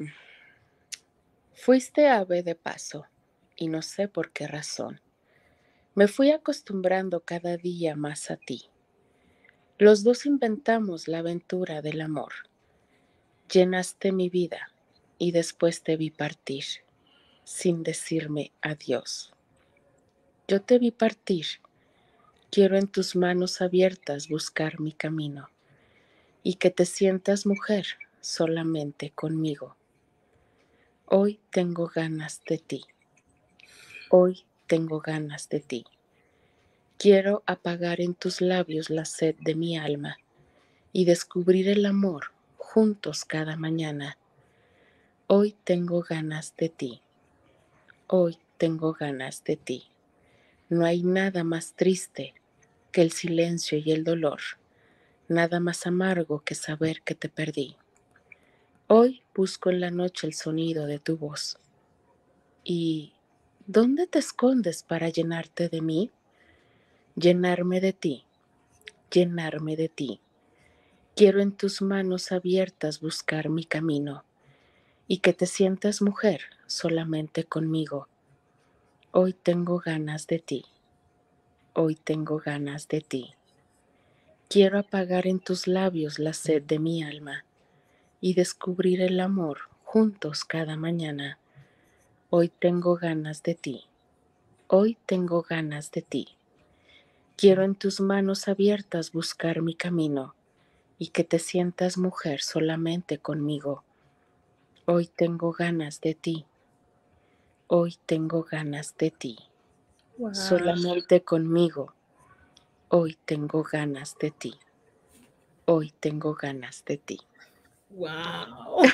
Fuiste ave de paso, y no sé por qué razón. Me fui acostumbrando cada día más a ti. Los dos inventamos la aventura del amor. Llenaste mi vida y después te vi partir, sin decirme adiós. Yo te vi partir. Quiero en tus manos abiertas buscar mi camino y que te sientas mujer solamente conmigo. Hoy tengo ganas de ti. Hoy tengo ganas de ti. Quiero apagar en tus labios la sed de mi alma y descubrir el amor juntos cada mañana. Hoy tengo ganas de ti. Hoy tengo ganas de ti. No hay nada más triste que el silencio y el dolor, nada más amargo que saber que te perdí. Hoy busco en la noche el sonido de tu voz. ¿Y dónde te escondes para llenarte de mí? Llenarme de ti, llenarme de ti. Quiero en tus manos abiertas buscar mi camino y que te sientas mujer solamente conmigo. Hoy tengo ganas de ti. Hoy tengo ganas de ti. Quiero apagar en tus labios la sed de mi alma y descubrir el amor juntos cada mañana. Hoy tengo ganas de ti. Hoy tengo ganas de ti. Quiero en tus manos abiertas buscar mi camino y que te sientas mujer solamente conmigo. Hoy tengo ganas de ti. Hoy tengo ganas de ti. Wow. Solamente conmigo. Hoy tengo ganas de ti. Hoy tengo ganas de ti. Wow.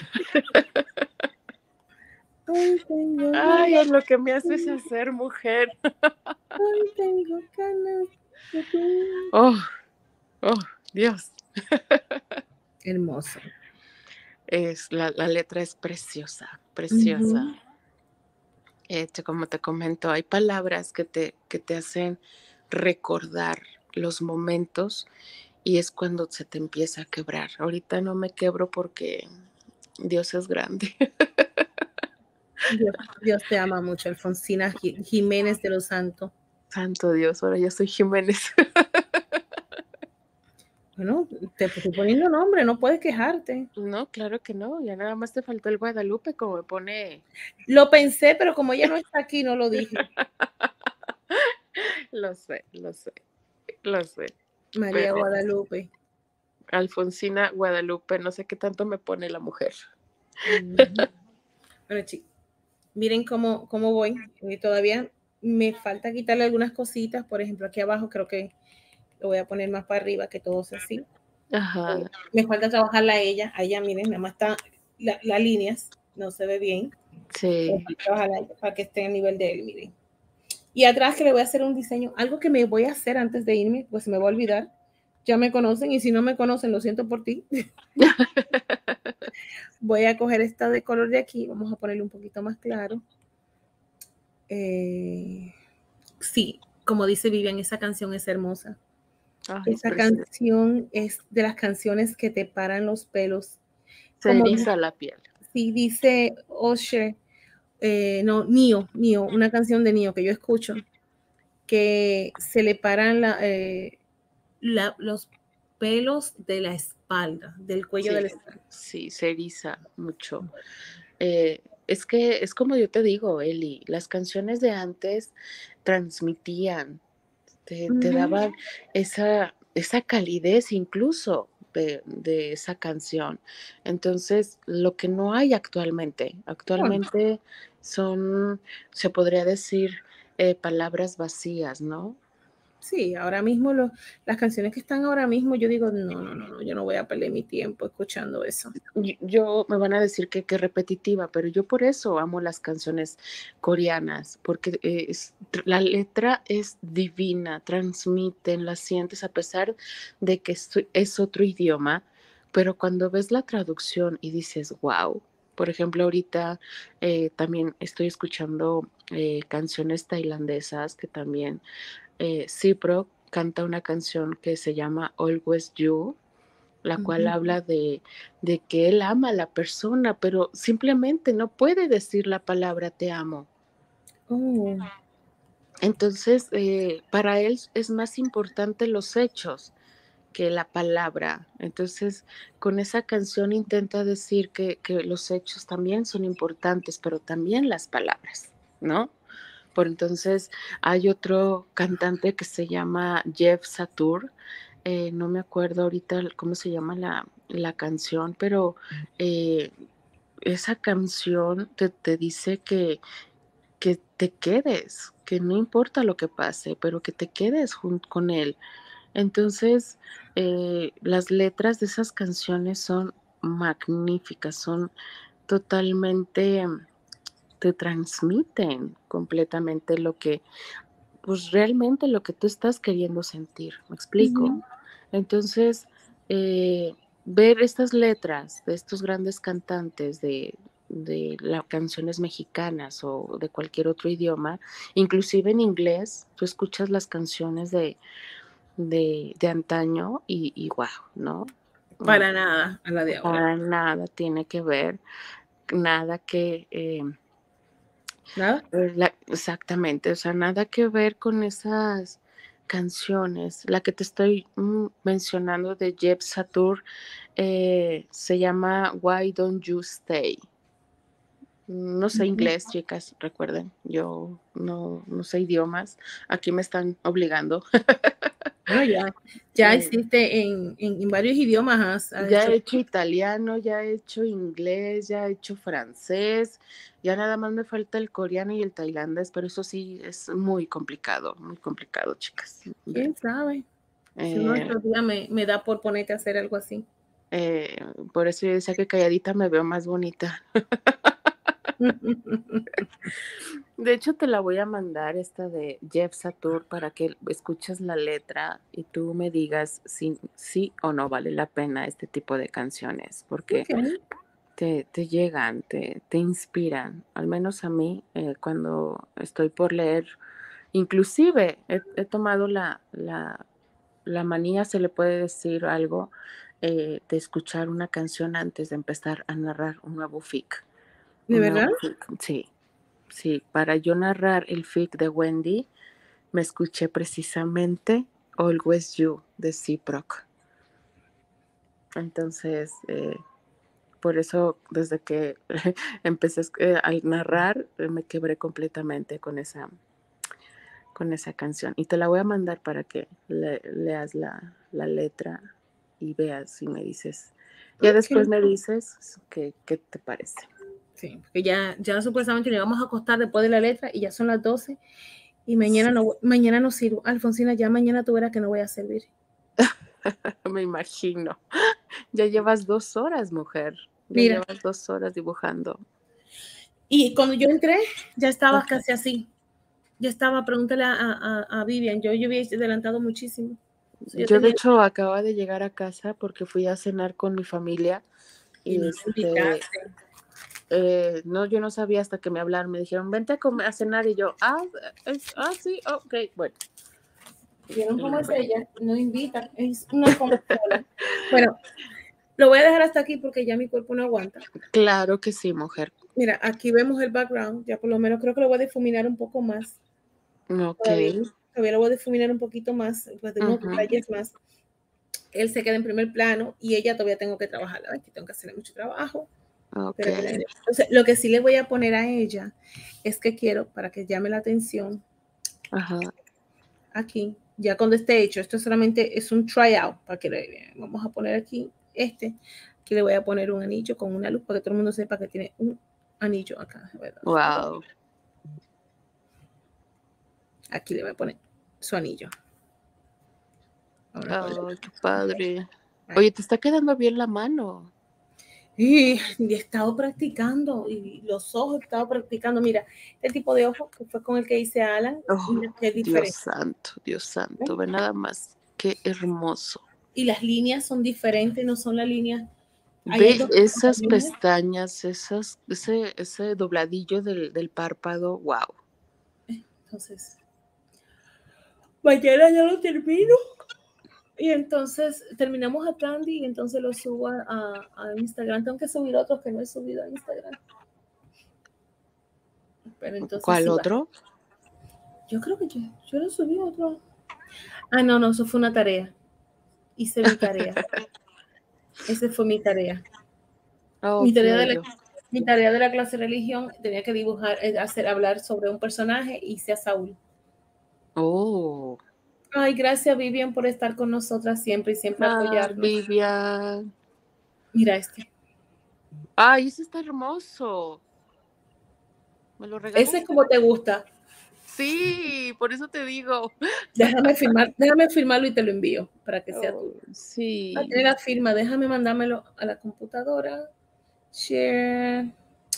Hoy tengo Ay, ganas, es lo que me haces hacer, mujer. hoy tengo ganas de ti. Oh, oh, Dios. Hermoso. La letra es preciosa, preciosa. Ujú. Como te comento, hay palabras que te hacen recordar los momentos y es cuando se te empieza a quebrar. Ahorita no me quebro porque Dios es grande. Dios te ama mucho, Alfonsina Jiménez de los Santos. Santo Dios, ahora yo soy Jiménez. Bueno, te estoy poniendo nombre, no puedes quejarte. No, claro que no, ya nada más te faltó el Guadalupe, como me pone. Lo pensé, pero como ella no está aquí, no lo dije. Lo sé, lo sé, lo sé. María Pero Guadalupe. Alfonsina Guadalupe, no sé qué tanto me pone la mujer. Bueno, chicos, miren cómo voy. Todavía me falta quitarle algunas cositas. Por ejemplo, aquí abajo creo que lo voy a poner más para arriba, que todo sea así. Ajá. Me falta trabajarla a ella. A ella, miren, nada más está las líneas, no se ve bien. Sí. Trabajarla a ella para que esté a nivel de él, miren. Y atrás que le voy a hacer un diseño, algo que me voy a hacer antes de irme, pues se me va a olvidar. Ya me conocen y si no me conocen, lo siento por ti. Voy a coger esta de color de aquí, vamos a ponerle un poquito más claro. Sí, como dice Vivian, esa canción es hermosa. Ay, Esa canción es de las canciones que te paran los pelos. Se eriza la piel. Sí, dice Usher, no, Nio, una canción de Nio que yo escucho, que se le paran los pelos de la espalda, del cuello Sí, de la espalda. sí, se eriza mucho. Es que es como yo te digo, Eli, las canciones de antes transmitían, te daban esa calidez incluso de esa canción. Entonces, lo que no hay actualmente son, se podría decir, palabras vacías, ¿no? Sí, ahora mismo las canciones que están ahora mismo, yo digo, no, yo no voy a perder mi tiempo escuchando eso. Yo me van a decir que repetitiva, pero yo por eso amo las canciones coreanas, porque la letra es divina, transmiten, la sientes a pesar de que es otro idioma, pero cuando ves la traducción y dices, wow, por ejemplo, ahorita también estoy escuchando canciones tailandesas que también Cipro canta una canción que se llama Always You, la cual habla de que él ama a la persona, pero simplemente no puede decir la palabra te amo. Oh. Entonces, para él es más importante los hechos que la palabra. Entonces, con esa canción intenta decir que los hechos también son importantes, pero también las palabras, ¿no? Por entonces hay otro cantante que se llama Jeff Satur, no me acuerdo ahorita cómo se llama la canción, pero eh, esa canción te dice que te quedes, que no importa lo que pase, pero que te quedes junto con él. Entonces, las letras de esas canciones son magníficas, son totalmente, te transmiten completamente lo que, pues realmente lo que tú estás queriendo sentir, ¿me explico? Ujú. Entonces, ver estas letras de estos grandes cantantes de las canciones mexicanas o de cualquier otro idioma, inclusive en inglés, tú escuchas las canciones de antaño y wow, ¿no? Mm, Para nada a la de ahora. Para nada tiene que ver, nada que, ¿Nada? exactamente, o sea, nada que ver con esas canciones. La que te estoy mencionando de Jeb Satur se llama Why Don't You Stay. No sé Ujú. inglés, chicas, recuerden, yo no sé idiomas, aquí me están obligando. Bueno, ya Eh, existe en varios idiomas, has Ya hecho. he hecho italiano, ya he hecho inglés, ya he hecho francés, ya nada más me falta el coreano y el tailandés, pero eso sí es muy complicado, chicas. ¿Quién sabe? Si uno Eh, estos días me da por ponerte a hacer algo así. eh, por eso yo decía que calladita me veo más bonita. De hecho, te la voy a mandar esta de Jeff Satur para que escuches la letra y tú me digas si sí o no vale la pena este tipo de canciones, porque Ok. te llegan, te inspiran, al menos a mí, cuando estoy por leer, inclusive he tomado la manía, se le puede decir algo, de escuchar una canción antes de empezar a narrar un nuevo fic. ¿De verdad? Sí, sí, para yo narrar el fic de Wendy, me escuché precisamente Always You de Ciproc. Entonces, por eso, desde que empecé a narrar, me quebré completamente con esa canción. Y te la voy a mandar para que leas la letra y veas y me dices. Ya después Ok. me dices qué te parece. Sí, porque ya supuestamente nos vamos a acostar después de la letra y ya son las 12 y mañana no sirvo. Alfonsina, ya mañana tú verás que no voy a servir. Me imagino. Ya llevas 2 horas, mujer. Ya Mira, llevas 2 horas dibujando. y cuando yo entré, ya estabas Ajá. casi así. Ya estaba, pregúntale a Vivian, yo había adelantado muchísimo. So, yo Yo, de tenía, hecho, acababa de llegar a casa porque fui a cenar con mi familia y y no me invitaste. no, yo no sabía hasta que me hablaron, me dijeron, vente a comer, a cenar y yo, sí, ok, bueno. ¿Vieron Y cómo es bueno, ella? No invita, es una consola. Bueno, lo voy a dejar hasta aquí porque ya mi cuerpo no aguanta. claro que sí, mujer. Mira, aquí vemos el background, ya por lo menos creo que lo voy a difuminar un poco más. Ok. Todavía lo voy a difuminar un poquito más, pues de unos Ujú, detalles más. Él se queda en primer plano y ella todavía tengo que trabajar, aquí tengo que hacerle mucho trabajo. ok. Pero mira, entonces, lo que sí le voy a poner a ella es que quiero, para que llame la atención, Ajá. aquí, ya cuando esté hecho, esto solamente es un tryout, para que le vean. Vamos a poner aquí aquí le voy a poner un anillo con una luz para que todo el mundo sepa que tiene un anillo acá. Wow. Aquí le voy a poner su anillo. Vamos a ponerle Oh, qué padre. ahí. Oye, te está quedando bien la mano. Y he estado practicando y los ojos he estado practicando. Mira, el tipo de ojo que fue con el que hice a Alan, Oh, mira qué Dios diferente. santo, Dios ¿No? santo. Ve nada más. Qué hermoso. Y las líneas son diferentes, no son las líneas. Ahí hay Ve dos esas líneas. pestañas, ese dobladillo del párpado. Wow. Entonces, mañana ya lo termino. Y entonces terminamos a Candy y entonces lo subo a Instagram. Tengo que subir otros que no he subido a Instagram. Pero entonces ¿Cuál sí va. otro? Yo creo que yo lo subí otro. Ah, no, eso fue una tarea. Hice mi tarea. Esa fue mi tarea. Mi Ok, tarea de la, mi tarea de la clase de religión tenía que dibujar, hablar sobre un personaje y hice a Saúl. oh. Ay, gracias, Vivian, por estar con nosotras siempre y siempre Ah, apoyarnos. Vivian. Mira este. Ay, ese está hermoso. ¿Me lo regalas? Ese es como te gusta. Sí, por eso te digo. Déjame firmarlo y te lo envío para que sea tuyo. Sí. Ah, tiene la firma, déjame mandármelo a la computadora. Share.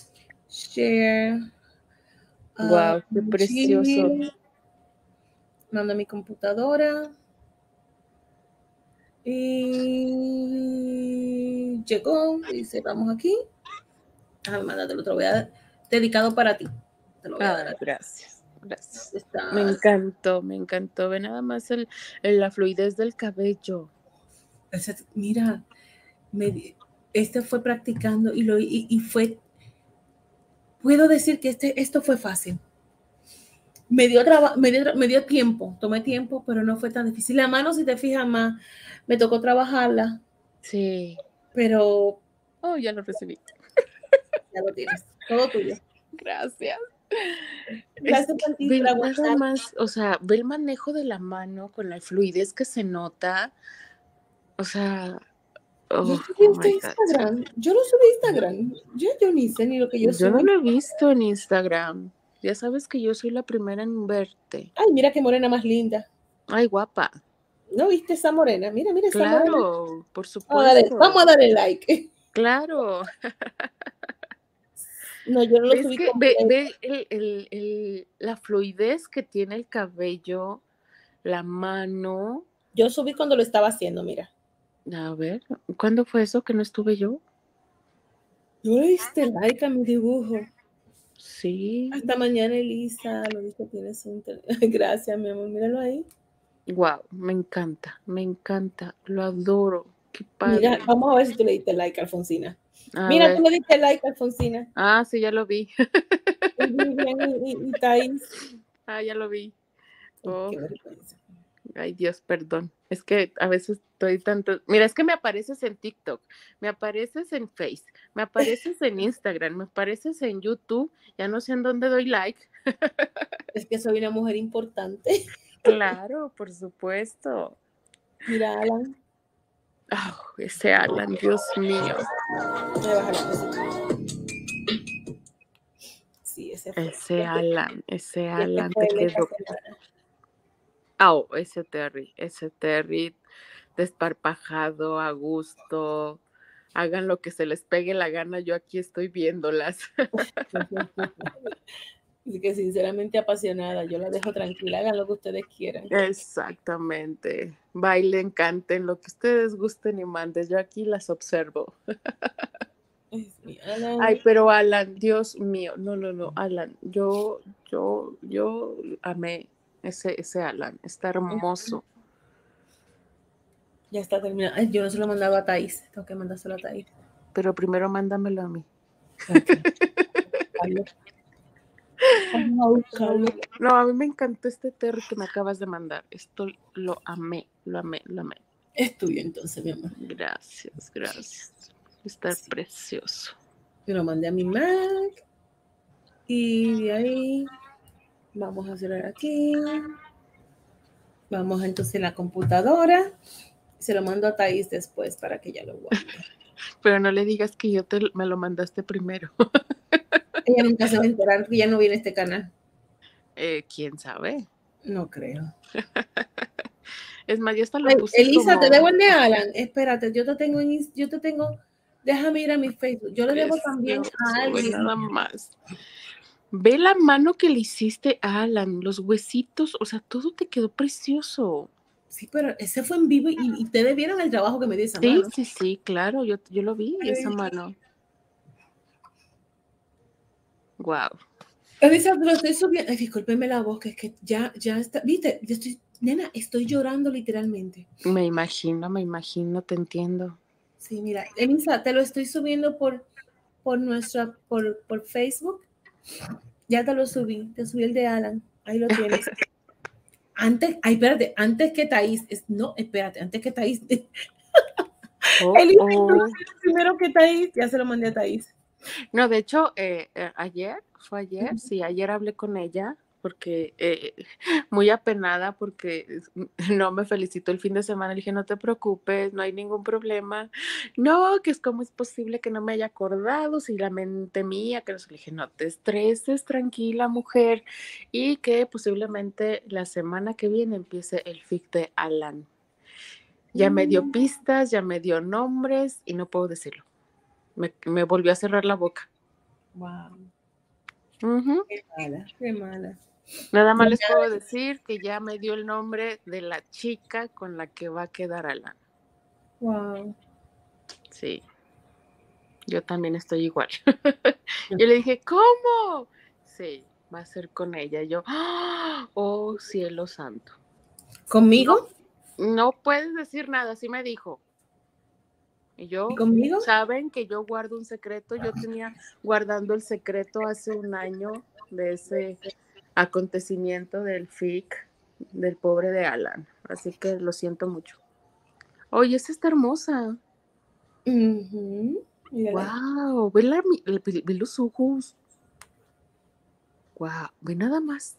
Wow, qué precioso. Mando a mi computadora. Y llegó. Dice, vamos aquí. Déjame mandártelo, te lo voy a dar. Dedicado para ti. Te lo voy a dar. Gracias, gracias. Está... Me encantó. Ve nada más la fluidez del cabello. Mira, fue practicando y fue, puedo decir que esto fue fácil. Me dio tiempo, tomé tiempo, pero no fue tan difícil. La mano, si te fijas más, me tocó trabajarla. Sí. Pero... Oh, ya lo recibí. Ya lo tienes, todo tuyo. Gracias. Gracias a ti por aguantar. Nada más, o sea, ve el manejo de la mano con la fluidez que se nota. O sea, Yo subí Instagram. Yo no subí Instagram. Yo ni sé ni lo que yo Yo no subí. lo he visto en Instagram. Ya sabes que yo soy la primera en verte. Ay, mira qué morena más linda. Ay, guapa. ¿No viste esa morena? Mira esa morena. Claro, por supuesto. Vamos a darle like. Claro. No, yo no lo subí. Que ve la fluidez que tiene el cabello, la mano. Yo subí cuando lo estaba haciendo, mira. A ver, ¿cuándo fue eso que no estuve yo? ¿No le diste like a mi dibujo? Sí. Hasta mañana, Elisa. Lo dice, tienes un... Gracias, mi amor. Míralo ahí. Wow, me encanta. Lo adoro. Qué padre. Mira, vamos a ver si tú le diste like a Alfonsina. Mira, tú le diste like a Alfonsina. Ah, sí, ya lo vi. Y Thais. Ah, ya lo vi. Oh. Qué vergüenza. Ay, Dios, perdón. Es que a veces estoy tanto... Mira, es que me apareces en TikTok, me apareces en Face, me apareces en Instagram, me apareces en YouTube, ya no sé en dónde doy like. Es que soy una mujer importante. Claro, por supuesto. Mira, Alan. Oh, ese Alan, Dios mío. Voy a bajar la música. Sí, ese fue. Ese Alan fue te quedó. Oh, ese Terry desparpajado, a gusto. Hagan lo que se les pegue la gana, yo aquí estoy viéndolas. Así que sinceramente apasionada, yo la dejo tranquila, hagan lo que ustedes quieran. Exactamente. Bailen, canten, lo que ustedes gusten y manden. Yo aquí las observo. Ay, pero Alan, Dios mío, no, Alan, yo amé ese Alan, está hermoso. Ya está terminado. Ay, yo no se lo he mandado a Thais, tengo que mandárselo a Thais. Pero primero mándamelo a mí. No, a mí me encantó este Terry que me acabas de mandar. Esto lo amé. Es tuyo entonces, mi amor. Gracias. Está precioso. Yo lo mandé a mi Mac. Y de ahí vamos a cerrar aquí. Vamos entonces a la computadora. Se lo mando a Thais después para que ella lo guarde. Pero no le digas que me lo mandaste primero. Ella nunca se va a enterar que ya no viene a este canal. ¿Quién sabe? No creo. Es más, yo hasta lo puse Elisa, como... te debo el de Alan. Espérate, yo te tengo... Déjame ir a mi Facebook. Yo le debo también a alguien. Nada más. Ve la mano que le hiciste a Alan, los huesitos, o sea, todo te quedó precioso. Sí, pero ese fue en vivo y ustedes vieron el trabajo que me dio esa mano. Sí, claro, yo lo vi, esa mano. Wow. Elisa, lo estoy subiendo. Ay, discúlpeme la voz, que es que ya está. Viste, nena, estoy llorando literalmente. Me imagino, te entiendo. Sí, mira, Elisa, te lo estoy subiendo por Facebook. Ya te lo subí, te subí el de Alan. Ahí lo tienes. Antes que Thais. Antes que Thais. Elisa, primero que Thais, ya se lo mandé a Thais. No, de hecho, ayer, sí, ayer hablé con ella porque muy apenada porque no me felicitó el fin de semana. Le dije, no te preocupes, no hay ningún problema. No, que es como es posible que no me haya acordado, si la mente mía, que no sé. Le dije, no te estreses, tranquila mujer, y que posiblemente la semana que viene empiece el fic de Alan. Ya me dio pistas, ya me dio nombres y no puedo decirlo. Me volvió a cerrar la boca. Wow. Ujú. Qué mala, qué mala. Nada más les puedo decir que ya me dio el nombre de la chica con la que va a quedar Alan. Wow. Sí, yo también estoy igual. Yo le dije, ¿cómo? Sí, va a ser con ella. Yo, oh, cielo santo. ¿Conmigo? No puedes decir nada, así me dijo. Y ¿Y yo, conmigo? saben que yo guardo un secreto. Yo tenía guardando el secreto hace un año de ese acontecimiento del FIC del pobre de Alan. Así que lo siento mucho. Oye, esta está hermosa. Mírala. Wow, ve los ojos. Wow, ve nada más.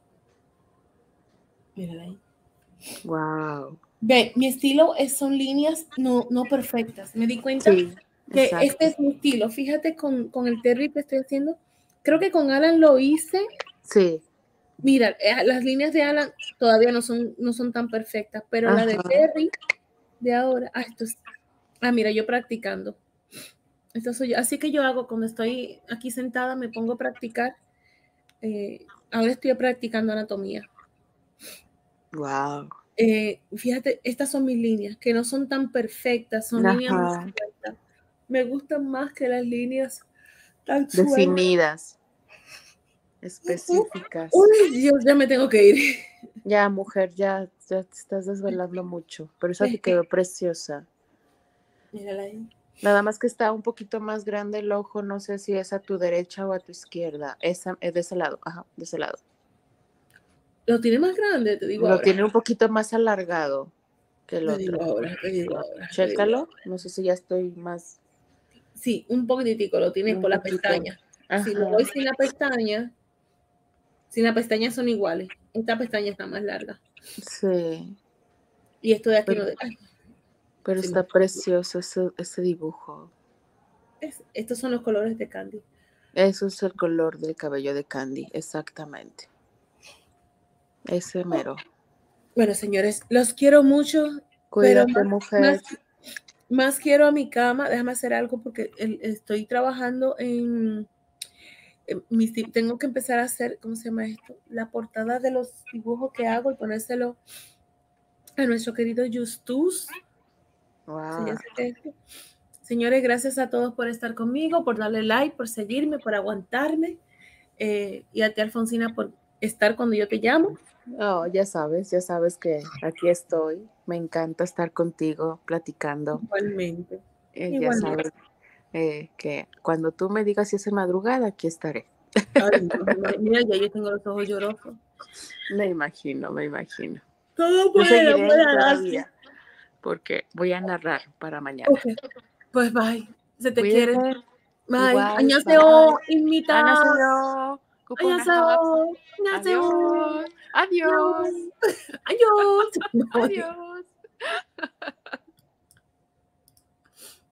Mírala ahí. Wow. Ve, mi estilo son líneas no perfectas. Me di cuenta Sí, que exacto. este es mi estilo. Fíjate con el Terry que estoy haciendo. Creo que con Alan lo hice. Sí. Mira, las líneas de Alan todavía no son tan perfectas, pero la de Ajá. Terry de ahora, mira, yo practicando. Esto soy yo. Así que yo hago cuando estoy aquí sentada, me pongo a practicar. Ahora estoy practicando anatomía. Wow. Fíjate, estas son mis líneas, que no son tan perfectas, son líneas muy Ajá. sueltas. Me gustan más que las líneas tan sueltas. Definidas. Específicas. Uy, Dios, ya me tengo que ir. Ya, mujer, ya te estás desvelando mucho. Pero esa te quedó preciosa. Mírala ahí. Nada más que está un poquito más grande el ojo, no sé si es a tu derecha o a tu izquierda. Esa es de ese lado, ajá, de ese lado. Lo tiene más grande, te digo Lo ahora. tiene un poquito más alargado que el Te otro. digo ahora, te digo ahora. Chécalo, no sé si ya estoy más. Sí, un poquitico lo tiene Un por la poquito. pestaña. Si lo Ajá. doy sin la pestaña son iguales. Esta pestaña está más larga. Sí. Y esto de aquí no. Pero Sí, está precioso ese dibujo. estos son los colores de Candy. Eso es el color del cabello de Candy, exactamente. Ese mero. Bueno, señores, los quiero mucho, pero Cuídate, mujer. más quiero a mi cama. Déjame hacer algo porque estoy trabajando tengo que empezar a hacer, ¿cómo se llama esto? La portada de los dibujos que hago y ponérselo a nuestro querido Justus. Wow. Señores, gracias a todos por estar conmigo, por darle like, por seguirme, por aguantarme. Y a ti, Alfonsina, por estar cuando yo te llamo. Oh, ya sabes que aquí estoy. Me encanta estar contigo platicando. Igualmente. Ya sabes que cuando tú me digas si es en madrugada, aquí estaré. Ay, mira, ya yo tengo los ojos llorosos. Me imagino. Todo Yo puede seguiré darse. todavía porque voy a narrar para mañana. Ok, pues bye. Se te quiere. Cuídate. Bye. Igual, 안녕하세요. bye. 입니다. 안녕하세요. Kupona. 안녕하세요. 안녕하세요. Adiós. Adiós. 안녕. 안녕. Adiós.